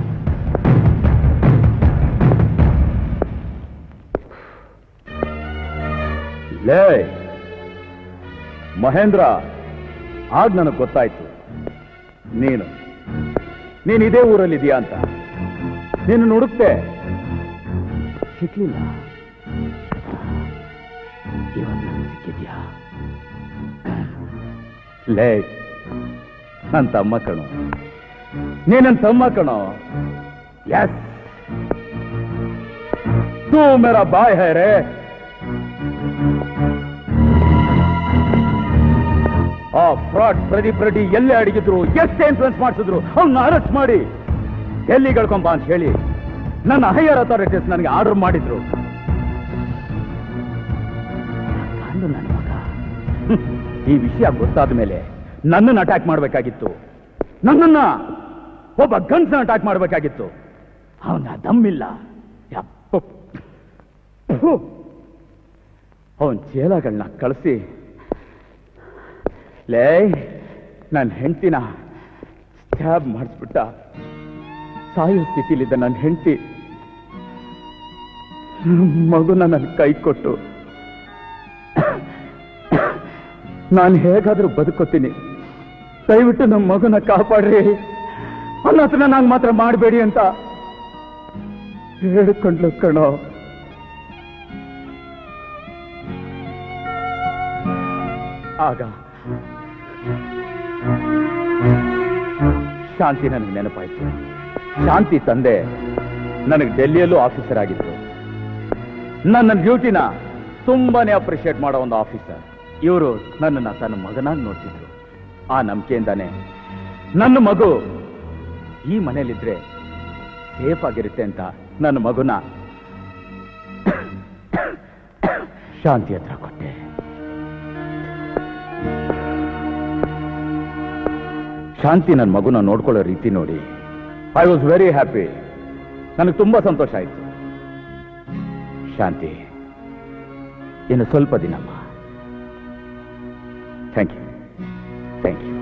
ಲೇ ಮಹೇಂದ್ರ, ಆಗ ನನಗೆ ಗೊತ್ತಾಯ್ತು ನೀನು ಇದೇ ಊರಲ್ಲಿದೆಯಾ ಅಂತ. ನೀನು ಹುಡುಕ್ತೆ, ಸಿಕ್ಲಿಲ್ಲ. ಇವತ್ತು ನನಗೆ ಸಿಕ್ಕಿದ್ಯಾ? ಲೇ ನನ್ನ ತಮ್ಮ ಕಣೋ, ನೀನನ್ನ ತಮ್ಮ ಕಣೋ. ಯಸ್, ತೂ ಮೇರಾ ಬಾಯ್ ಹೈ ರೇ. ಆ ಫ್ರಾಡ್ ಪ್ರದೀಪ್ ರೆಡ್ಡಿ ಎಲ್ಲೇ ಅಡಗಿದ್ರು, ಎಷ್ಟೇ ಇನ್ಫ್ಲುಯೆನ್ಸ್ ಮಾಡಿಸಿದ್ರು ಅವ್ನ ಅರೆಸ್ಟ್ ಮಾಡಿ ಎಲ್ಲಿ ಕಳ್ಕೊಂಬ ಅಂತ ಹೇಳಿ ನನ್ನ ಹೈಯರ್ ಅಥಾರಿಟೀಸ್ ನನಗೆ ಆರ್ಡರ್ ಮಾಡಿದ್ರು. ನನ್ನ ಮಗ ಈ ವಿಷಯ ಗೊತ್ತಾದ ಮೇಲೆ ನನ್ನನ್ನು ಅಟ್ಯಾಕ್ ಮಾಡಬೇಕಾಗಿತ್ತು, ನನ್ನನ್ನ ಒಬ್ಬ ಗನ್ಸ್ನ ಅಟ್ಯಾಕ್ ಮಾಡಬೇಕಾಗಿತ್ತು. ಅವನ ದಮ್ಮಿಲ್ಲ. ಅವನ್ ಚೇಲಗಳನ್ನ ಕಳಿಸಿ ಲೇ ನನ್ನ ಹೆಂಡತಿನ ಸ್ಟ್ಯಾಬ್ ಮಾಡಿಸ್ಬಿಟ್ಟ. ಸಾಯೋ ಸ್ಥಿತಿಲಿದ್ದ ನನ್ನ ಹೆಂಡತಿ ಮಗುನ ನನ್ನ ಕೈ ಕೊಟ್ಟು ನಾನು ಹೇಗಾದ್ರೂ ಬದುಕೋತೀನಿ, ದಯವಿಟ್ಟು ನಮ್ಮ ಮಗುನ ಕಾಪಾಡ್ರಿ, ಅನ್ನೋದನ್ನ ನಾನು ಮಾತ್ರ ಮಾಡಬೇಡಿ ಅಂತ ಹೇಳ್ಕೊಂಡ್ಲು ಕಣೋ. ಆಗ ಶಾಂತಿ ನನಗೆ ನೆನಪಾಯ್ತು. ಶಾಂತಿ ತಂದೆ ನನಗೆ ಡೆಲ್ಲಿಯಲ್ಲೂ ಆಫೀಸರ್ ಆಗಿತ್ತು. ನನ್ನ ಡ್ಯೂಟಿನ ತುಂಬಾನೇ ಅಪ್ರಿಷಿಯೇಟ್ ಮಾಡೋ ಒಂದು ಆಫೀಸರ್. ಇವರು ನನ್ನನ್ನು ತನ್ನ ಮಗನಾಗಿ ನೋಡ್ತಿದ್ರು. ಆ ನಂಬಿಕೆಯಿಂದಾನೆ ನನ್ನ ಮಗು ಈ ಮನೇಲಿದ್ರೆ ಸೇಫ್ ಆಗಿರುತ್ತೆ ಅಂತ ನನ್ನ ಮಗುನ ಶಾಂತಿ ಹತ್ರ ಕೊಟ್ಟೆ. ಶಾಂತಿ ನನ್ನ ಮಗುನ ನೋಡ್ಕೊಳ್ಳೋ ರೀತಿ ನೋಡಿ ಐ ವಾಸ್ ವೆರಿ ಹ್ಯಾಪಿ. ನನಗೆ ತುಂಬಾ ಸಂತೋಷ ಆಯಿತು. ಶಾಂತಿ, ಇನ್ನು ಸ್ವಲ್ಪ ದಿನಮ್ಮ. Thank you, thank you.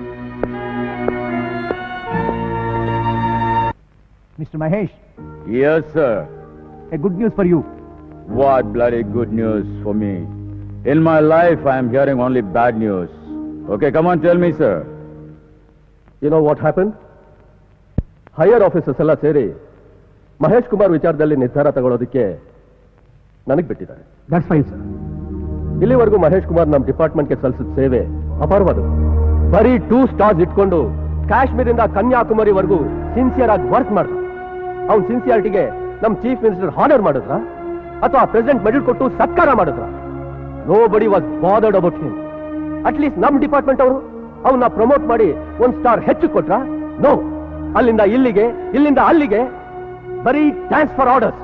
Mr. Mahesh, Yes, sir. a good news for you. What bloody good news for me? In my life, I am hearing only bad news. Okay, come on, tell me, sir. You know what happened? Higher officers ಎಲ್ಲ ಸೇರಿ ಮಹೇಶ್ ಕುಮಾರ್ ವಿಚಾರದಲ್ಲಿ ನಿರ್ಧಾರ ತಗೊಳ್ಳೋದಕ್ಕೆ ನನಗೆ ಬಿಟ್ಟಿದ್ದಾರೆ. That's fine sir. ಇಲ್ಲಿವರೆಗೂ ಮಹೇಶ್ ಕುಮಾರ್ ನಮ್ಮ ಡಿಪಾರ್ಟ್ಮೆಂಟ್ಗೆ ಸಲ್ಲಿಸಿದ ಸೇವೆ ಅಪಾರವಾದವು. ಬರೀ 2 ಸ್ಟಾರ್ಸ್ ಇಟ್ಕೊಂಡು ಕಾಶ್ಮೀರಿಂದ ಕನ್ಯಾಕುಮಾರಿವರೆಗೂ ಸಿನ್ಸಿಯರ್ ಆಗಿ ವರ್ಕ್ ಮಾಡ್ದ. ಅವ್ನ ಸಿನ್ಸಿಯಾರಿಟಿಗೆ ನಮ್ಮ ಚೀಫ್ ಮಿನಿಸ್ಟರ್ ಹಾನರ್ ಮಾಡಿದ್ರ ಅಥವಾ ಪ್ರೆಸಿಡೆಂಟ್ ಮೆಡಲ್ ಕೊಟ್ಟು ಸತ್ಕಾರ ಮಾಡಿದ್ರ? Nobody was bothered about him. At least ನಮ್ಮ ಡಿಪಾರ್ಟ್ಮೆಂಟ್ ಅವರು ಅವನ್ನ ಪ್ರಮೋಟ್ ಮಾಡಿ 1 ಸ್ಟಾರ್ ಹೆಚ್ಚು ಕೊಟ್ರ? ನೋ. ಅಲ್ಲಿಂದ ಇಲ್ಲಿಗೆ, ಇಲ್ಲಿಂದ ಅಲ್ಲಿಗೆ, ಬರೀ ಥ್ಯಾಂಕ್ಸ್ ಫಾರ್ ಆರ್ಡರ್ಸ್.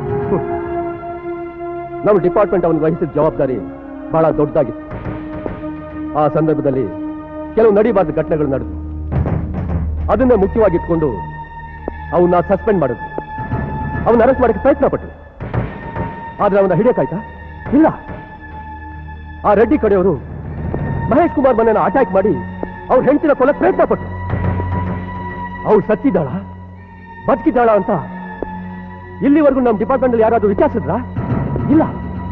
ನಮ್ಮ ಡಿಪಾರ್ಟ್ಮೆಂಟ್ ಅವನು ವಹಿಸಿದ ಜವಾಬ್ದಾರಿ ಬಹಳ ದೊಡ್ಡದಾಗಿತ್ತು. ಆ ಸಂದರ್ಭದಲ್ಲಿ ಕೆಲವು ನಡೀಬಾರ್ದ ಘಟನೆಗಳು ನಡೆದು ಅದನ್ನೇ ಮುಖ್ಯವಾಗಿಟ್ಕೊಂಡು ಅವನ್ನ ಸಸ್ಪೆಂಡ್ ಮಾಡಿದ್ರು. ಅವನ್ನ ಅರೆಸ್ಟ್ ಮಾಡಕ್ಕೆ ಪ್ರಯತ್ನ ಪಟ್ಟರು. ಆದ್ರೆ ಅವನ್ನ ಹಿಡಿಯಕ್ಕಾಯ್ತಾ? ಇಲ್ಲ. ಆ ರೆಡ್ಡಿ ಕಡೆಯವರು ಮಹೇಶ್ ಕುಮಾರ್ ಮನೆಯನ್ನು ಅಟ್ಯಾಕ್ ಮಾಡಿ ಅವ್ರ ಹೆಂಡತಿನ ಕೊಲ್ಲಕ್ಕೆ ಪ್ರಯತ್ನ ಪಟ್ಟರು. ಅವ್ರು ಸತ್ತಿದ್ದಾಳ ಬದುಕಿದ್ದಾಳ ಅಂತ ಇಲ್ಲಿವರೆಗೂ ನಮ್ಮ ಡಿಪಾರ್ಟ್ಮೆಂಟ್ ಅಲ್ಲಿ ಯಾರಾದ್ರೂ ವಿಚಾರಿಸಿದ್ರಾ? ಇಲ್ಲ.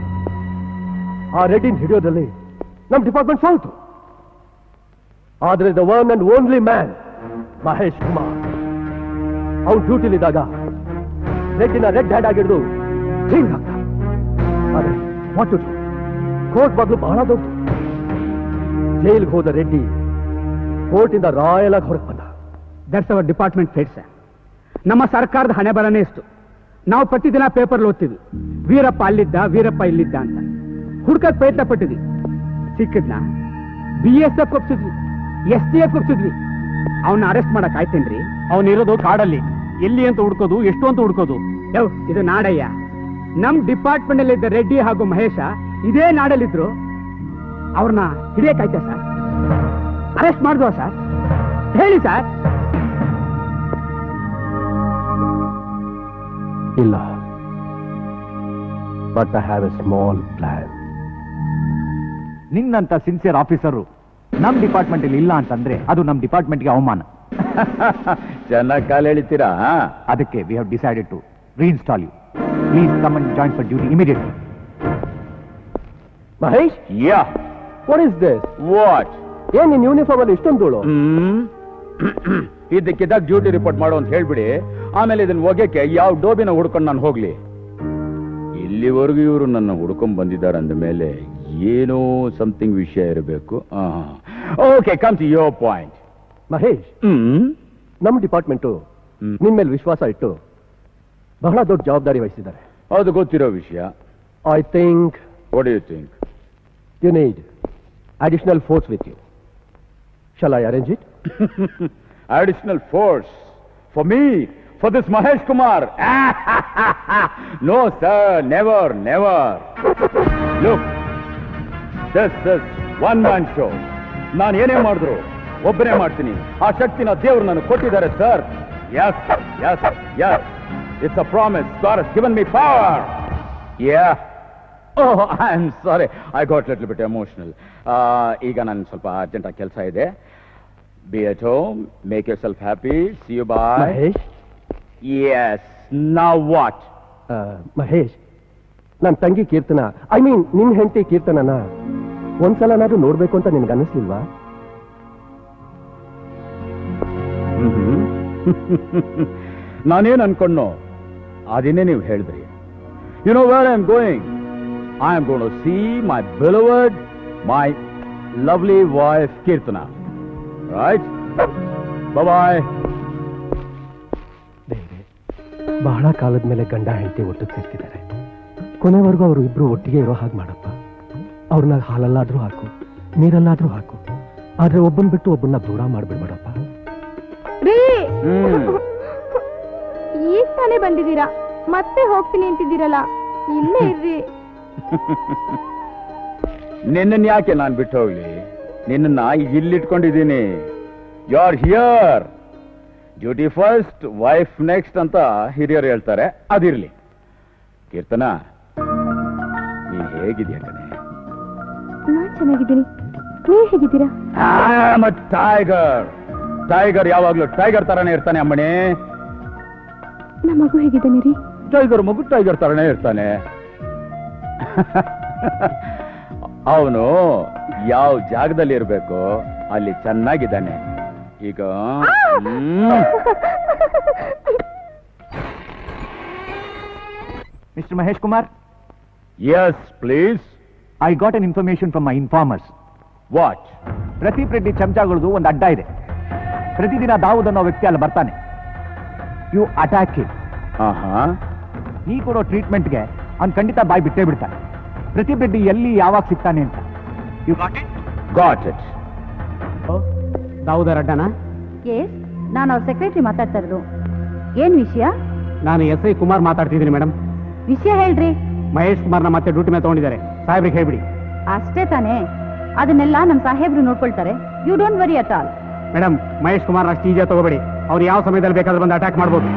ಆ ರೆಡ್ಡಿನ ಹಿಡಿಯೋದ್ರಲ್ಲಿ ನಮ್ಮ ಡಿಪಾರ್ಟ್ಮೆಂಟ್ ಸೋಲ್ತು. ಆದ್ರೆ the one and only man Mahesh Kumar ಅವ್ನು ಡ್ಯೂಟಿಲಿದ್ದಾಗ ರೆಡ್ಡಿನ ರೆಡ್ ಹ್ಯಾಂಡ್ ಆಗಿಡ್ದು ಹಿಂಗ್ ಹಾಕ. ಆದ್ರೆ ವಾಟ್ ಕೋರ್ಟ್ ಬಾಗ್ಲು ಬಹಳ ದೊಡ್ಡ. ಜೈಲ್ಗೆ ಹೋದ ರೆಡ್ಡಿ ಕೋರ್ಟಿಂದ ರಾಯಲ್ ಆಗಿ ಹೊರಗೆ ಬಂದ. That's our department fate sir. ನಮ್ಮ ಸರ್ಕಾರದ ಹಣೆ ಬರನೇ ಇಷ್ಟು. ನಾವು ಪ್ರತಿದಿನ ಪೇಪರ್ ಓದ್ತೀವಿ, ವೀರಪ್ಪ ಅಲ್ಲಿದ್ದ, ವೀರಪ್ಪ ಇಲ್ಲಿದ್ದ ಅಂತ. ಹುಡ್ಕಕ್ ಪ್ರಯತ್ನ ಪಟ್ಟಿದ್ವಿ, ಸಿಕ್ಕಿದ್ನ. BSF ಒಪ್ಸಿದ್ವಿ, STF ಒಪ್ಸಿದ್ವಿ. ಅವನ್ನ ಅರೆಸ್ಟ್ ಮಾಡಕ್ ಆಯ್ತೇನ್ರಿ? ಅವನಿರೋದು ಕಾಡಲ್ಲಿ. ಎಲ್ಲಿ ಅಂತ ಹುಡ್ಕೋದು, ಎಷ್ಟು ಅಂತ ಹುಡ್ಕೋದು? ಇದು ನಾಡಯ್ಯ. ನಮ್ ಡಿಪಾರ್ಟ್ಮೆಂಟ್ ಅಲ್ಲಿ ಇದ್ದ ರೆಡ್ಡಿ ಹಾಗೂ ಮಹೇಶ ಇದೇ ನಾಡಲ್ಲಿದ್ರು. ಅವ್ರನ್ನ ಹಿಡಿಯಕ್ಕಾಯ್ತಾ ಸರ್? ಅರೆಸ್ಟ್ ಮಾಡಿದ್ವಾ ಸರ್? ಹೇಳಿ ಸರ್. ಇಲ್ಲ. But I have a small plan. ನಿನ್ನಂತ ಸಿನ್ಸಿಯರ್ ಆಫೀಸರು ನಮ್ಮ ಡಿಪಾರ್ಟ್ಮೆಂಟ್ ಅಲ್ಲಿ ಇಲ್ಲ ಅಂತಂದ್ರೆ ಅದು ನಮ್ಮ ಡಿಪಾರ್ಟ್ಮೆಂಟ್ಗೆ ಅವಮಾನ. ಚೆನ್ನಾಗಿ ಕಾಲ ಎಳಿತೀರಾ. ಅದಕ್ಕೆ we have decided to reinstall you. Please come and join for duty immediately. Mahesh, yeah, what is this? What? ಏನ್ ನಿನ್ ಯೂನಿಫಾರ್ಮ್ ಅಲ್ಲಿ ಇಷ್ಟೊಂದು ಧೂಳು? ಇದಕ್ಕಿದ್ದಾಗ ಡ್ಯೂಟಿ ರಿಪೋರ್ಟ್ ಮಾಡು ಅಂತ ಹೇಳ್ಬಿಡಿ. ಆಮೇಲೆ ಇದನ್ನ ಒಗೆಕ್ಕೆ ಯಾವ ಡೋಬಿನ ಹುಡ್ಕೊಂಡು ನಾನು ಹೋಗ್ಲಿ? ಇಲ್ಲಿವರೆಗೂ ಇವರು ನನ್ನ ಹುಡ್ಕೊಂಡ್ ಬಂದಿದ್ದಾರೆ ಅಂದ ಮೇಲೆ ಏನೋ ಸಮಥಿಂಗ್ ವಿಷಯ ಇರಬೇಕು. Okay, come to your point. Mahesh, ನಮ್ಮ ಡಿಪಾರ್ಟ್ಮೆಂಟು ನಿನ್ ಮೇಲೆ ವಿಶ್ವಾಸ ಇಟ್ಟು ಬಹಳ ದೊಡ್ಡ ಜವಾಬ್ದಾರಿ ವಹಿಸಿದ್ದಾರೆ. ಅದು ಗೊತ್ತಿರೋ ವಿಷಯ. I think, what do you think? You need additional force with you. Shall I arrange it? Additional force for me, for this Mahesh Kumar? No sir, never, never. Look, this is one man show. ನಾನು ಏನೇ ಮಾಡಿದ್ರು ಒಬ್ಬನೇ ಮಾಡ್ತೀನಿ. ಆ ಶಕ್ತಿನ ದೇವರು ನನಗೆ ಕೊಟ್ಟಿದ್ದಾರೆ sir. Yes, yes, yes. It's a promise. God has given me power. Yeah. Oh, I'm sorry. I got a little bit emotional. ಈಗ ನಾನು ಸ್ವಲ್ಪ ಅರ್ಜೆಂಟಾಗಿ ಕೆಲಸ ಇದೆ. Be at home. Make yourself happy. See you. Bye. Mahesh, Yes. Now what? Mahesh, ನನ್ನ ತಂಗಿ ಕೀರ್ತನ, I mean ನಿನ್ ಹೆಂಡತಿ ಕೀರ್ತನನ ಒಂದ್ಸಲನಾದ್ರೂ ನೋಡ್ಬೇಕು ಅಂತ ನಿನ್ಗೆ ಅನ್ನಿಸ್ಲಿಲ್ವಾ? ನಾನೇನು ಅನ್ಕೊಂಡ್ನೋ ಅದನ್ನೇ ನೀವು ಹೇಳಿದ್ರಿ. You know where I'm going? I am going to see my beloved, my lovely wife Kirtana. Right? Bye-bye. ದೇವ್ರೆ, ಬಹಳ ಕಾಲದ ಮೇಲೆ ಗಂಡ ಹೆಂಡತಿ ಒಟ್ಟಿಗೆ ಸೇರ್ತಿದ್ದಾರೆ. ಕೊನೆವರೆಗೂ ಅವರು ಇಬ್ರು ಒಟ್ಟಿಗೆ ಇರೋ ಹಾಗೆ ಮಾಡಪ್ಪ. ಅವ್ರನ್ನ ಹಾಲಲ್ಲಾದ್ರೂ ಹಾಕು, ನೀರಲ್ಲಾದ್ರೂ ಹಾಕು, ಆದ್ರೆ ಒಬ್ಬನ್ ಬಿಟ್ಟು ಒಬ್ಬನ್ನ ದೂರ ಮಾಡ್ಬಿಡ್ಬೇಡಪ್ಪ. ರೀ, ಈಗ ತಾನೇ ಬಂದಿದ್ದೀರಾ, ಮತ್ತೆ ಹೋಗ್ತೀನಿ ಅಂತಿದ್ದೀರಲ್ಲ, ಇಲ್ಲೇ ಇರ್ರಿ. ನಿನ್ನ ಯಾಕೆ ನಾನು ಬಿಟ್ಟು ಹೋಗ್ಲಿ? ನಿನ್ನ ಇಲ್ಲಿಟ್ಕೊಂಡಿದ್ದೀನಿ. You are here. Duty first, wife next ಅಂತ ಹಿರಿಯರು ಹೇಳ್ತಾರೆ. ಅದಿರ್ಲಿ. ಕೀರ್ತನ, ನೀನ್ ಹೇಗಿದ್ಯಾ ಕಣೆ? ನಾನ್ ಚೆನ್ನಾಗಿದ್ದೀನಿ. ನೀವ್ ಹೇಗಿದ್ದೀರಾ? ಟೈಗರ್. ಟೈಗರ್ ಯಾವಾಗ್ಲೂ ಟೈಗರ್ ತರಾನೇ ಇರ್ತಾನೆ ಅಮ್ಮಣಿ. ನಮ್ಮ ಮಗು ಹೇಗಿದ್ದಾನೆ ರೀ? ಟೈಗರ್ ಮಗು ಟೈಗರ್ ತರಾನೇ ಇರ್ತಾನೆ. ಅವನು ಯಾವ ಜಾಗದಲ್ಲಿ ಇರ್ಬೇಕು ಅಲ್ಲಿ ಚೆನ್ನಾಗಿದ್ದಾನೆ. ಈಗ mister Mahesh Kumar. Yes please. I got an information from my informers. What? Pradeep Reddy ಚಮಚಾಗಳದು ಒಂದು ಅಡ್ಡ ಇದೆ. ಪ್ರತಿದಿನ ದಾವೂದ್ ಅನ್ನೋ ವ್ಯಕ್ತಿ ಅಲ್ಲಿ ಬರ್ತಾನೆ. You attack him. ನೀ ಕೊಡೋ ಟ್ರೀಟ್ಮೆಂಟ್ಗೆ ಅವ್ನು ಖಂಡಿತ ಬಾಯಿ ಬಿಟ್ಟೇ ಬಿಡ್ತಾನೆ. ಪ್ರದೀಪ್ ರೆಡ್ಡಿ ಎಲ್ಲಿ ಯಾವಾಗ ಸಿಗ್ತಾನೆ ಅಂತ. You got it? Got it. ದಾವೂದರ್ ಅಡ್ಡನಾ? ಎಸ್, ನಾನು ಅವ್ರ ಸೆಕ್ರೆಟರಿ ಮಾತಾಡ್ತಾ ಇರೋದು. ಏನ್ ವಿಷಯ? ನಾನು SI ಕುಮಾರ್ ಮಾತಾಡ್ತಿದ್ದೀನಿ ಮೇಡಮ್. ವಿಷಯ ಹೇಳ್ರಿ. ಮಹೇಶ್ ಕುಮಾರ್ನ ಮತ್ತೆ ಡ್ಯೂಟಿ ಮೇಲೆ ತಗೊಂಡಿದ್ದಾರೆ. ಸಾಹೇಬ್ರಿಗೆ ಹೇಳ್ಬಿಡಿ. ಅಷ್ಟೇ ತಾನೇ? ಅದನ್ನೆಲ್ಲ ನಮ್ಮ ಸಾಹೇಬ್ರು ನೋಡ್ಕೊಳ್ತಾರೆ. You don't worry at all. Madam, Mahesh Kumar ಅಷ್ಟು ಈಜಿಯಾಗಿ ತಗೋಬೇಡಿ. ಅವ್ರು ಯಾವ ಸಮಯದಲ್ಲಿ ಬೇಕಾದ್ರೂ ಬಂದು ಅಟ್ಯಾಕ್ ಮಾಡ್ಬೋದು.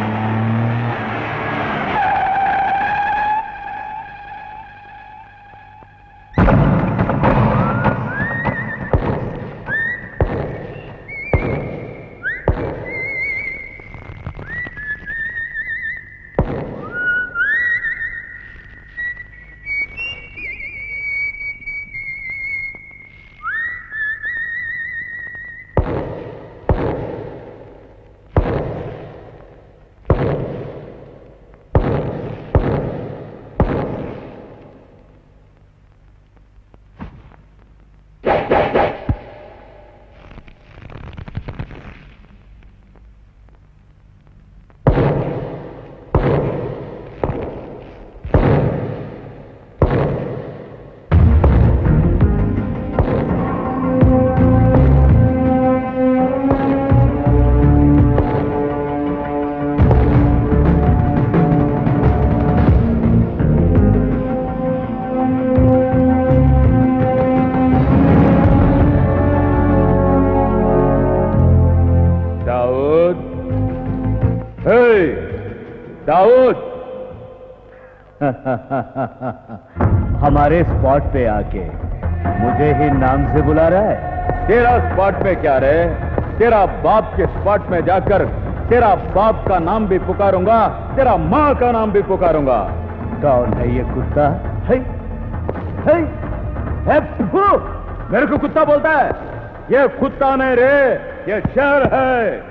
दाऊद, हमारे स्पॉट पे आके मुझे ही नाम से बुला रहा है? तेरा स्पॉट पे क्या रे? तेरा बाप के स्पॉट में जाकर तेरा बाप का नाम भी पुकारूंगा, तेरा माँ का नाम भी पुकारूंगा। कौन है ये कुत्ता? है? मेरे को कुत्ता बोलता है? ये कुत्ता नहीं रे, ये शेर है।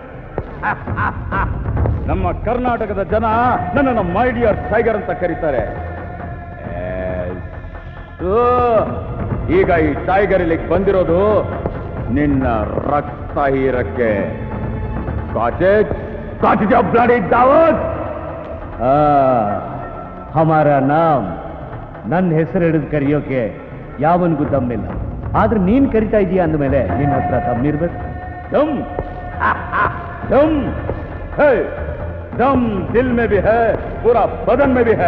ನಮ್ಮ ಕರ್ನಾಟಕದ ಜನ ನನ್ನನ್ನು ಮೈ ಡಿಯರ್ ಟೈಗರ್ ಅಂತ ಕರೀತಾರೆ. ಈಗ ಈ ಟೈಗರ್ ಇಲ್ಲಿಗೆ ಬಂದಿರೋದು ನಿನ್ನ ರಕ್ತ ಹೀರಕ್ಕೆ. ಬ್ಲಡಿ ದಾವತ್. ಹಮಾರಾ ನಾಮ್, ನನ್ನ ಹೆಸರು ಹಿಡಿದು ಕರೆಯೋಕೆ ಯಾವನಿಗೂ ದಮ್ಮಿಲ್ಲ. ಆದ್ರೆ ನೀನ್ ಕರಿತಾ ಇದೀಯ ಅಂದಮೇಲೆ ನಿನ್ನ ಹತ್ರ ದಮ್ಮಿರ್ಬೇಕು. दम दम है, दम दिल में भी है, पूरा बदन में भी है.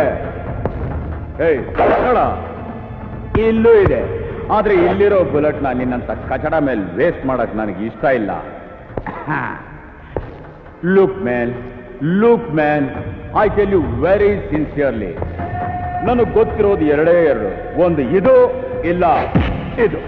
ಕಚಡ ಇಲ್ಲೂ ಇದೆ, ಆದ್ರೆ ಇಲ್ಲಿರೋ ಬುಲೆಟ್ ನ ನಿನ್ನಂತ ಕಚಡ ಮೇಲೆ ವೇಸ್ಟ್ ಮಾಡಕ್ ನನಗೆ ಇಷ್ಟ ಇಲ್ಲ. Look man, I tell you very sincerely, ನನಗೆ ಗೊತ್ತಿರೋದು ಎರಡೇ ಎರಡು, ಒಂದು ಇದು ಇಲ್ಲ ಇದು.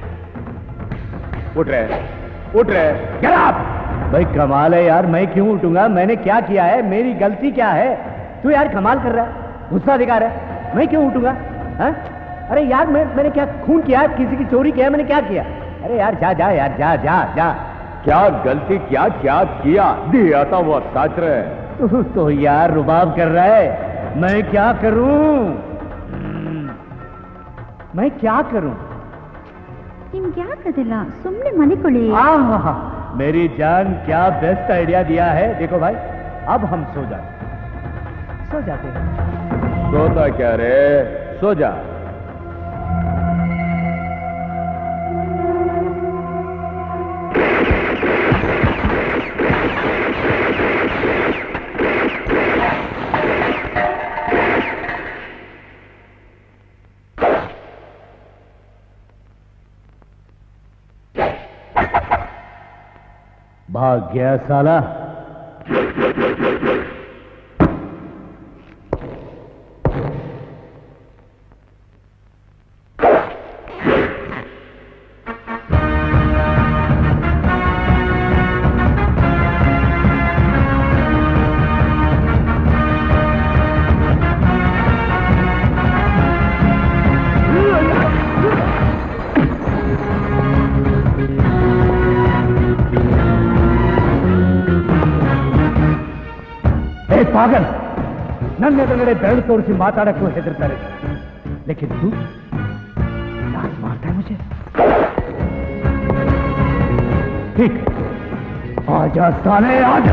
उठरे get up! भाई कमाल है यार, मैं क्यों उठूंगा? मैंने क्या किया है? मेरी गलती क्या है? तू यार कमाल कर रहा है, गुस्सा दिखा रहा है. मैं क्यों उठूंगा? हाँ? अरे यार मैंने क्या खून किया? किसी की चोरी किया? मैंने क्या किया? अरे यार जा जा यार, जा जा जा. क्या गलती क्या किया? दिया था वो सच रहे. तो यार रुबाब कर रहा है. मैं क्या करूं? ನಿಮ್ಗೆ ಯಾಕದಿಲ್ಲ, ಸುಮ್ಮನೆ ಮಲಿಕೊಳ್ಳಿ. मेरी जान क्या बेस्ट आइडिया दिया है. देखो भाई, अब हम सो जाते हैं. सोता क्या रे, सो जा. भाग गया साला. पागल, ನನ್ನ ಎದುರುಗಡೆ ಬೆರಳು ತೋರಿಸಿ ಮಾತಾಡಕ್ಕೂ ಹೆದರ್ತಾರೆ. लेकिन तू लात मारता है मुझे. ठीक है, आजा साले आजा.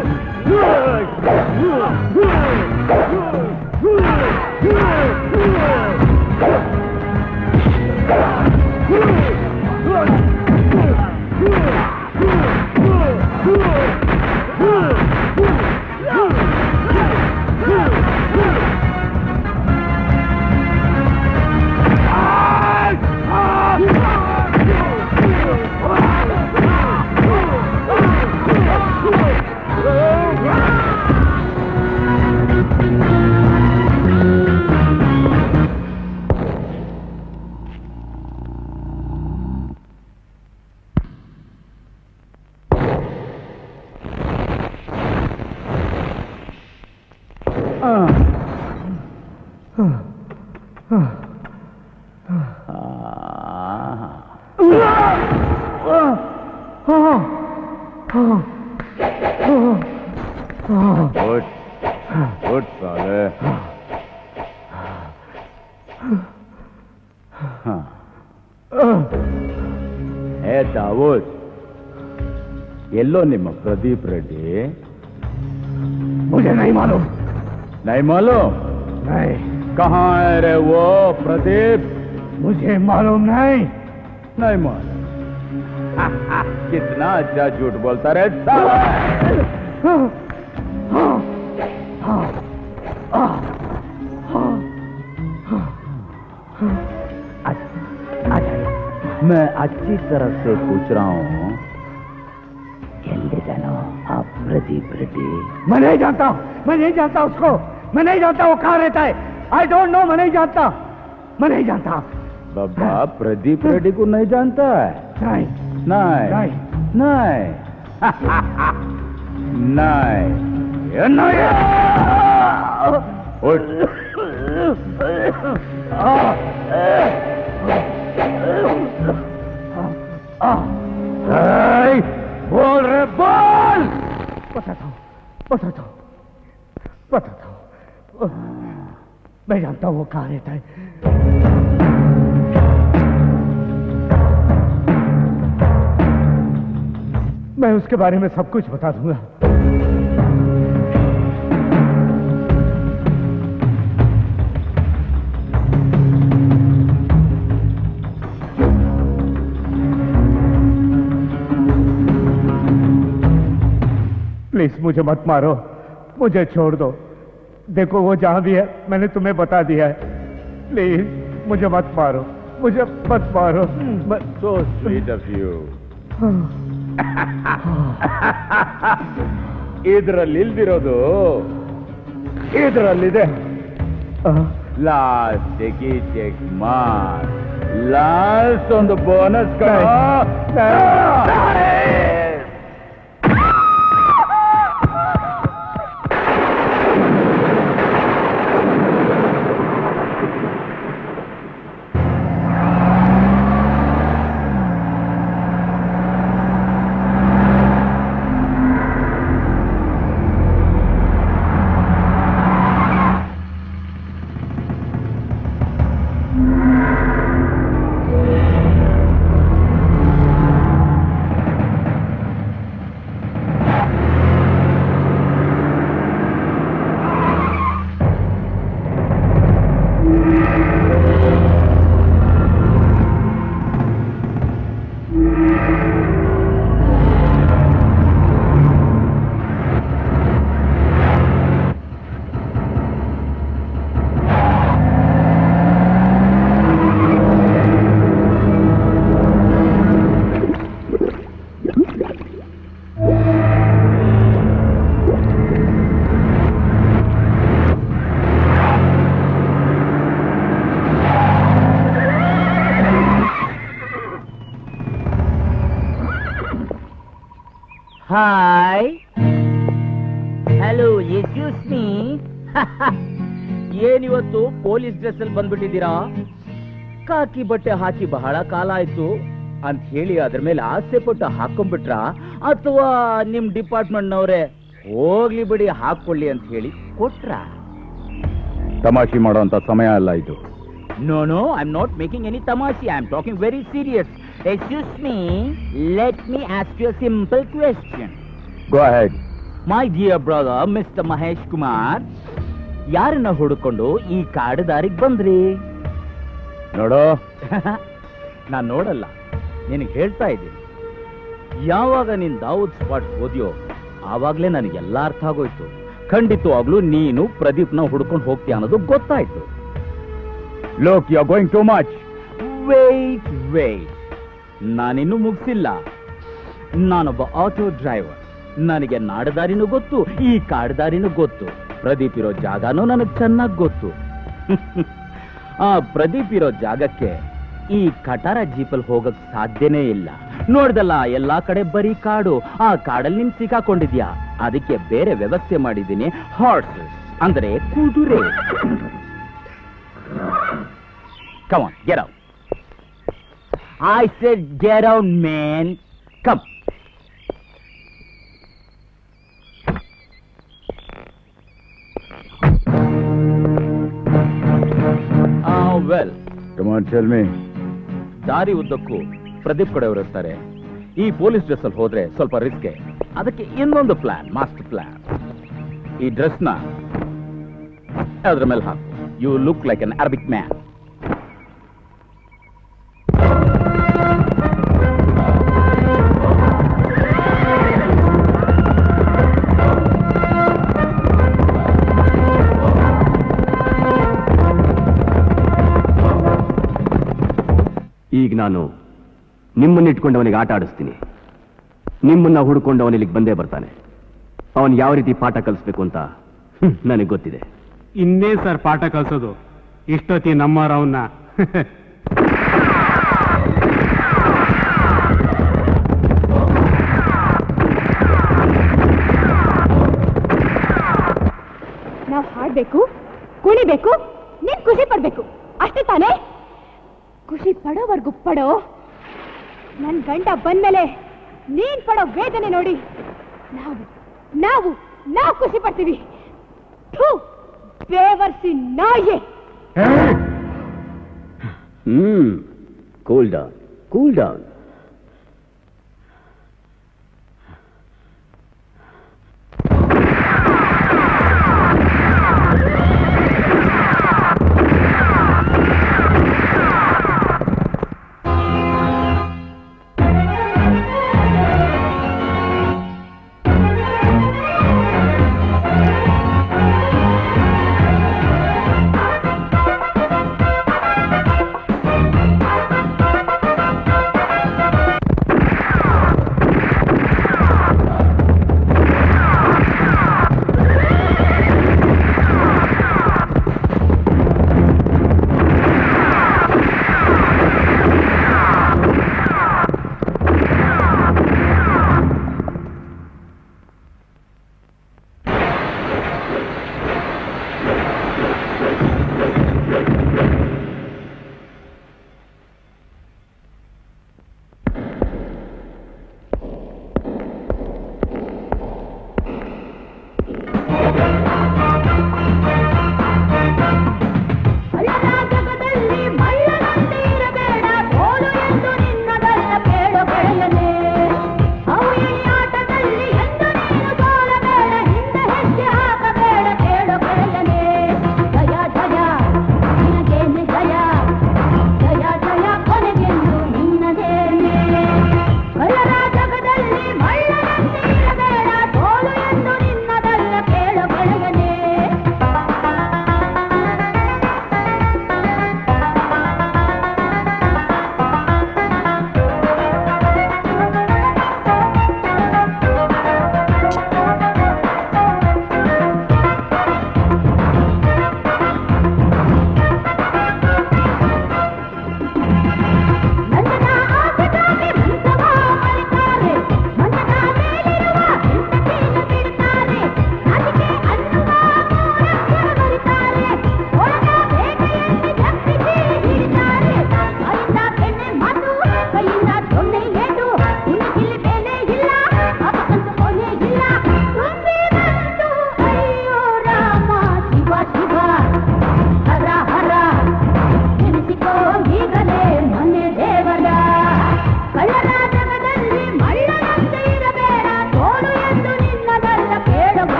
उठ साले। हे दाऊद, ಎಲ್ಲೋ ನಿಮ್ಮ ಪ್ರದೀಪ್ ರೆಡ್ಡಿ? मुझे नहीं मालूम। नहीं मालूम? नहीं। कहाँ है रे वो प्रदीप? मुझे मालूम नहीं। नहीं मालूम? कितना अच्छा झूठ बोलता रे साला। मैं अच्छी तरह से पूछ रहा हूँ, आप प्रदीप रेड्डी? मैं नहीं जानता, मैं नहीं जानता उसको, मैं नहीं जानता वो कहाँ रहता है। आई डोंट नो, मैं नहीं जानता, मैं नहीं जानता। बाबा प्रदीप रेड्डी को नहीं जानता है? नहीं नहीं नहीं नहीं नहीं। उठ। बोल रे बोल। बताता हूँ, मैं जानता हूँ वो कहाँ रहता है। मैं उसके बारे में सब कुछ बता दूंगा। प्लीज मुझे मत मारो, मुझे छोड़ दो। देखो वो जहां भी है मैंने तुम्हें बता दिया है। प्लीज मुझे मत मारो, मुझे मत मारो। So sweet of you. ಇದರಲ್ಲಿ ಇಲ್ದಿರೋದು ಇದರಲ್ಲಿದೆ. ಲಾಸ್ಟ್ ಚೆಕ್ ಮಾರ್, ಲಾಸ್ಟ್ ಒಂದು bonus hi hello, excuse me police dress ಅಲ್ಲಿ ಬಂದ್ಬಿಟ್ಟಿದ್ದೀರಾ? ಕಾಕಿ ಬಟ್ಟೆ ಹಾಕಿ ಬಹಳ ಕಾಲ ಆಯ್ತು ಅಂತ ಹೇಳಿ ಅದ್ರ ಮೇಲೆ ಆಸೆ ಪಟ್ಟು ಹಾಕೊಂಡ್ಬಿಟ್ರ, ಅಥವಾ ನಿಮ್ ಡಿಪಾರ್ಟ್ಮೆಂಟ್ ನವರೇ ಹೋಗ್ಲಿ ಬಿಡಿ ಹಾಕೊಳ್ಳಿ ಅಂತ ಹೇಳಿ ಕೊಟ್ರ? ತಮಾಷೆ ಮಾಡುವಂತ ಸಮಯ ಅಲ್ಲ ಇದು. No, I'm not making any tamashi. I'm talking very serious. Excuse me, let me ask you a simple question. Go ahead. My dear brother mister Mahesh Kumar, ಯಾರನ್ನ ಹುಡುಕೊಂಡು ಈ ಕಾಡು ದಾರಿಗೆ ಬಂದ್ರಿ? ನೋಡೋ ನಾನ್ ನೋಡಲ್ಲ, ನಿನಗೆ ಹೇಳ್ತಾ ಇದ್ದೀನಿ. ಯಾವಾಗ ನೀನ್ ದಾವೂದ್ ಸ್ಪಾಟ್ ಹೋದ್ಯೋ ಆವಾಗ್ಲೇ ನನಗೆಲ್ಲ ಅರ್ಥ ಆಗೋಯ್ತು. ಖಂಡಿತವಾಗ್ಲೂ ನೀನು ಪ್ರದೀಪ್ನ ಹುಡ್ಕೊಂಡು ಹೋಗ್ತೀಯ ಅನ್ನೋದು ಗೊತ್ತಾಯ್ತು. Look you are going too much. Wait, ನಾನಿನ್ನೂ ಮುಗಿಸಿಲ್ಲ. ನಾನೊಬ್ಬ ಆಟೋ ಡ್ರೈವರ್. ನನಗೆ ನಾಡದಾರಿನೂ ಗೊತ್ತು, ಈ ಕಾಡ್ದಾರಿನೂ ಗೊತ್ತು. ಪ್ರದೀಪ್ ಇರೋ ಜಾಗನೂ ನನಗೆ ಚೆನ್ನಾಗಿ ಗೊತ್ತು. ಆ ಪ್ರದೀಪ್ ಇರೋ ಜಾಗಕ್ಕೆ ಈ ಕಟಾರ ಜೀಪಲ್ಲಿ ಹೋಗಕ್ ಸಾಧ್ಯನೇ ಇಲ್ಲ. ನೋಡ್ದಲ್ಲ, ಎಲ್ಲಾ ಕಡೆ ಬರೀ ಕಾಡು. ಆ ಕಾಡಲ್ಲಿ ನೀನ್ ಸಿಕ್ಕಾಕೊಂಡಿದ್ಯಾ. ಅದಕ್ಕೆ ಬೇರೆ ವ್ಯವಸ್ಥೆ ಮಾಡಿದ್ದೀನಿ. ಹಾರ್ಸಸ್ ಅಂದ್ರೆ ಕುದುರೆ. Come on, get out. I said get out, man. Come. Well. Come on, tell me. ದಾರಿ ಉದ್ದಕ್ಕೂ ಪ್ರದೀಪ್ ಕಡೆಯವರು ಇರ್ತಾರೆ. ಈ ಪೊಲೀಸ್ ಡ್ರೆಸ್ ಅಲ್ಲಿ ಹೋದ್ರೆ ಸ್ವಲ್ಪ ರಿಸ್ಕೆ. ಅದಕ್ಕೆ ಇನ್ನೊಂದು ಪ್ಲಾನ್, ಮಾಸ್ಟರ್ ಪ್ಲಾನ್. ಈ ಡ್ರೆಸ್ನ ಅದ್ರ ಮೇಲೆ ಹಾಕು. You look like an Arabic man. ಈಗ ನಾನು ನಿಮ್ಮನ್ನ ಇಟ್ಕೊಂಡು ಅವನಿಗೆ ಆಟ ಆಡಿಸ್ತೀನಿ. ನಿಮ್ಮನ್ನ ಹುಡ್ಕೊಂಡು ಅವನಿಲ್ಲಿಗೆ ಬಂದೇ ಬರ್ತಾನೆ. ಅವನು ಯಾವ ರೀತಿ ಪಾಠ ಕಲಿಸ್ಬೇಕು ಅಂತ ನನಗೆ ಗೊತ್ತಿದೆ. ಇನ್ನೇ ಸರ್ ಪಾಠ ಕಲ್ಸೋದು? ಇಷ್ಟೊತ್ತಿ ನಮ್ಮವರವನ್ನ ನಾವು ಹಾಡ್ಬೇಕು, ಕುಣಿಬೇಕು, ನೀನ್ ಖುಷಿ ಪಡ್ಬೇಕು, ಅಷ್ಟೇ ತಾನೇ? ಖುಷಿ ಪಡೋವರೆಗೂ ಪಡೋ. ನನ್ ಗಂಡ ಬಂದ್ಮೇಲೆ ನೀನ್ ಪಡೋ ವೇದನೆ ನೋಡಿ ನಾವು ನಾವು ನಾವು ಖುಷಿ ಪಡ್ತೀವಿ. ಬೇವರ್ಸಿ ನಾಯೆ. Cool down, cool down.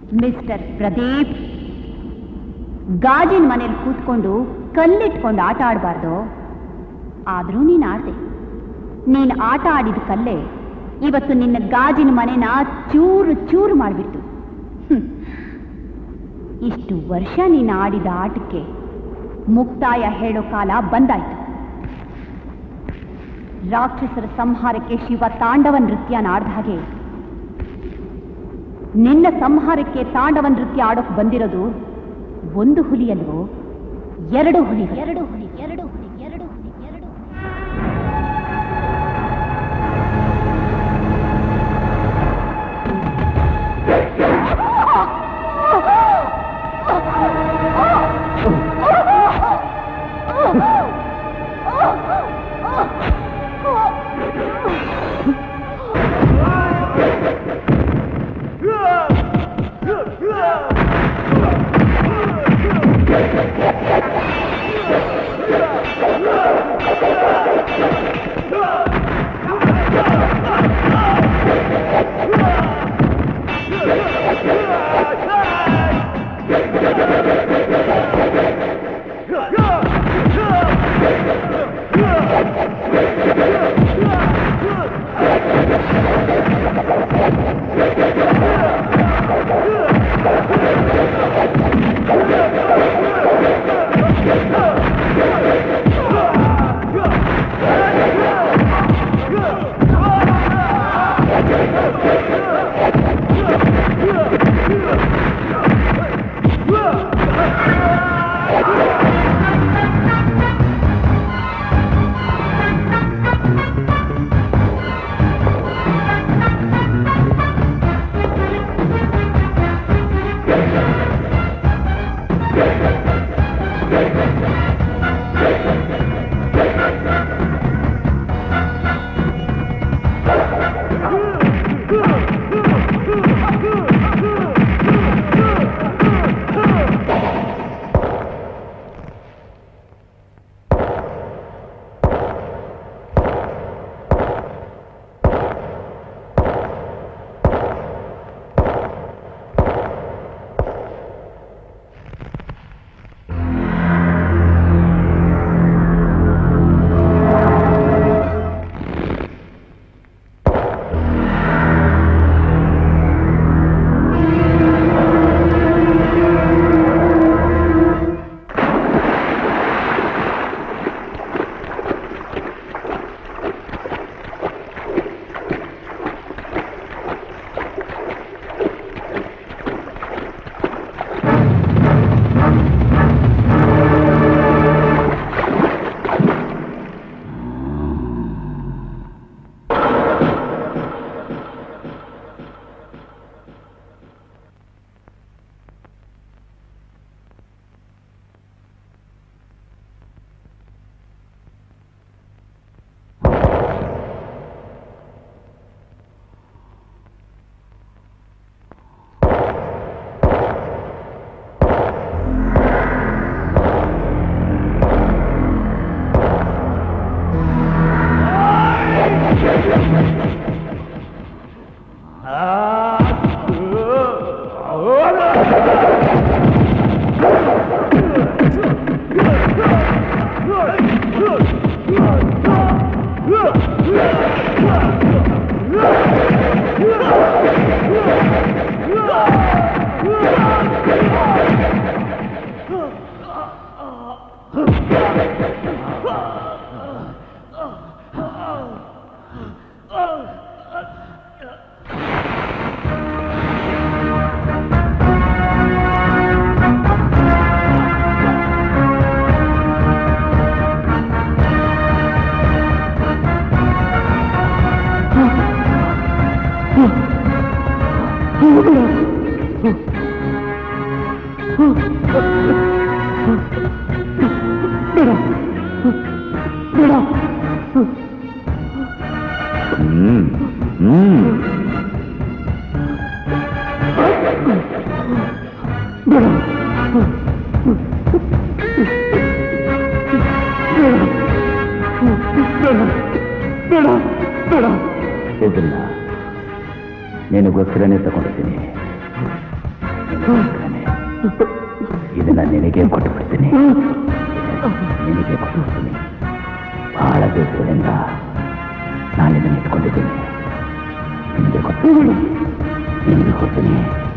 Mister Pradeep, ಗಾಜಿನ ಮನೇಲಿ ಕೂತ್ಕೊಂಡು ಕಲ್ಲಿಟ್ಕೊಂಡು ಆಟ ಆಡಬಾರ್ದು. ಆದರೂ ನೀನು ಆಡ್ದೆ. ನೀನು ಆಟ ಆಡಿದ ಕಲ್ಲೇ ಇವತ್ತು ನಿನ್ನ ಗಾಜಿನ ಮನೆನ ಚೂರು ಚೂರು ಮಾಡಿಬಿಡ್ತು. ಇಷ್ಟು ವರ್ಷ ನೀನು ಆಡಿದ ಆಟಕ್ಕೆ ಮುಕ್ತಾಯ ಹೇಳೋ ಕಾಲ ಬಂದಾಯ್ತು. ರಾಕ್ಷಸರ ಸಂಹಾರಕ್ಕೆ ಶಿವ ತಾಂಡವ ನೃತ್ಯನ ಆಡ್ದ ಹಾಗೆ ನಿನ್ನ ಸಂಹಾರಕ್ಕೆ ತಾಂಡವ ನೃತ್ಯ ಆಡೋಕ್ ಬಂದಿರೋದು ಒಂದು ಹುಲಿಯಲ್ವೋ, ಎರಡು ಹುಲಿ. ಇದನ್ನ ನಿನಗೋಸ್ಕರನೇ ತಗೊಂಡಿದ್ದೀನಿ. ಇದನ್ನ ನಿನಗೆ ಕೊಟ್ಟು ಬಿಡ್ತೀನಿ, ನಿನಗೆ ಕೊಟ್ಟು ಬಿಡ್ತೀನಿ. ಬಹಳ ದಿವಸಗಳಿಂದ ನಾನು ಇದನ್ನು ಇಟ್ಕೊಂಡಿದ್ದೀನಿ. ನಿನಗೆ ಕೊಟ್ಟು ನಿನಗೆ ಕೊಡ್ತೀನಿ.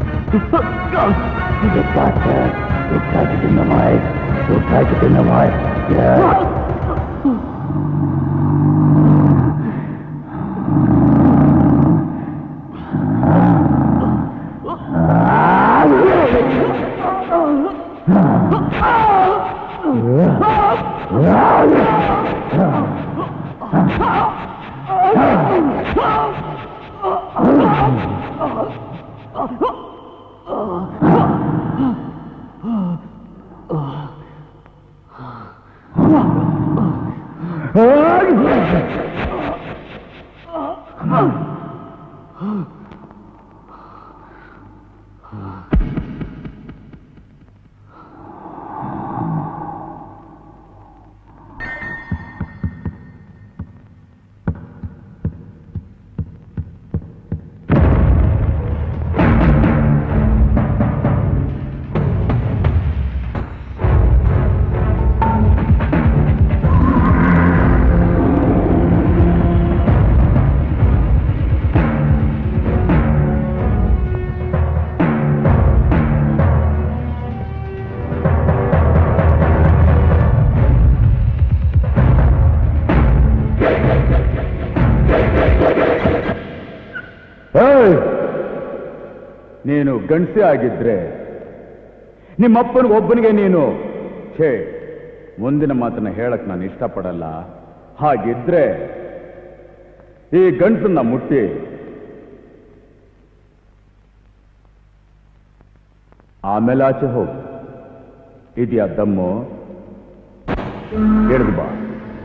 ನೀನು ಗಂಡಸೆ ಆಗಿದ್ರೆ ನಿಮ್ಮಪ್ಪನಿಗೊಬ್ಬನಿಗೆ ನೀನು ಛೇ ಮುಂದಿನ ಮಾತನ್ನ ಹೇಳಕ್ ನಾನು ಇಷ್ಟಪಡಲ್ಲ. ಹಾಗಿದ್ರೆ ಈ ಗಂಡಸನ್ನ ಮುಟ್ಟಿ ಆಮೇಲೆ ಆಚೆ ಹೋಗು. ಇದೆಯಾ ದಮ್ಮು? ಹಿಡಿದು ಬಾ.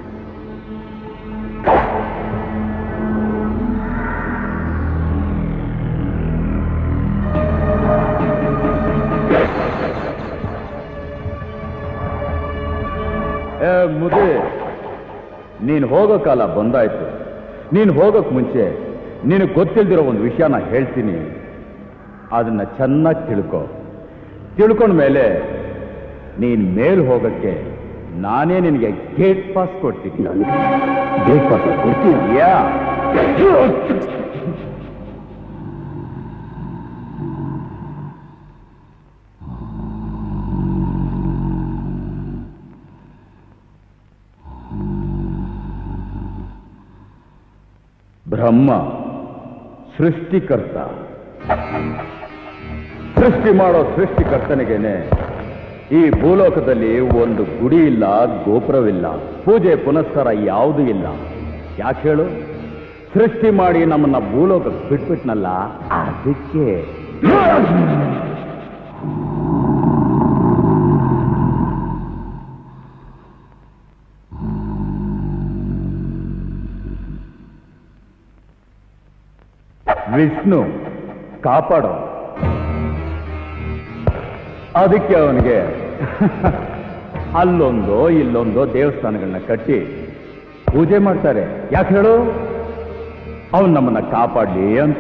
ಮುದಿ, ನೀನು ಹೋಗೋ ಕಾಲ ಬಂದಾಯ್ತು. ನೀನು ಹೋಗೋಕ್ ಮುಂಚೆ ನಿನಗೆ ಗೊತ್ತಿಲ್ದಿರೋ ಒಂದು ವಿಷಯನ ಹೇಳ್ತೀನಿ. ಅದನ್ನ ಚೆನ್ನಾಗಿ ತಿಳ್ಕೊಂಡ ಮೇಲೆ ನೀನ್ ಮೇಲ್ ಹೋಗಕ್ಕೆ ನಾನೇ ನಿನಗೆ ಗೇಟ್ ಪಾಸ್ ಕೊಡ್ತೀನಿ. ಗೇಟ್ ಪಾಸ್ ಕೊಡ್ತೀಯಾ? ಬ್ರಹ್ಮ ಸೃಷ್ಟಿಕರ್ತ. ಸೃಷ್ಟಿ ಮಾಡೋ ಸೃಷ್ಟಿಕರ್ತನಿಗೇನೆ ಈ ಭೂಲೋಕದಲ್ಲಿ ಒಂದು ಗುಡಿ ಇಲ್ಲ, ಗೋಪುರವಿಲ್ಲ, ಪೂಜೆ ಪುನಸ್ಕಾರ ಯಾವುದೂ ಇಲ್ಲ. ಯಾಕೆ ಹೇಳು? ಸೃಷ್ಟಿ ಮಾಡಿ ನಮ್ಮನ್ನ ಭೂಲೋಕಕ್ಕೆ ಬಿಟ್ಬಿಟ್ನಲ್ಲ, ಅದಕ್ಕೆ. ವಿಷ್ಣು ಕಾಪಾಡೋ, ಅದಕ್ಕೆ ಅವನಿಗೆ ಅಲ್ಲೊಂದೋ ಇಲ್ಲೊಂದೋ ದೇವಸ್ಥಾನಗಳನ್ನ ಕಟ್ಟಿ ಪೂಜೆ ಮಾಡ್ತಾರೆ. ಯಾಕೆ ಹೇಳು? ಅವನು ನಮ್ಮನ್ನ ಕಾಪಾಡ್ಲಿ ಅಂತ.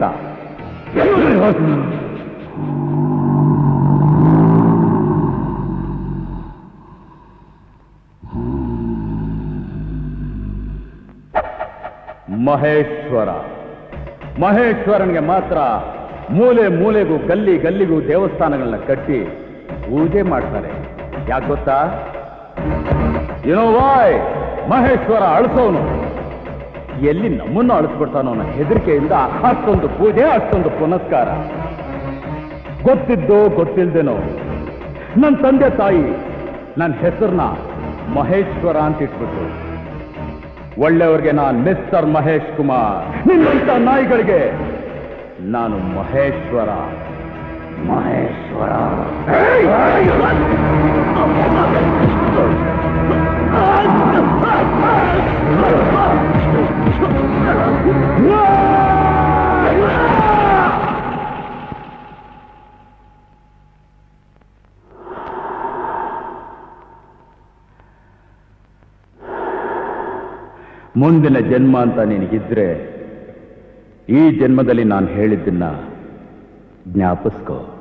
ಮಹೇಶ್ವರನಿಗೆ ಮಾತ್ರ ಮೂಲೆ ಮೂಲೆಗೂ ಗಲ್ಲಿ ಗಲ್ಲಿಗೂ ದೇವಸ್ಥಾನಗಳನ್ನ ಕಟ್ಟಿ ಪೂಜೆ ಮಾಡ್ತಾರೆ. ಯಾಕೆ ಗೊತ್ತಾ? ವಾಯ್ ಮಹೇಶ್ವರ ಅಳಿಸೋನು. ಎಲ್ಲಿ ನಮ್ಮನ್ನು ಅಳಿಸ್ಬಿಡ್ತಾನೋ ಅನ್ನೋ ಹೆದರಿಕೆಯಿಂದ ಅಷ್ಟೊಂದು ಪೂಜೆ, ಅಷ್ಟೊಂದು ಪುನಸ್ಕಾರ. ಗೊತ್ತಿದ್ದೋ ಗೊತ್ತಿಲ್ದೇನೋ ನನ್ನ ತಂದೆ ತಾಯಿ ನನ್ನ ಹೆಸರನ್ನ ಮಹೇಶ್ವರ ಅಂತ ಇಟ್ಬಿಟ್ರು. ಒಳ್ಳೆಯವ್ರಿಗೆ ನಾನು ಮಿಸ್ಟರ್ ಮಹೇಶ್ ಕುಮಾರ್, ನಿನ್ನಂತ ನಾಯಿಗಳಿಗೆ ನಾನು ಮಹೇಶ್ವರ. ಮುಂದಿನ ಜನ್ಮ ಅಂತ ನಿನಗಿದ್ರೆ ಈ ಜನ್ಮದಲ್ಲಿ ನಾನು ಹೇಳಿದ್ದನ್ನ ಜ್ಞಾಪಿಸ್ಕೋ.